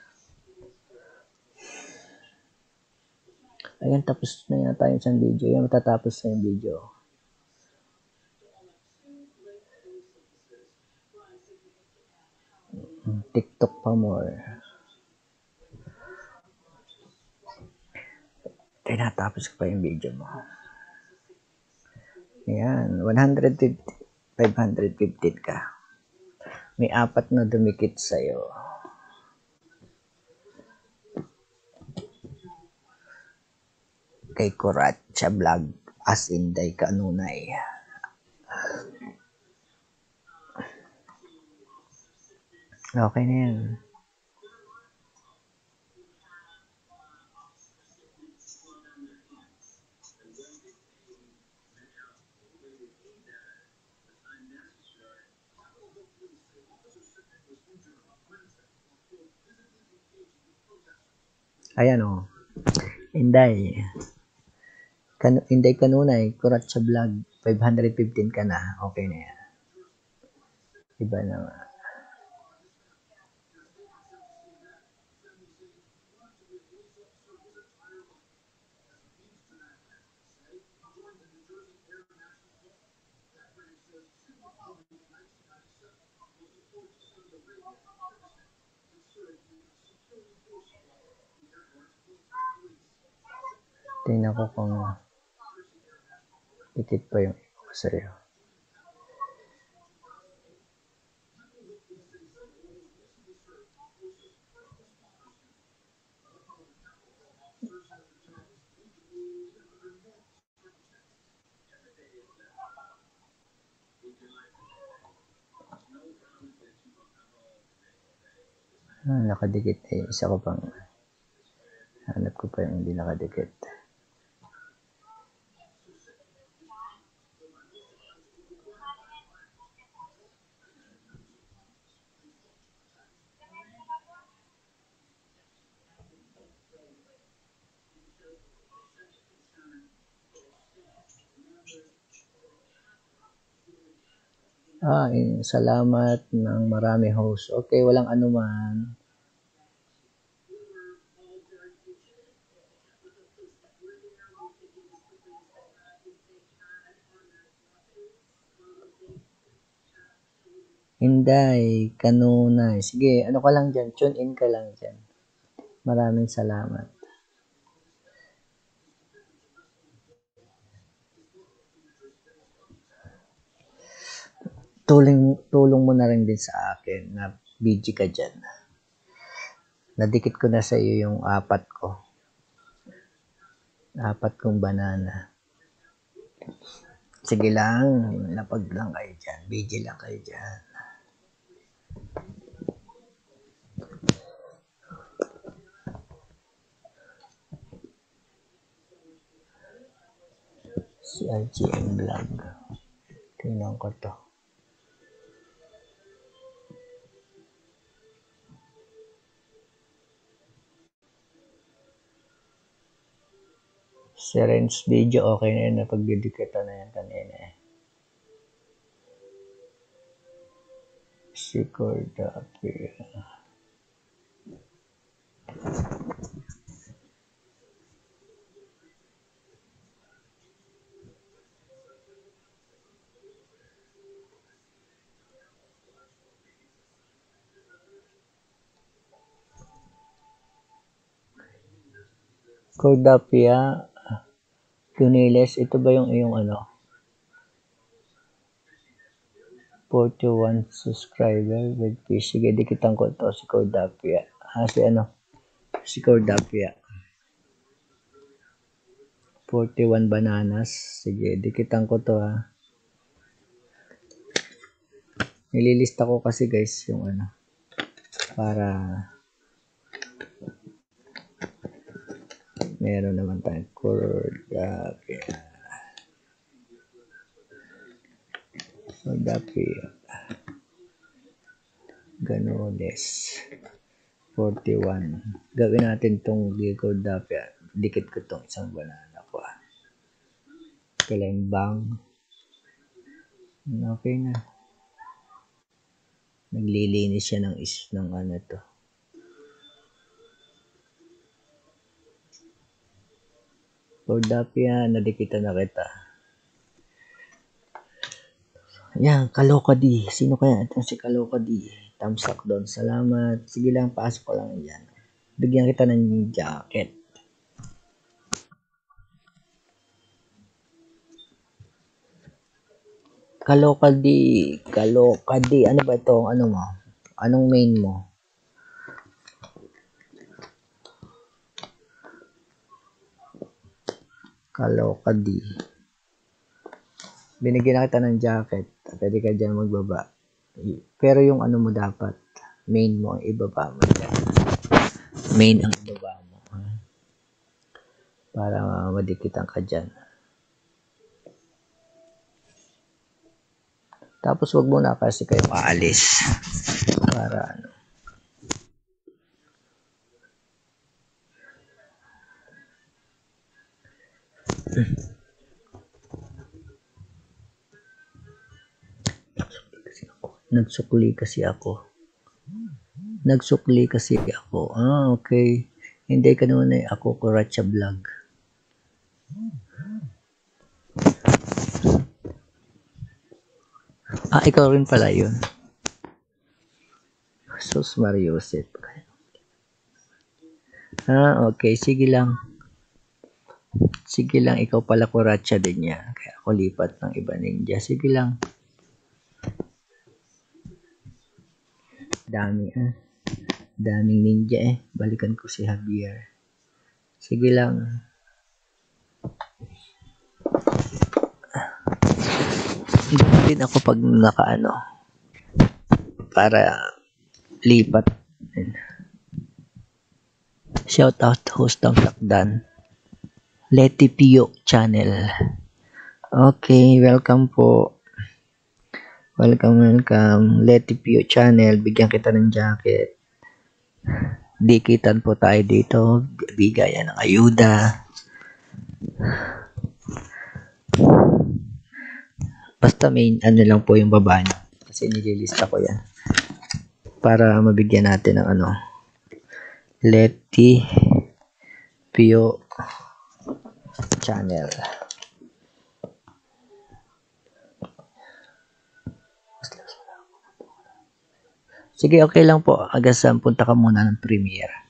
Ayan, tapos na yata yung isang video. Ayan, matatapos na yung video. TikTok pa more. Tinatapos ko pa yung video mo. Ayan, 150, 515 ka. May 4 na dumikit sa'yo. Kay Kuratsa Vlog, as Inday Kanunay. Okay na yan. Ayan o. Inday. Inday Kanunay, Kuratsa Vlog, 515 ka na. Okay na yan. Iba naman. Tingnan ko kung dikit pa yung iko sa'yo. Nakadikit eh. Isa ko pang hanap ko pa yung hindi nakadikit. Salamat ng marami, host. Okay, walang anuman. Inday Kanunay. Sige, ano ka lang dyan? Tune in ka lang dyan. Maraming salamat. Tulong mo na rin din sa akin na BG ka dyan. Nadikit ko na sa iyo yung 4 ko. 4 kong banana. Sige lang, lapag lang kayo dyan. BG lang kayo dyan. Si RGM Vlog. Tingnan ko to. Si Renz Video, okay na yun. Napagdidikita na yan kanina eh. Si Cordapi. Cordapia Cuniles, ito ba yung iyong ano? 41 subscriber with fish. Sige, dikitan ko to si Cordapia. Si Cordapia. 41 bananas. Sige, dikitan ko to ha. Nililista ko kasi guys yung ano. Para meron naman tayong Cordapia. Ganones 41. Gawin natin tong Cordapia. Dikit ko tong isang banana ko. Kailang bang. Okay na. Naglilinis siya ng ano to. Cordapia, nadikitan na kita. Yan, Kaloka D. Sino kaya ito si Kaloka D? Thumbs up doon. Salamat. Sige lang, pasok ko lang yan. Bigyan kita ng jacket. Kalokadi. Ano ba ito? Ano mo? Anong main mo? Kalokadi. Binigyan na kita ng jacket. Pwede ka dyan magbaba. Pero yung ano mo dapat, main mo, ibaba mo dyan. Main ang ibaba mo. Ha? Para madikitan ka dyan. Tapos wag mo na kasi kayo maalis. Para ano. Nagsukli kasi ako. Ah, okay. Hindi ka naman ako Kuratsa Vlog. Ah, ikaw rin pala yun. Sus Mariusip. Ah, okay. Sige lang, ikaw pala Kuratsa din niya. Kaya ako lipat ng iba ninja. Sige lang. Daming ninja eh. Balikan ko si Javier. Sige lang. Ganun din ako pag nakaano. Para lipat. Shout out host ng Lakdan. Leti Pio channel. Okay, welcome po. Welcome. Leti Pio channel. Bigyan kita ng jacket. Dikitan po tayo dito. Bigayan ng ayuda. Basta main ano lang po yung baba niya. Kasi nililista ko yan. Para mabigyan natin ng ano. Leti Pio channel. Sige, okay lang po. Agasam, punta ka muna ng premiere.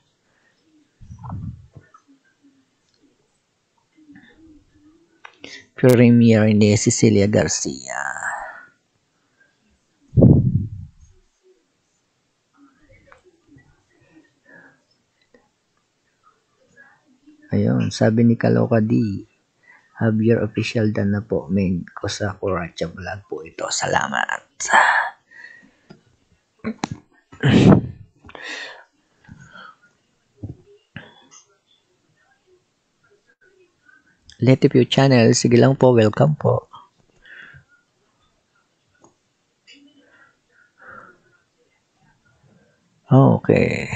Premiere ni Cecilia Garcia. Ayun, sabi ni Kalokadi, Javier official dan na po, main ko sa Kuratsa Vlog po ito. Salamat. Leti Pio channel, sige lang po, welcome po. Okay.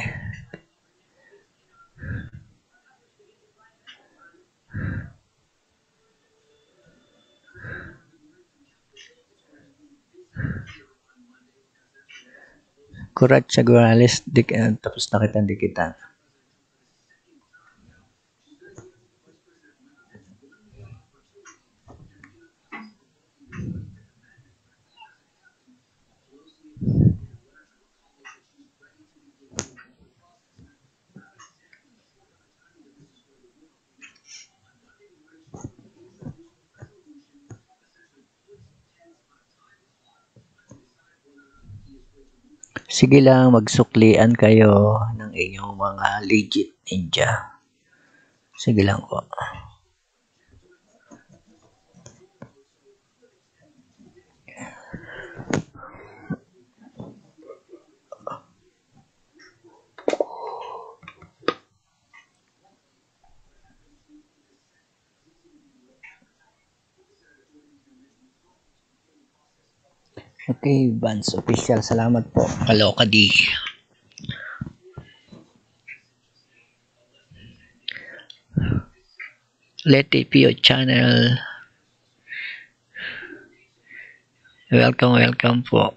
Kuratsa Guales, tapos nakita dikitan. Sige lang, magsuklian kayo ng inyong mga legit ninja. Sige lang po. Okay, Vans Official. Salamat po. Kalokadi. Leti Pio channel. Welcome po.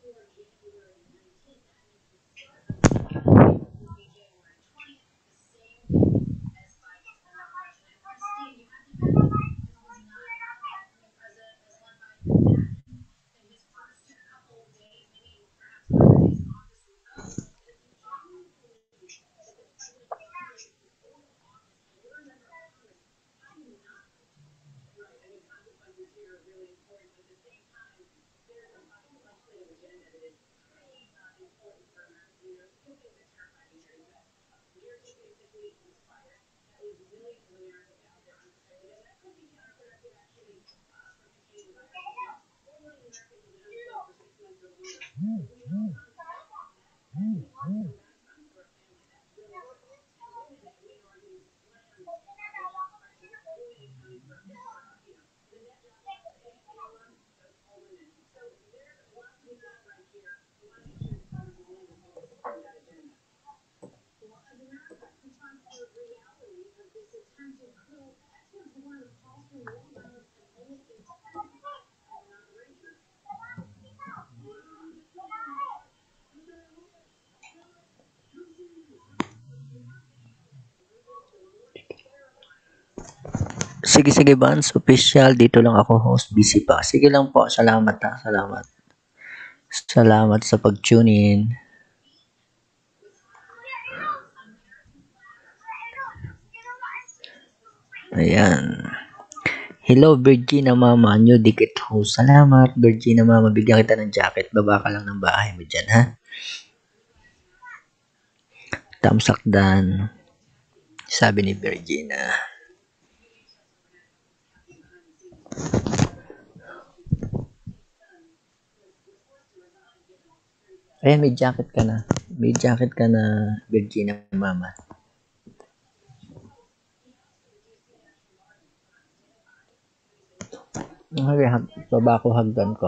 Sige, Vans, official. Dito lang ako host. Busy pa. Sige lang po. Salamat ha. Salamat. Salamat sa pag-tune in. Ayan. Hello, Virginia Mama. New Dikit host. Salamat, Virginia Mama. Bigyan kita ng jacket. Baba ka lang ng bahay mo dyan, ha? Tamsakdan. Sabi ni Virginia. Ayan, may jacket ka na. May jacket ka na, Virginia Mama. Okay, baba ko hagdan ko.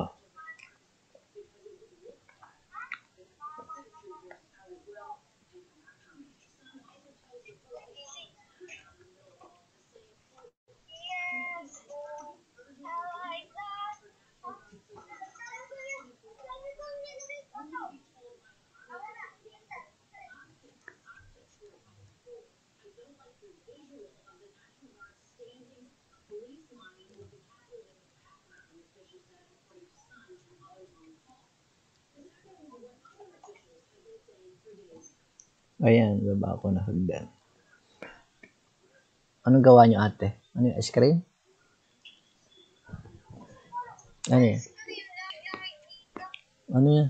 Ayan, baba ko na hagdan. Anong gawa niyo, ate? Ano yung ice cream? Ano yan? Ano yan?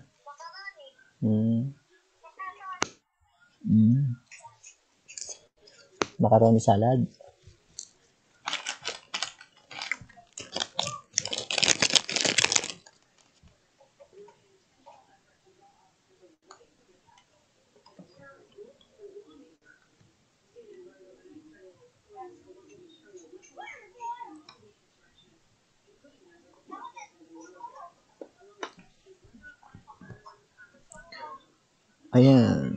Macaroni salad. Ayan.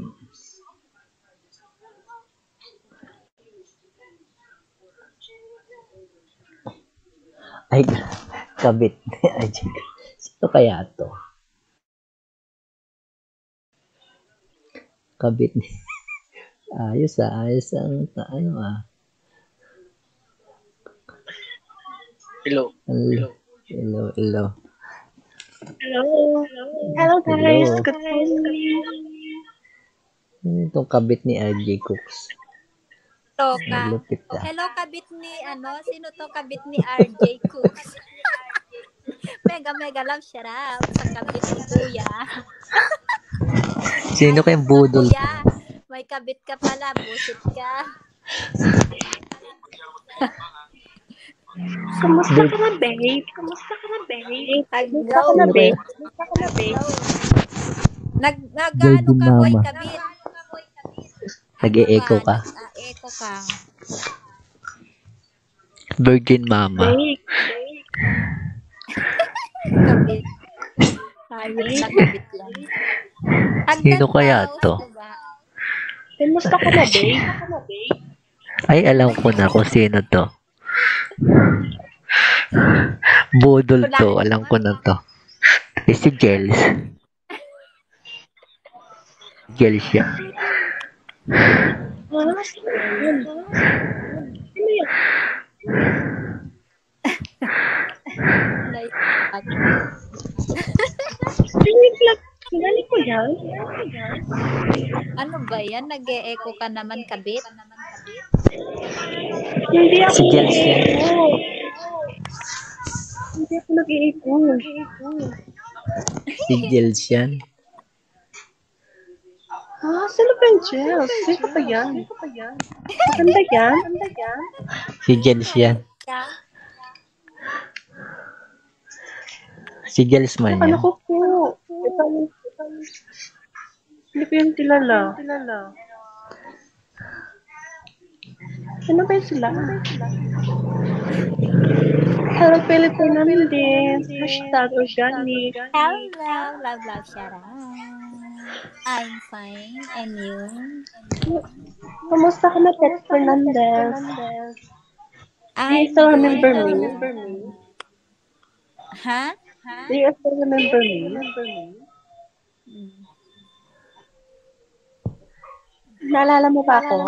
Ay, kabit. Ay, sino kaya to? Kabit. Ayos ang ano ah. Hello. Hello. Hello guys. Hello. Good morning. Itong kabit ni RJ Cooks. Toka. Lupit ah. Hello, kabit ni sino to kabit ni RJ Cooks? Mega love shout out sa kabit ni Kuya. Sino kayong budol? Kuya, may kabit ka pala, busit ka. Kumusta ka na, babe? Kumusta ka na, babe? Nag-ano ka, boy, kabit? Nag-e-echo ka. Echo ka. Virgin Mama. Kabit. Ayun na kabit lang. Sino kaya to? Kumusta ka na, babe? Ay, alam ko na kung sino to. Budol to. Alam ko na to. Si Jels. Gel siya. Like, Galing ko yan. ano ba yan? Nag-e-echo ka naman, kabit? Hindi ako Si Gels yan. Hindi ako nag-iiko. Si Gels yan. Sino ba yung Jels? Sino ba yan? Maganda yan? Si Gels yan. Si Gels man Ano yan. ko po? Hindi ko yung kilala. Sino ba sila? Hello, Pilipinas. Hashtag organic. Hello, love, love, shout out. I'm fine, and you? Kamusta ka na, Ted Fernandez? Do you still remember me? Ha? Do you still remember me? Naalala mo ba ako?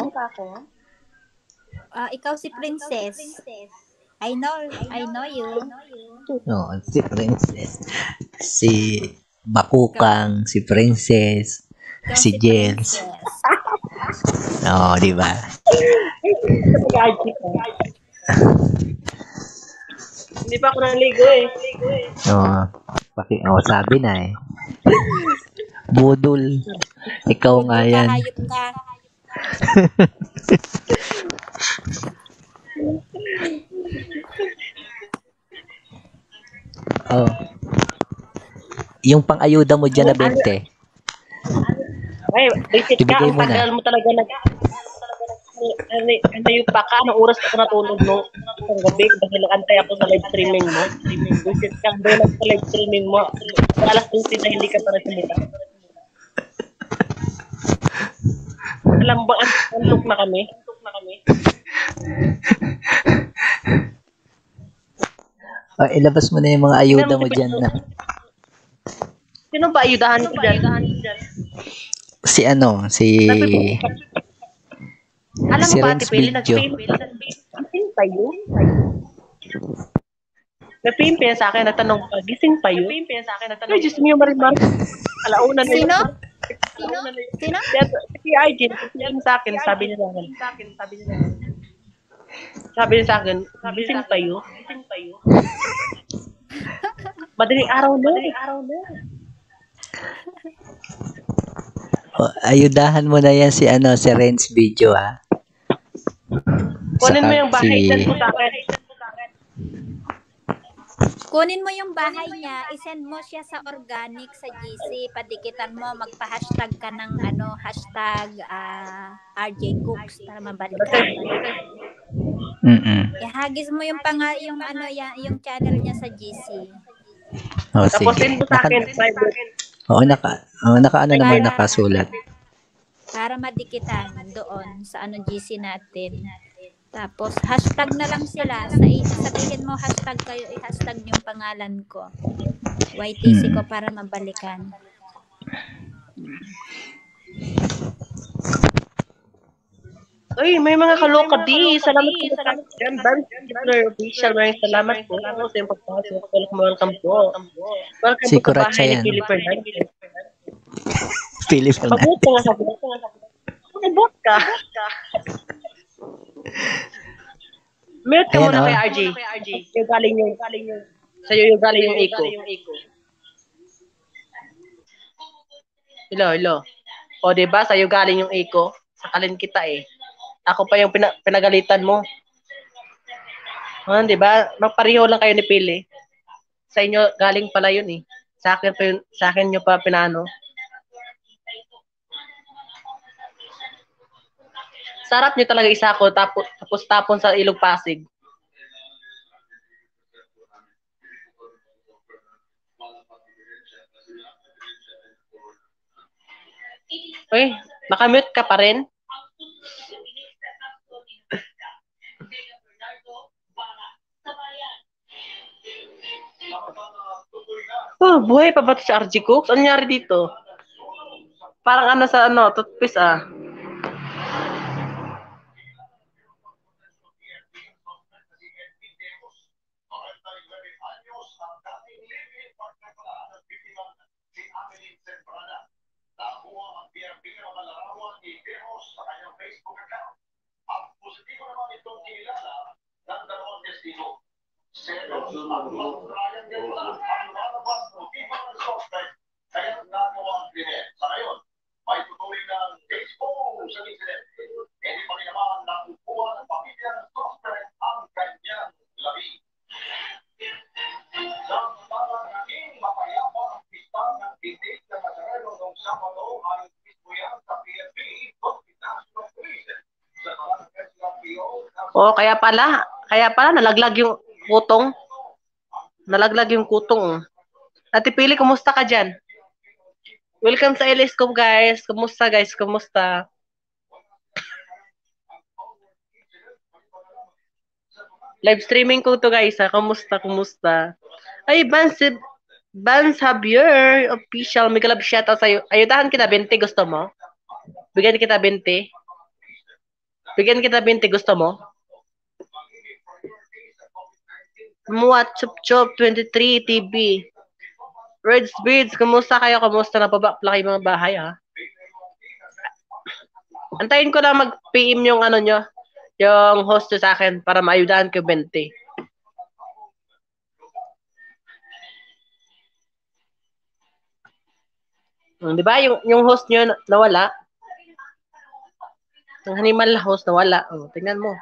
Ikaw si Princess. I know you. No, si Princess. Si Bakukang, si Princess, Ikaw si Jens. Princess. Oo, di ba? Hindi pa ako naligo eh. Oo, sabi na eh. Budol. Ikaw nga yan. Hayop ka. Oh. Yung pang-ayuda mo dyan na 20. Ay, basic ka. Ibigay Ang mo na. tagal mo talaga ano yung baka, anong oras ako natulog no? Isang gabi, kasi nag-antay ako sa live streaming mo. Basic ka, doon sa live streaming mo. Alas 12 na hindi ka para sumita. Alam ba, antok na kami? Ilabas mo na yung mga ayuda mo dyan na. Sino ba ayudahan ko dyan? Si Alam si mo ba, Renz Tipili, Video. gising pa yun? Nag-PM pa yan sa akin, natanong pa, gising pa yun? Ay, Diyos niyo, Marimar. Alauna na yun. Sino? Si Arjen, sa akin, sabi niya sa akin, gising pa yun? Madaling araw na. Ayudahan mo na yan si Renz Video ha. Kunin mo Saka yung bahay dyan mo sa akin. Kunin mo yung bahay niya, isend mo siya sa organic sa GC, padikitan mo, magpa-hashtag ka ng hashtag RJ Cooks para mabalikan. Ihagis mo yung yung channel niya sa GC. Oh, Tapos sige. send mo sa akin, private. Nakasulat. Para madikitan doon sa GC natin. Tapos hashtag na lang sila. Sabihin mo hashtag kayo, i-hashtag yung pangalan ko. YTC ko para mabalikan. Uy, may mga kaloka di. Salamat po sa akin. Official, maraming salamat po. Sa yung pagpasok. Welcome po. Welcome Si po sa Kuratsa bahay yan. ni Philip Fernandez. Philip Fernandez. Mabuti nga sabi. Mabuti ka. Mute ka Ayan, muna oh. kay RJ. Yung galing yung sa'yo yung galing yung echo. Hello. O, diba? Sa'yo galing yung echo. Sakalin kita eh. Ako pa yung pinagalitan mo. Diba? Magpareho lang kayo ni Pili. Sa inyo galing pala yun eh. Sa akin nyo pa pinano. Sarap nyo talaga isa ko tapos tapon sa Ilog Pasig. Uy, nakamute ka pa rin? Oh, buhay pa ba ito si RJ Cooks? Ano nangyari dito? Parang ano sa ano, toothpaste ah. Oh, kaya pala nalaglag yung kutong. Nalaglag yung kutong. Ate Pili, kumusta ka dyan? Welcome sa LSCOM guys. Kumusta guys? Kumusta? Live streaming ko to guys ha. Kumusta? Ay, Vance Javier, official. May kalab shoutout sa'yo. Ayudahan kita, 20. Gusto mo? Bigyan kita 20. Bigyan kita 20. Gusto mo? Muat Chup Chup 23 TV. Reds Beads, kumusta kayo? Kumusta na pa ba kayo mga bahay ha? Antayin ko lang mag-PM yung ano nyo, yung host nyo sa akin para maayudahan ko 20. Di ba? Yung host nyo nawala. Yung animal host nawala. Tingnan mo.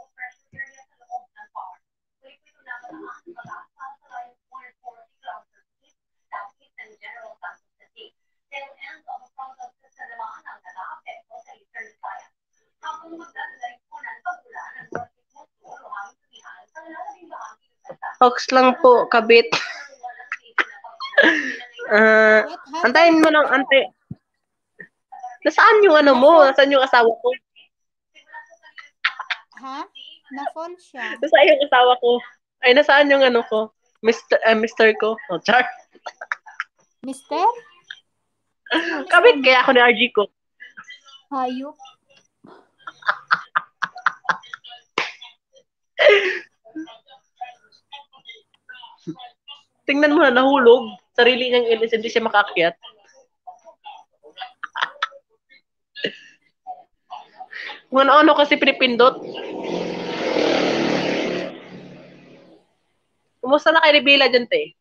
Hoax lang po, kabit. Antayin mo lang, Nasaan yung ano mo? Nasaan yung asawa ko? Ha? Na-fall siya. Nasaan yung asawa ko? Ay, nasaan yung ano ko? Mr. ko. Oh, char. Mister? Kabit kaya ako ni RG ko. Hayop. Tingnan mo na, nahulog. Sarili niyang ilis, hindi siya makaakyat. Kung ano-ano kasi pinipindot. Kumusta na kay Rebila dyan, te?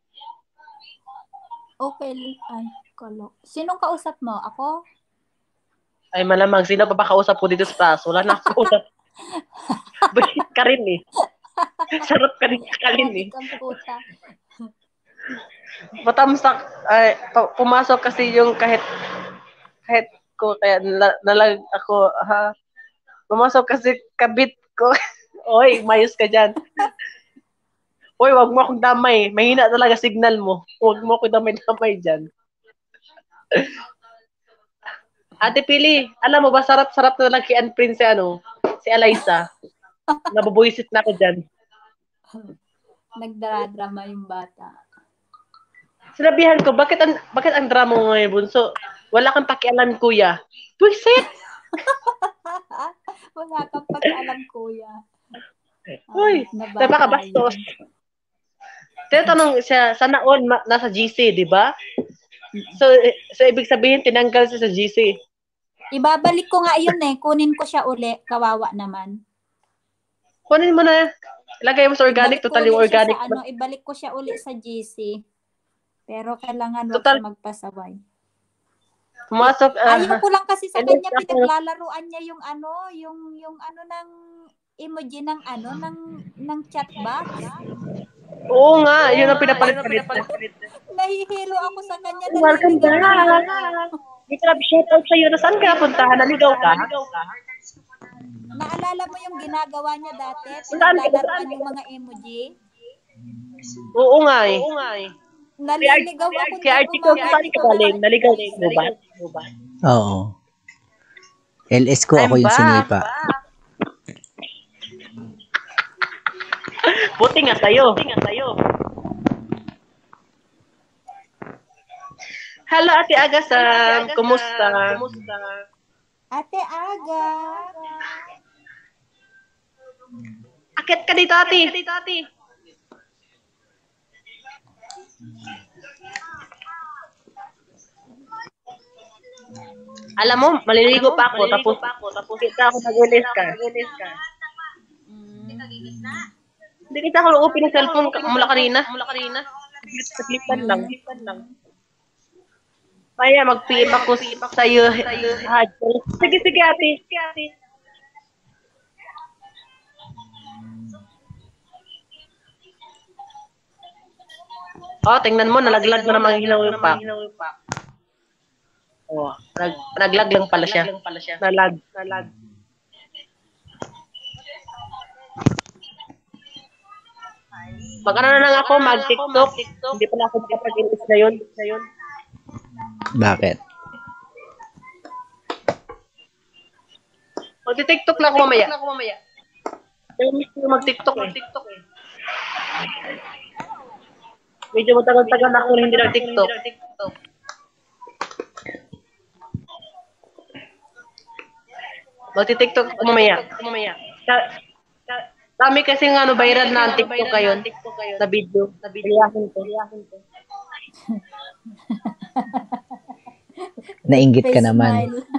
Okay. Ay, kalo. Sinong kausap mo? Ako? Ay, malamang. Sino pa ba kausap ko dito sa taas? Wala na ako kausap. Basit ka rin eh. Sarap ka rin eh. Kang puta. Matamsak. Ay, pumasok kasi yung kahit ko, kaya nalag ako, ha? Pumasok kasi kabit ko. Oy, mayos ka dyan. Oy, wag mo akong damay. Mahina talaga signal mo. Wag mo akong damay-damay dyan. Ate Pili, alam mo ba, sarap-sarap na lang kay Prince si Eliza. Nabubuisit na ako dyan. Nagdradrama yung bata. Sinabihan ko, bakit ang drama mo ngayon, Bunso? Wala kang pakialam, kuya. Buisit! Wala kang pakialam, kuya. Uy, napakabastos. Tinatanong siya, sana all nasa GC, di ba? So, ibig sabihin, tinanggal siya sa GC. Ibabalik ko nga yun eh. Kunin ko siya uli. Kawawa naman. Kunin mo na. Ilagay mo sa organic, totally organic. Ibalik ko siya uli sa GC. Pero kailangan wag siya magpasaway. Pumasok. Ayaw ko lang kasi sa kanya, pinaglalaruan niya yung ng emoji ng ng chat box. Oo nga, yun ang pinapalit. Nahihilo ako sa kanya. Welcome back. May club shoutout sa'yo. Nasaan ka punta? Naligaw ka? Naalala mo yung ginagawa niya dati? Pinaglalaruan yung mga emoji? Oo nga eh. Naliligaw ako. Kaya RG ko, saan ka galing? Naligaw mo ba? Oo. LS ko, ako yung sinipa. Buti nga sa'yo. Hello, Ate Agasam. Kumusta? Ate Aga. Akit ka dito, Ate. Alam mo, maliligo pa ako, tapos kita ako nag-release ka. Hindi kita ako open ng cellphone mula kanina. Saglitan lang. Kaya mag-PM ako sa iyo. Sige, Ate. Oh, tingnan mo, nalaglag na naman ilaw yung pack. Oh, naglag lang pala siya. Nalag. Mag-ano na lang ako, mag-TikTok. Hindi pa na ako makapag-inis na yun. Bakit? Mag-TikTok lang ako mamaya. Pero gusto ko mag-TikTok eh. Medyo matagal-tagal na ako hindi nag-TikTok. Mag-TikTok ako mamaya. Dami kasi nga viral na ang TikTok ngayon na video. Liyahin ko. Nainggit ka Face naman. smile.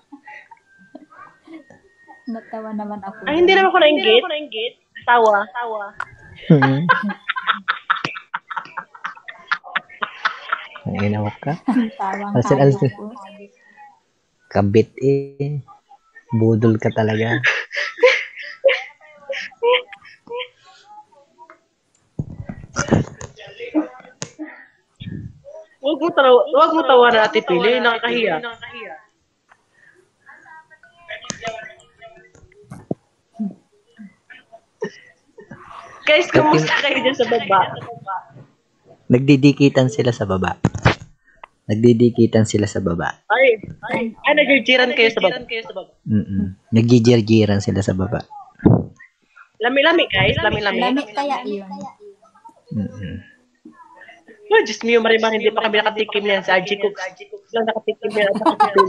Natawa naman ako. Ay, hindi naman ako nainggit. Tawa. Hmm. Ang inawak ka. Tawang Alsin. hayop ko. Kabit eh. Budol ka talaga. Huwag mo tawa na Ate Pili, nakakahiya. Guys, kumusta kayo dyan sa baba? Nagdidikitan sila sa baba. Ay, nagjijiran kayo sa baba. Nagjijirjiran sila sa baba. Lami-lami guys, lami-lami. Lamig kaya yun. Oh, Diyos mio, Marimar, hindi pa kami nakatikim yan sa RG Cooks. Lang nakatikim yan at nakatikim.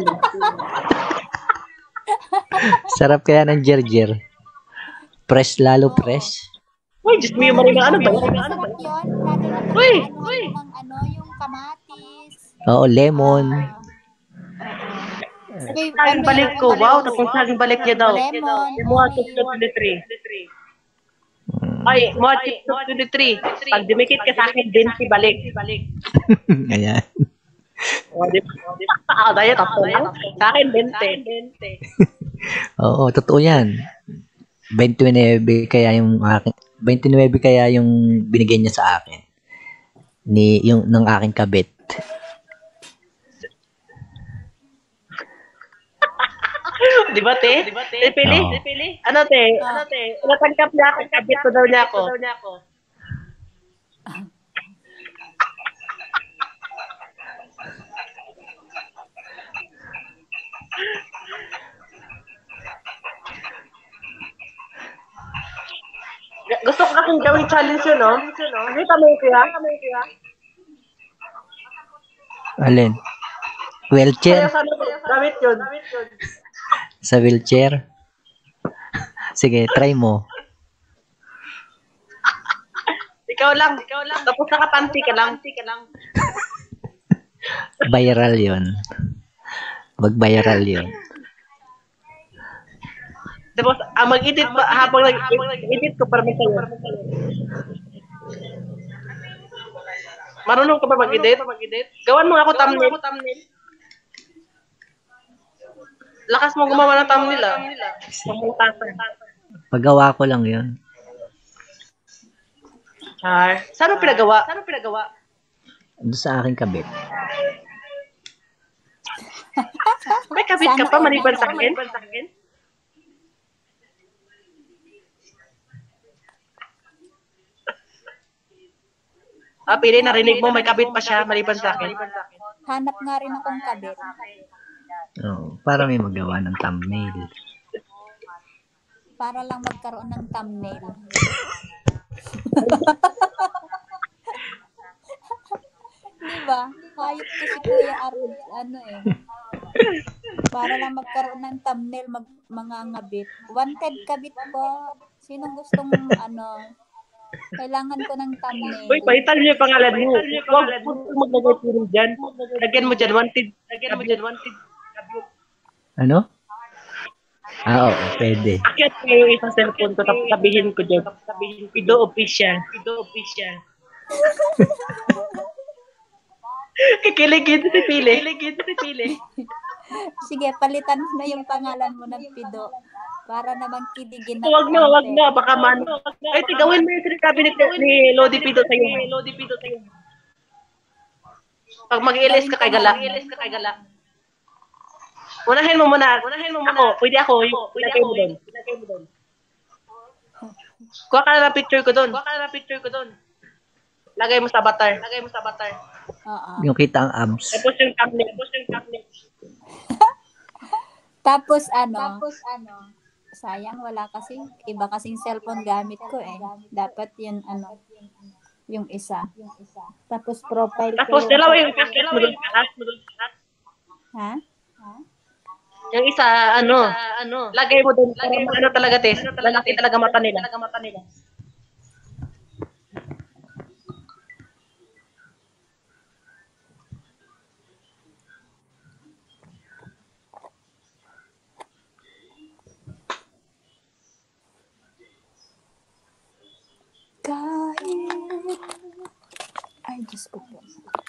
Sarap kaya ng jirjir. Fresh, lalo fresh. Uy, Diyos mio, Marimar, ano ba? Masarap yun. Lalo na pag Uy! yung kamatis. Oo, lemon. Saging balik ko, wow, tapos saging balik niya daw. Lemon. Mga TikTok 23. Ay, mga TikTok 23. Pag dumikit ka sa akin, 20 balik. Ayan. O, di ba? Dahil tapos lang. Sa akin, 20. Oo, totoo yan. 29 kaya yung akin. 29 kaya yung binigay niya sa akin. Yung ng aking kabit. Di ba, te? Te, Pili? Oo. Ano, te? Natangkap niya ako. Kabit ko daw niya ako. Gusto ko kasing gawing challenge yun, no? Nakita mo yung kuya? Alin? Kaya Wheelchair? sana gamit yun. Sa wheelchair? Sige, try mo. Ikaw lang. Tapos nakapanty ka lang. Viral yun. Mag-viral yun. Tapos, mag-edit pa, habang nag-edit ko para may sayo. Marunong ka ba mag-edit? Gawan mo nga ako thumbnail. Lakas mo gumawa ng thumbnail, ah. Pamulatasan. Pagawa ko lang yun. Saan mo pinagawa? Doon sa aking kabit. May kabit ka pa, maliban sa akin? Pili, narinig mo, may kabit pa siya, maliban sa akin. Hanap nga rin akong kabit. Oo, para may magawa ng thumbnail. Para lang magkaroon ng thumbnail. Diba? hayop ko si Kuya Arud, para lang magkaroon ng thumbnail, mga ngabit. Wanted kabit po. Sinong gustong, kailangan ko ng thumbnail. Uy, palitan mo yung pangalan mo. Huwag maglagay puro dyan. Lagyan mo dyan, wanted. Ano? Oo, pwede. Akyat ko yung isang cellphone ko, tapos sabihin ko dyan. Pido official. Kikiligin si Pili. Sige, palitan mo na yung pangalan mo ng Pido. Para naman kidigin ng Wag na. Baka man. Ay, tigawin mo yung cabinet ni Lodi Pido sa'yo. Pag mag-iilis ka kay Gala. Unahin mo muna. Ako, pwede ako. Ilagay mo doon. Kuha ka na ng picture ko doon. Lagay mo sa avatar. Oo. Yung kita ang abs. Tapos yung thumbnail. Tapos sayang wala kasi iba kasing cellphone gamit ko eh. Dapat yun yung isa. Tapos profile ko. Tapos dalawa yung password mo doon. Ha? Yung isa, lagay mo doon. Para talaga, Tess. Lalaki talaga mata nila. Kahit ay Diyos ko po.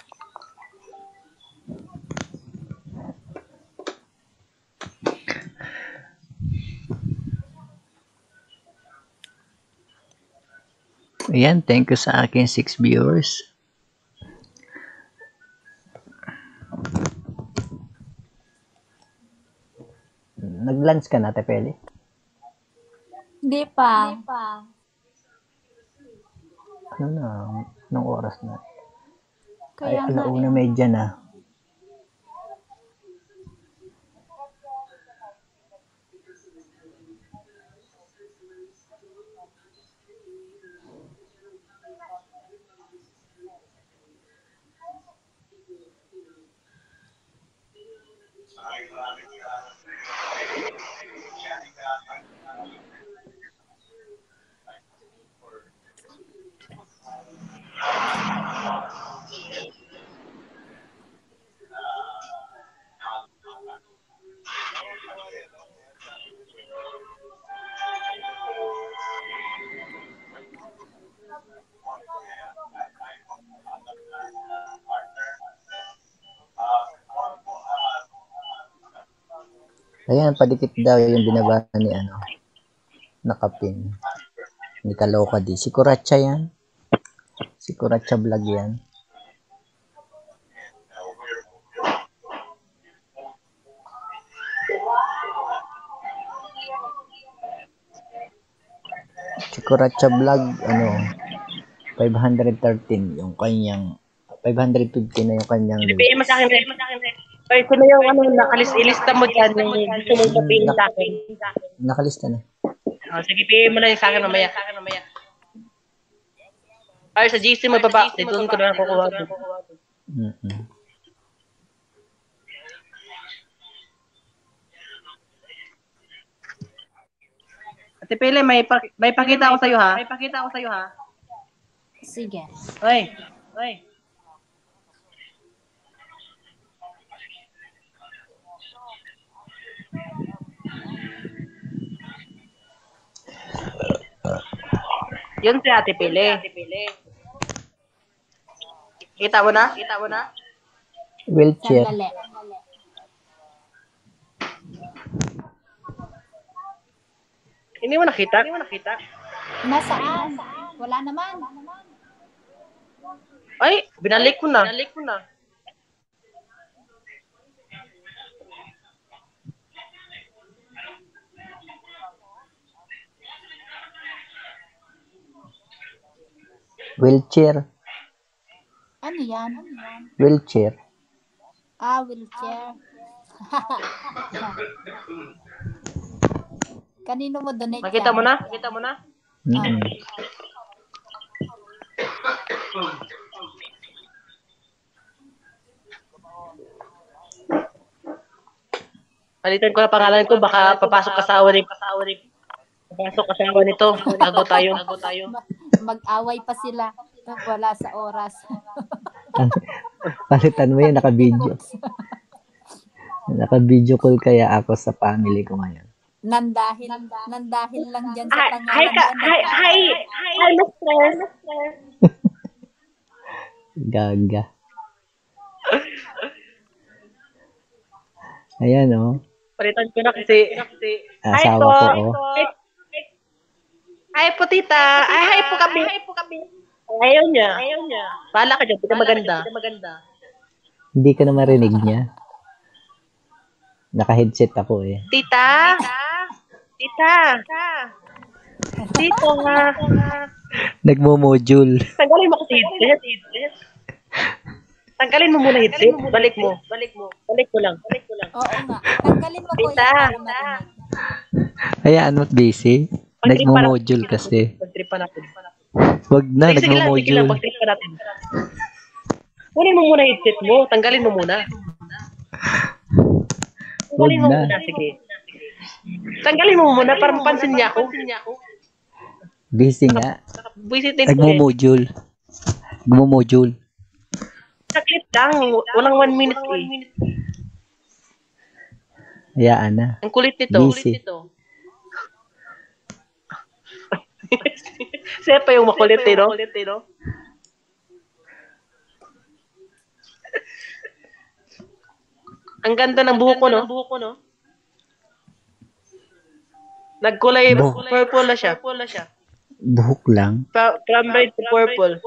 Ayan, thank you sa akin 6 viewers. Nag-lunch ka na, Tepeli? Hindi pa. Ano na? Anong oras na? Ay, Kaya nga 1:30 na. Ayan, padikit daw yung binaba ni nakapin. Hindi kaloka di. Si Kuratsa yan. Si Kuratsa vlog yan. Si Kuratsa vlog, 513 yung kanyang 550 na yung kanyang PM mo sa akin, Ay, ito na yung ilista mo dyan, yung gusto mong sabihin sa akin. Nakalista na. Sige, PM mo na yung sa akin mamaya. Ay, sa GC mo baba, dito ko na kukuha. Ate Pele, may pakita ako sa'yo ha. sige. Oy. Yun si Ate Pele. Kita mo na? Wheelchair. Sandali. Hindi mo nakita? Nasaan? Wala naman. Ay, binalik ko na. Wheelchair. Ano yan? Wheelchair. Wheelchair. Kanino mo donate Nakita mo na? Palitan ko na pangalan ko, baka papasok kasawa nito. Tago tayo. Mag-away pa sila. Wala sa oras. Palitan mo yan, naka-video. Naka-video call kaya ako sa family ko ngayon. Nandahil lang dyan sa Hi, pangalan. Mister. Gaga. Ayan, oh. Palitan ko na kasi. Asawa ko, oh. Hi po, tita. Hi po kami. Ayaw niya. Bahala ka dyan, hindi ka maganda. Hindi ka na marinig niya. Naka-headset ako, eh. Tita. Tita. Nagmo-module. Tanggalin mo kasi headset. Tanggalin mo muna headset. Balik mo. Balik mo lang. Oo nga. Tanggalin mo po Tita. yan para marinig. Hayaan mo't busy. Nagmo-module kasi. Pagtripan natin. Wag na, Sige lang, nagmo-module. pagtripan natin. Kunin mo muna headset mo. Tanggalin mo muna. Wag na. Sige. Tanggalin mo muna para mapansin niya ako. Busy nga. Visit din ko. Nagmo-module. Nagmo-module. Saklit lang. Walang 1 minute eh. Hayaan na. Ang kulit nito. Busy. Siya pa yung makulit eh, no? Ang ganda ng buhok ko, no? Nagkulay purple na siya. Buhok lang. From red to purple.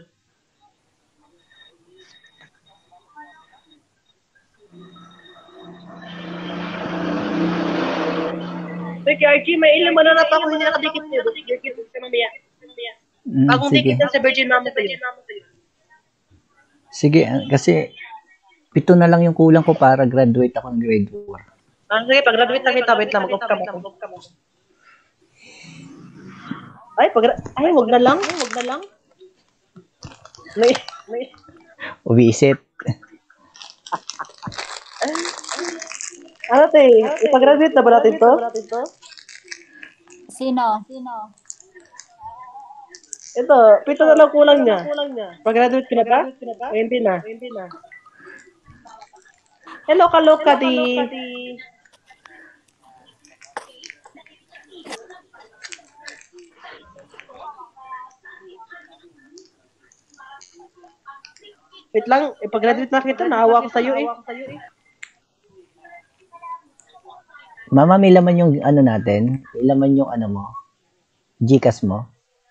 Sige, Archie, may ilang mananap ako hindi nakadikit niyo. Dikit ka mamaya. Bagong Sige. dikit yan sa Virgin Mama sa'yo. Sige, kasi 7 na lang yung kulang ko para graduate ako ng grade 4. Sige, pag-graduate na kita, wait lang, mag-off ka mo. Ay, wag na lang. May... Uwisit. Ano te, ipag-graduate na ba natin to? Sino? Ito, 7 na lang kulang niya. Pag-graduate ka na ba? Hindi na. Hello, kaloka di. Wait lang, ipag-graduate na kita, naawa ko sa'yo eh. Mama, may laman yung ano natin? May laman yung ano mo? Gcash mo?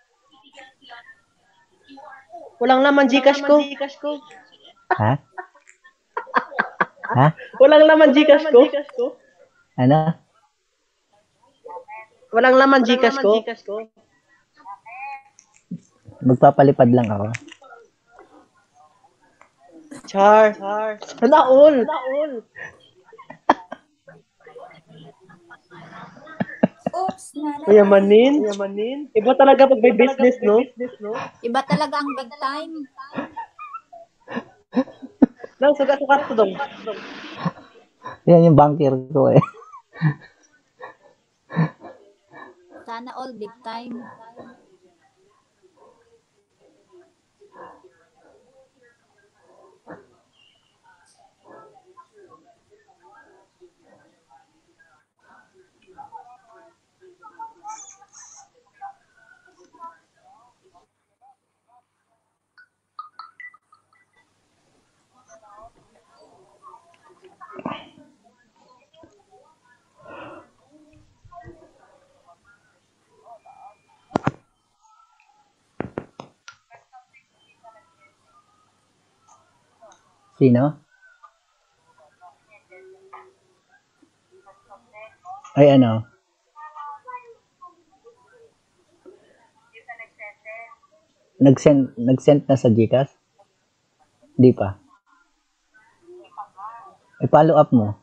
Walang laman Gcash ko. Ha? Ha? Walang laman Gcash ko. Ano? Walang laman Gcash ko. Magpapalipad lang ako. Char. Sana all. Oops, Yamanin. Iba talaga pag may business, no? Iba talaga ang big time. Lang, sugat-sugat ko dong. Yan yung banker ko eh. Sana all big time. Sino? Ay ano? Nag-send na sa Gcash? Di pa. I-follow up mo.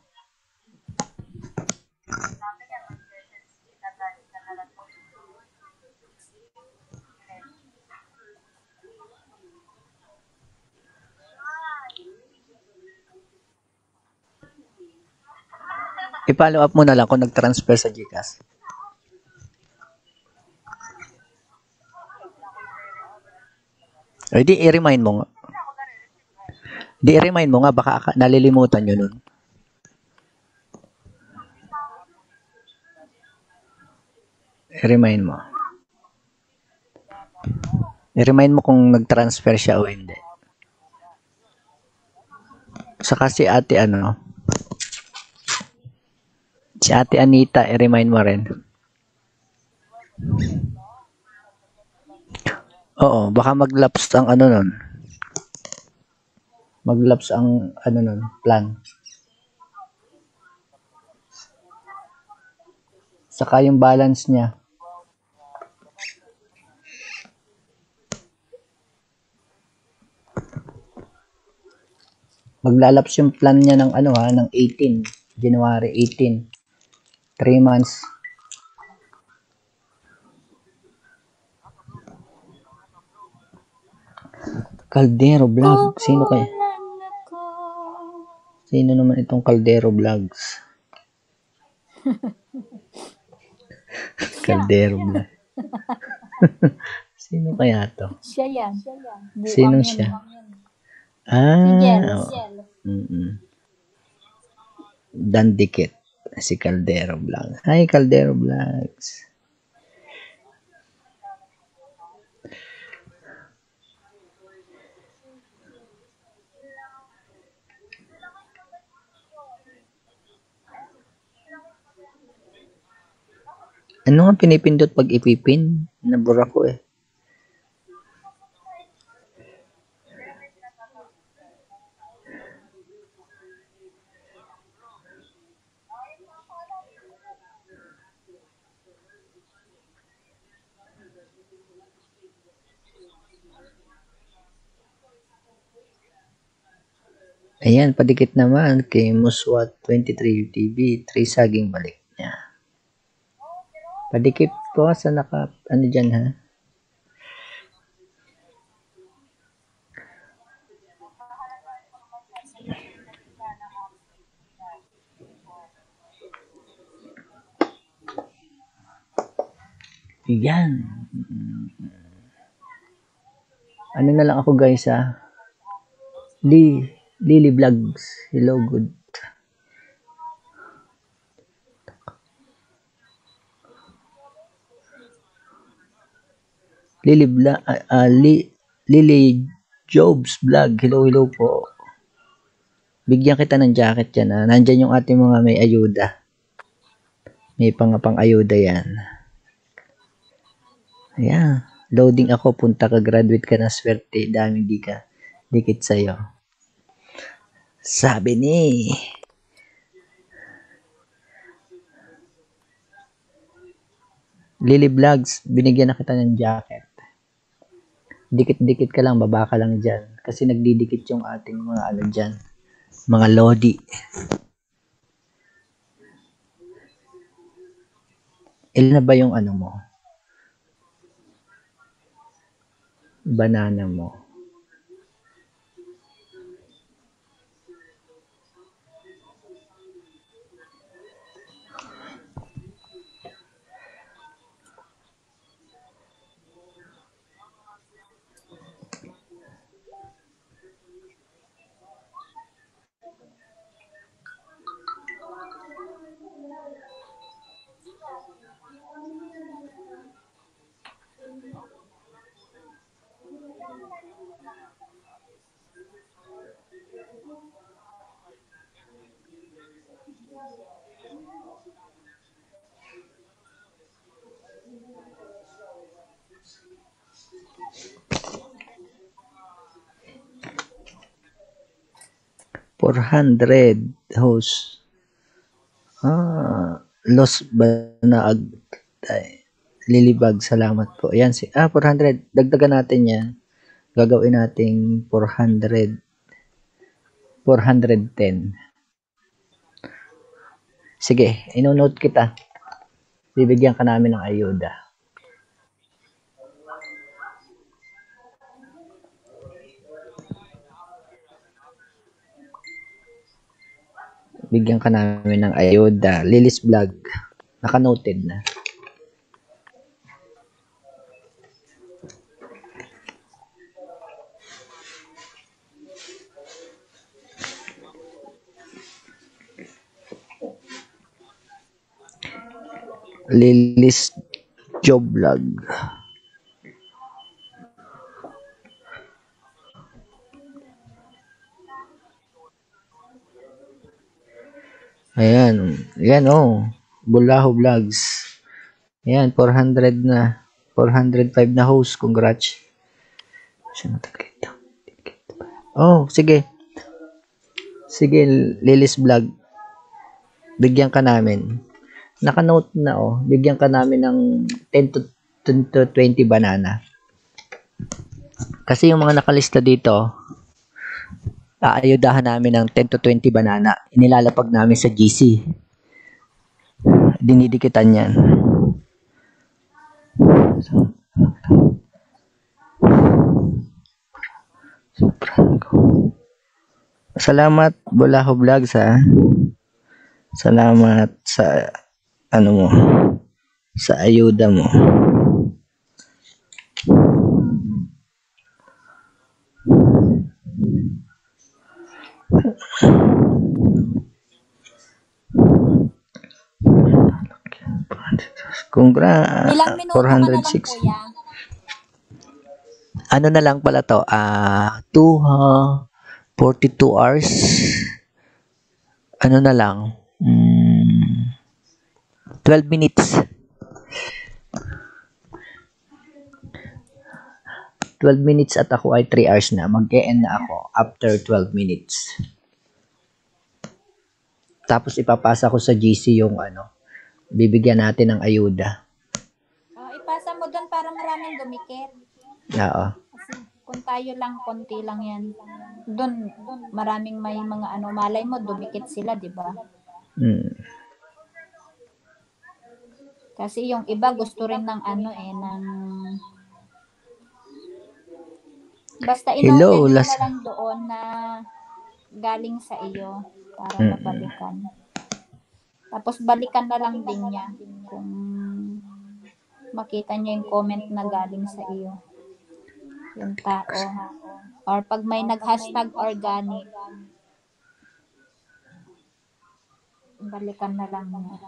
I-follow up mo na lang kung nag-transfer sa GCash. O, di i-remind mo nga. I-remind mo nga, baka nalilimutan nyo nun. I-remind mo. I-remind mo kung nag-transfer siya o hindi. Saka si ate si ate Anita, i-remind mo rin. Oo, baka mag-lapse ang nun. Mag-lapse ang nun, plan. Saka yung balance niya. Maglalaps yung plan niya ng ng 18, January 18. 3 months. Caldero Vlog. Sino kaya? Sino naman itong Caldero Vlogs? Caldero Vlog. Sino kaya to? Siya yan. Sino Buang siya? Si Jel. Dandikit. Si Caldero Vlog. Hi, Caldero Vlogs. Ano nga pinipindot pag ipipin? Nabura ko eh. Ayan, padikit naman kay Muswat 23 TV, 3 saging balik niya. Padikit ko sa dyan ha. Yan. Ano na lang ako guys ha. Lily Vlogs. Hello, good. Lily Jobs Vlog. Hello po. Bigyan kita ng jacket yan ha. Nandyan yung ating mga may ayuda. May pang ayuda yan. Ayan. Loading ako. Punta ka, graduate ka na, swerte. Daming dikit sa'yo. Sabi ni Lily Vlogs, binigyan na kita ng jacket. Dikit-dikit ka lang, baba ka lang dyan. Kasi nagdidikit yung ating mga dyan. Mga lodi. Ilan na ba yung mo? Banana mo. $400 host. Los Banaag. Lilibag, salamat po. Ayan, 400. Dagdagan natin yan. Gagawin nating 400. 410. Sige, ino-note kita. Bibigyan ka namin ng ayuda. Bigyan ka namin ng ayuda. Lilis Vlog. Naka-noted na. Lilis Job Vlog. Ayan. Ayan, oh. Bulaho Vlogs. Ayan, 400 na. 405 na host. Congrats. Oh, sige. Sige, Lilis Vlog. Bigyan ka namin. Naka-note na, oh. Bigyan ka namin ng 10 to 20 banana. Kasi yung mga nakalista dito, aayudahan namin ng 10 to 20 banana. Inilalapag namin sa GC. Dinidikitan yan. Salamat, Bulaho Vlogs, ha. Salamat sa ano mo, sa ayuda mo. Congrats. Ilang minuto ka na lang, 406. kuya? Ano na lang pala to? 42 hours. Ano na lang? 12 minutes. 12 minutes at ako ay 3 hours na. Mag-e-end na ako after 12 minutes. Tapos ipapasa ko sa GC yung ano, bibigyan natin ng ayuda. Ipasa mo doon para maraming dumikit. Oo. Kasi kung tayo lang, konti lang yan. Doon, maraming may mga ano, malay mo, dumikit sila, di ba? Kasi yung iba gusto rin ng ano ng... Basta Hello, inopen mo na lang doon na galing sa iyo para mabalikan. Tapos balikan na lang din niya kung makita niya yung comment na galing sa iyo. Yung tao. Or pag may nag-hashtag organic, balikan na lang niya.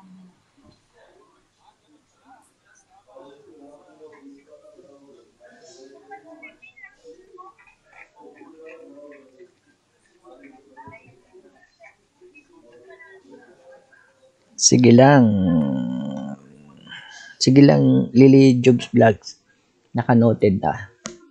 Sige lang. Sige lang, Lily Jobs Vlogs. Naka-noted na.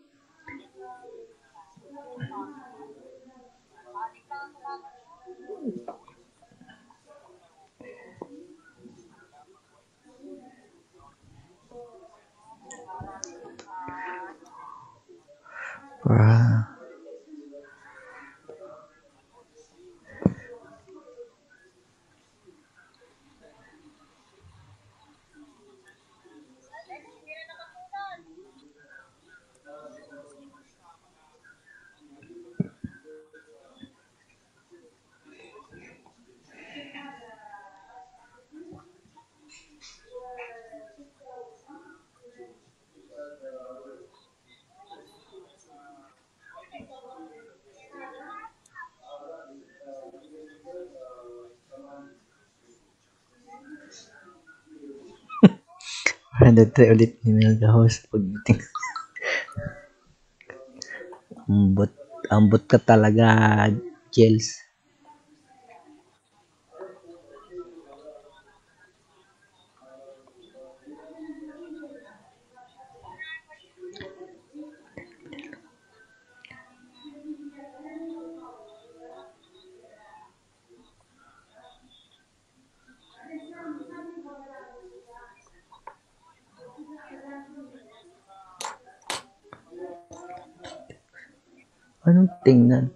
Try ulit email the host pag meeting. Ambot ka talaga, Jels. Anong tingnan?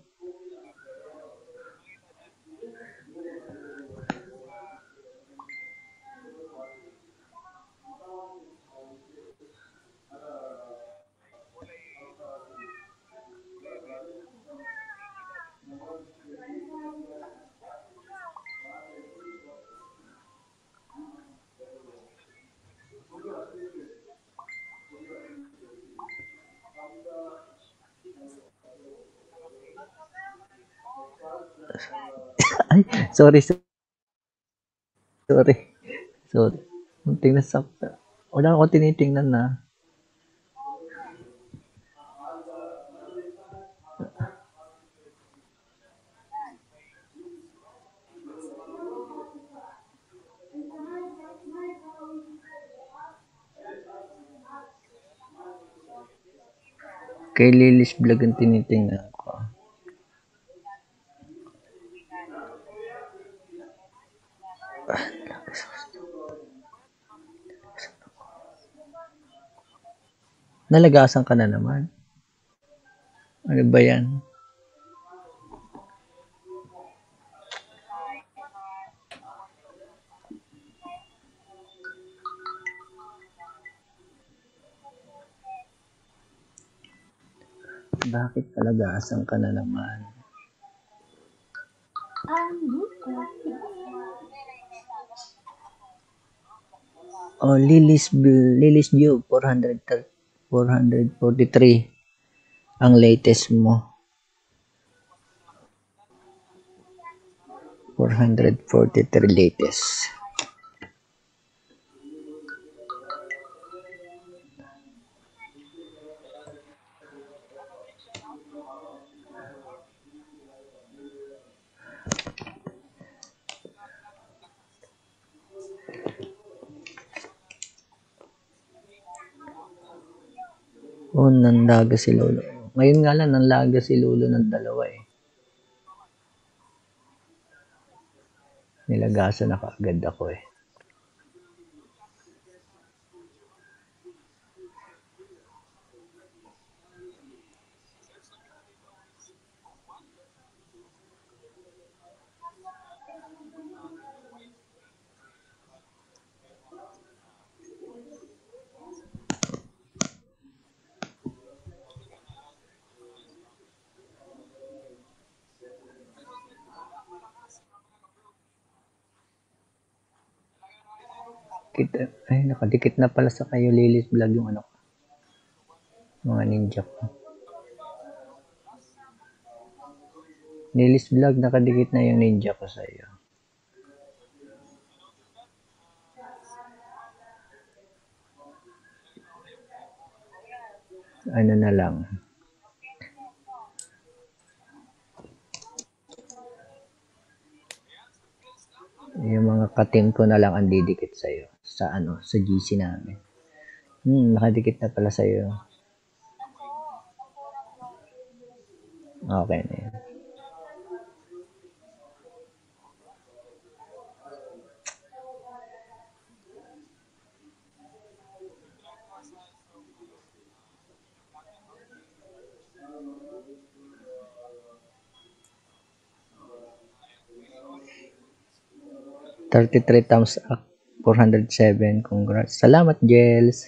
Ay, sorry, sorry. Sorry. Munting nasakta. Wala akong tinitingnan na. Kay Lilis Vlog ang tinitingnan ko. Nalagasan ka na naman. Ano ba yan? Bakit nalagasan ka na naman? Oh, Lilis View 443 ang latest mo. 443 latest. Oh, nanlaga si Lolo. Ngayon nga lang, nanlaga si Lolo ng dalawa eh. Nilagasan na kaagad ako eh. Ay, nakadikit na pala sa kayo Lilis Vlog yung ano ko. Mga ninja ko. Lilis Vlog, nakadikit na yung ninja ko sa iyo. Ano na lang. Yung mga ka-team ko na lang ang didikit sa iyo. Sa ano, sa GC namin. Nakadikit na pala sa iyo. Okay na yun. $33 thumbs up, 407. Congrats. Salamat, Jels.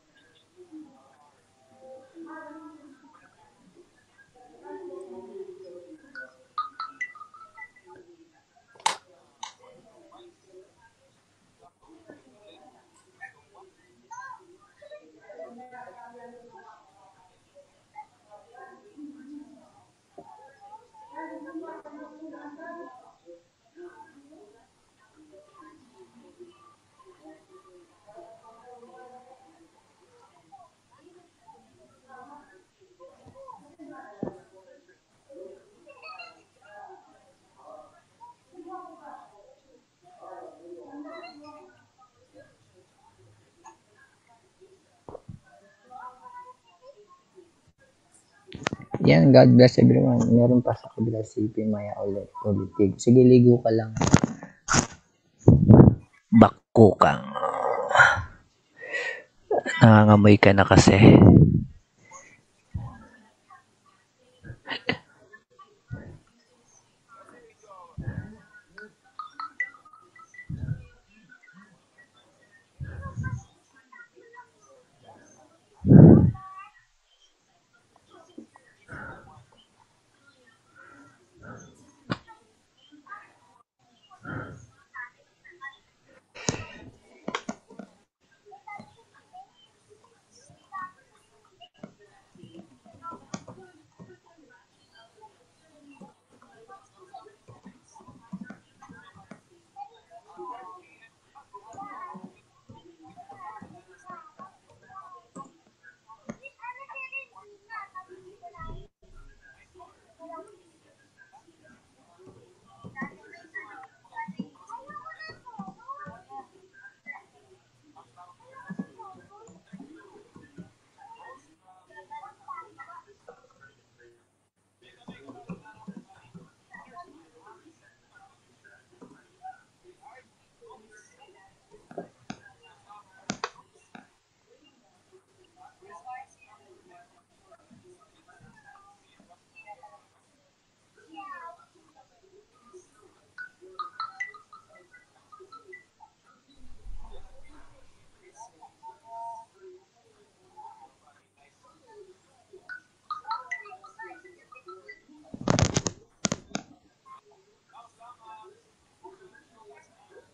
Yan, God bless everyone. Meron pa sa kabila si Maya ulitig. Sige, ligo ka lang. Bakko kang. Nangangamoy ka na kasi.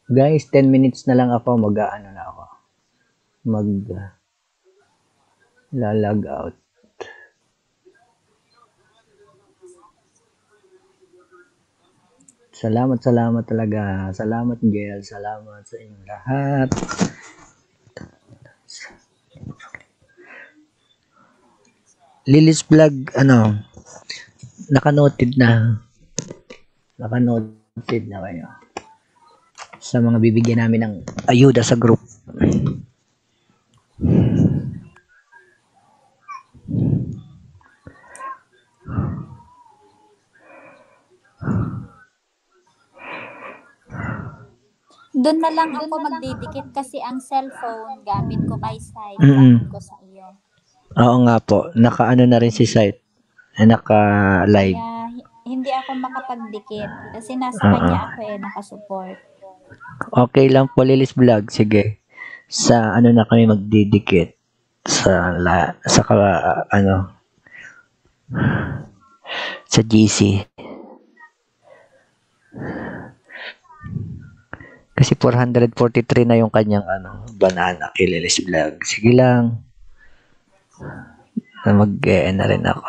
Guys, 10 minutes na lang ako. Mag-ano na ako. Mag-log out. Salamat talaga. Salamat, Gel. Salamat sa inyong lahat. Lilis Vlog, naka-noted na. Naka-noted na kayo. Sa mga bibigyan namin ng ayuda sa group. Doon na lang ako magdidikit kasi ang cellphone gamit ko kay site, Mm-mm. gamit ko sa iyo. Oo nga po. Naka-ano na rin si site. Naka-live. Kaya hindi ako makapagdikit kasi nasa Oo. kanya ako nakasupport. Okay lang po, Lilis Vlog. Sige. Sa na kami magdidikit. Sa GC. Kasi 443 na yung kanyang banana kay Lilis Vlog. Sige lang. Mag-e na rin ako.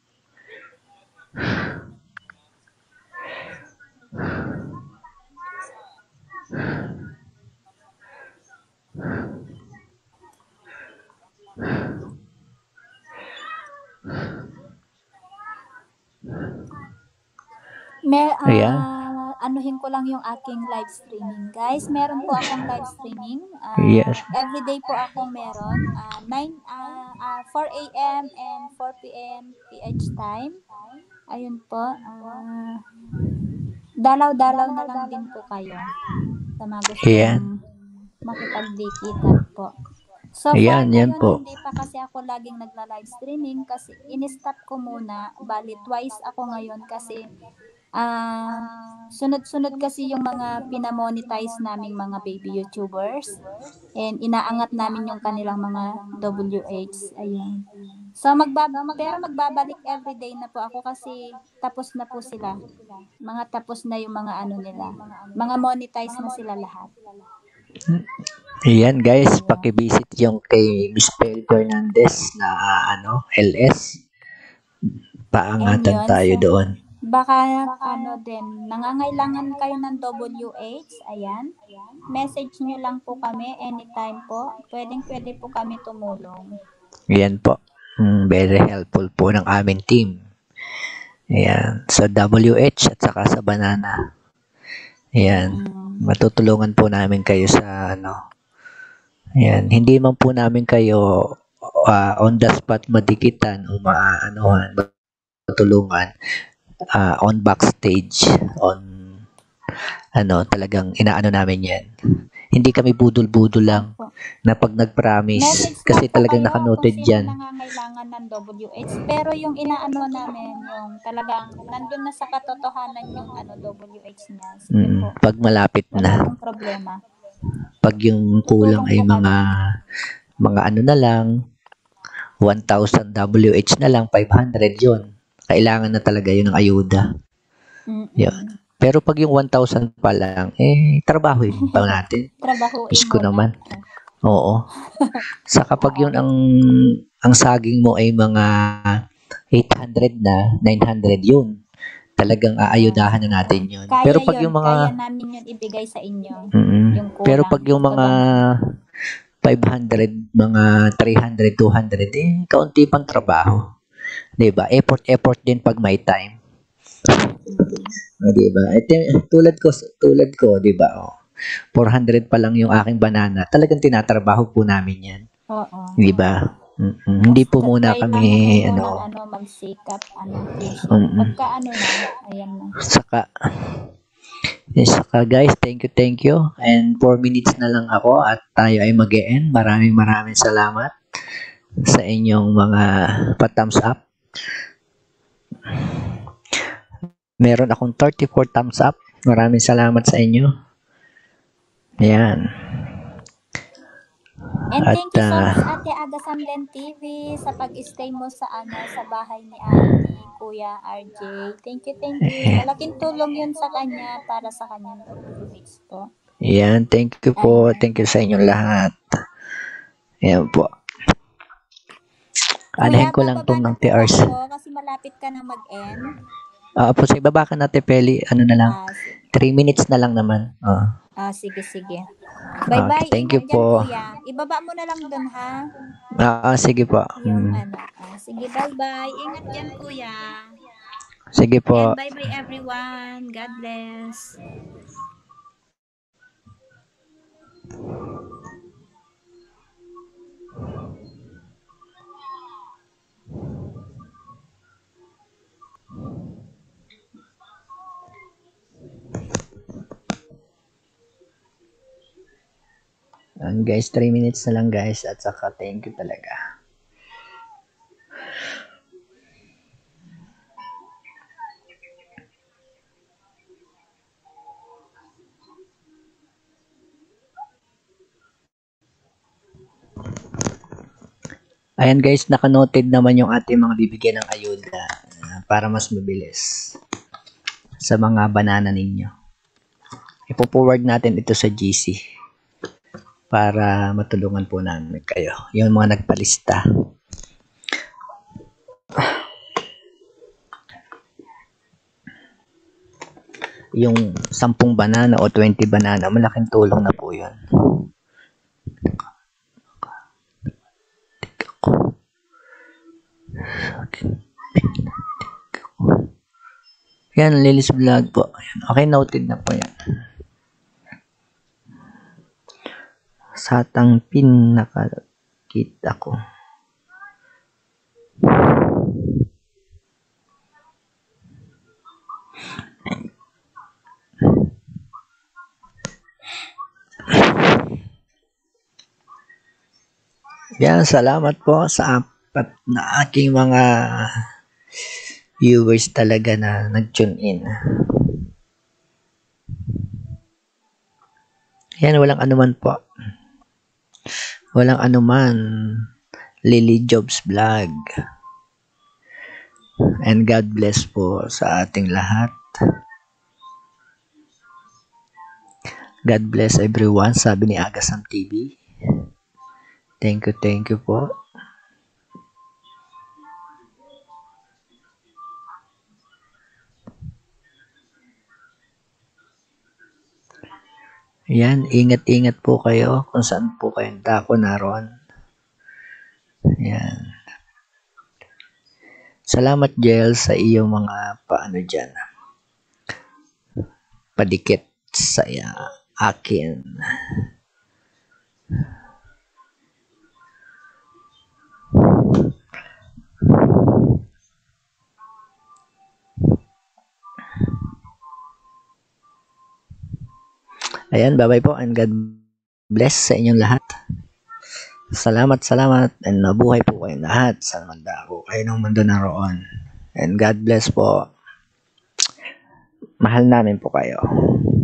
Ayan. Anuhin ko lang yung aking live streaming. Guys, meron po akong live streaming. Yes. Everyday po akong meron. 4 a.m. and 4 p.m. PH time. Ayun po. Dalaw-dalaw na lang din po kayo. Sa mga gusto Ayan. makipagdikitan po. So Ayan, far yan ngayon, po. hindi pa kasi ako laging nagla-live streaming kasi in-stop ko muna. Bali, twice ako ngayon kasi sunod-sunod kasi yung mga pinamonetize naming mga baby YouTubers and inaangat namin yung kanilang mga WH. Ayun. So pero magbabalik everyday na po ako kasi tapos na po sila. Tapos na yung mga nila. Mga monetize na sila lahat. Ayan guys, paki-visit yung kay Miss Pel Fernandez na LS. Paangatan And yun, tayo so, doon. Baka din, nangangailangan kayo ng WH, ayan. Message nyo lang po kami anytime po. Pwede po kami tumulong. Ayan po. Very helpful po ng aming team. Ayan. Sa WH at saka sa banana. Ayan. Matutulungan po namin kayo sa Ayan. Hindi man po namin kayo on the spot madikitan o matulungan. On backstage, talagang inaano namin yan. Hindi kami budol-budol lang na pag nag-promise Message kasi lang po talagang kayo naka-noted kung sino dyan. nangangailangan ng WH. Pero yung inaano namin, yung talagang nandun na sa katotohanan yung WH niya. Sige po. Pag malapit Wala na, pong problema. pag yung kulang ay mga na lang, 1,000 WH na lang, 500 yun. Kailangan na talaga yun ng ayuda. Yun. Pero pag yung 1,000 pa lang, trabaho yun pa natin. Trabaho Diyos ko naman. Oo. Saka pag yun ang saging mo ay mga 800 na, 900 yun. Talagang aayudahan na natin yun. Kaya Pero pag yun, yung mga kaya namin yun ibigay sa inyo. Yung kulang. Pero pag yung mga 500, mga 300, 200, kaunti pang trabaho. 'Di ba? Effort din pag may time. 'Di ba? Tulad ko, 'di ba? 400 pa lang yung aking banana. Talagang tinatrabaho po namin 'yan. Oo. 'Di ba? Hindi po muna kami magsikap pagka ayan na. Saka guys, thank you. And 4 minutes na lang ako at tayo ay mag-e-end. Maraming salamat sa inyong mga pa-thumbs up. Meron akong 34 thumbs up. Maraming salamat sa inyo. Ayan. And thank you so much Ate Aga Samlen TV sa pag-stay mo sa bahay ni Ate Kuya RJ. Thank you. Malaking tulong yun sa kanya para sa kanyang WH po. Yan, thank you po. Ayan. Thank you sa inyong lahat. Ayan po. Kuya, Anahin ko lang bababa tong na ng po TRs. ako kasi malapit ka na mag-end. Po, sige, baba ka na, Tepeli. Ano na lang, Sige. 3 minutes na lang naman. Sige, sige. Okay, Bye-bye. thank you Ingat dyan, po. kuya. Ibaba mo na lang dun, ha? Sige po. Yung ano. Sige, bye-bye. Ingat dyan, kuya. Sige po. And bye-bye, everyone. God bless. Guys, 3 minutes na lang guys at saka thank you talaga. Ayan guys, naka-noted naman yung ating mga bibigyan ng ayuda para mas mabilis sa mga banana ninyo. Ipo-forward natin ito sa GC para matulungan po namin kayo. Yung mga nagpalista. Yung 10 banana o 20 banana, malaking tulong na po yun. Yan, Lily's Vlog po. Ayan. Okay, noted na po yan. Satang pin nakakita ko. Yan, salamat po sa apat na aking mga viewers talaga na nag-tune in. Yan, walang anuman po. Walang anuman. Lily Jobs Vlog. And God bless po sa ating lahat. God bless everyone, sabi ni Agasam TV. Thank you po. Yan, ingat-ingat po kayo kung saan po kayong dako naroon. Yan. Salamat, Jel, sa iyong mga paano dyan. Padikit sa akin. Ayan, bye-bye po and God bless sa inyong lahat. Salamat and mabuhay po kayong lahat sa mandako kayo ng mundo naroon. And God bless po. Mahal namin po kayo.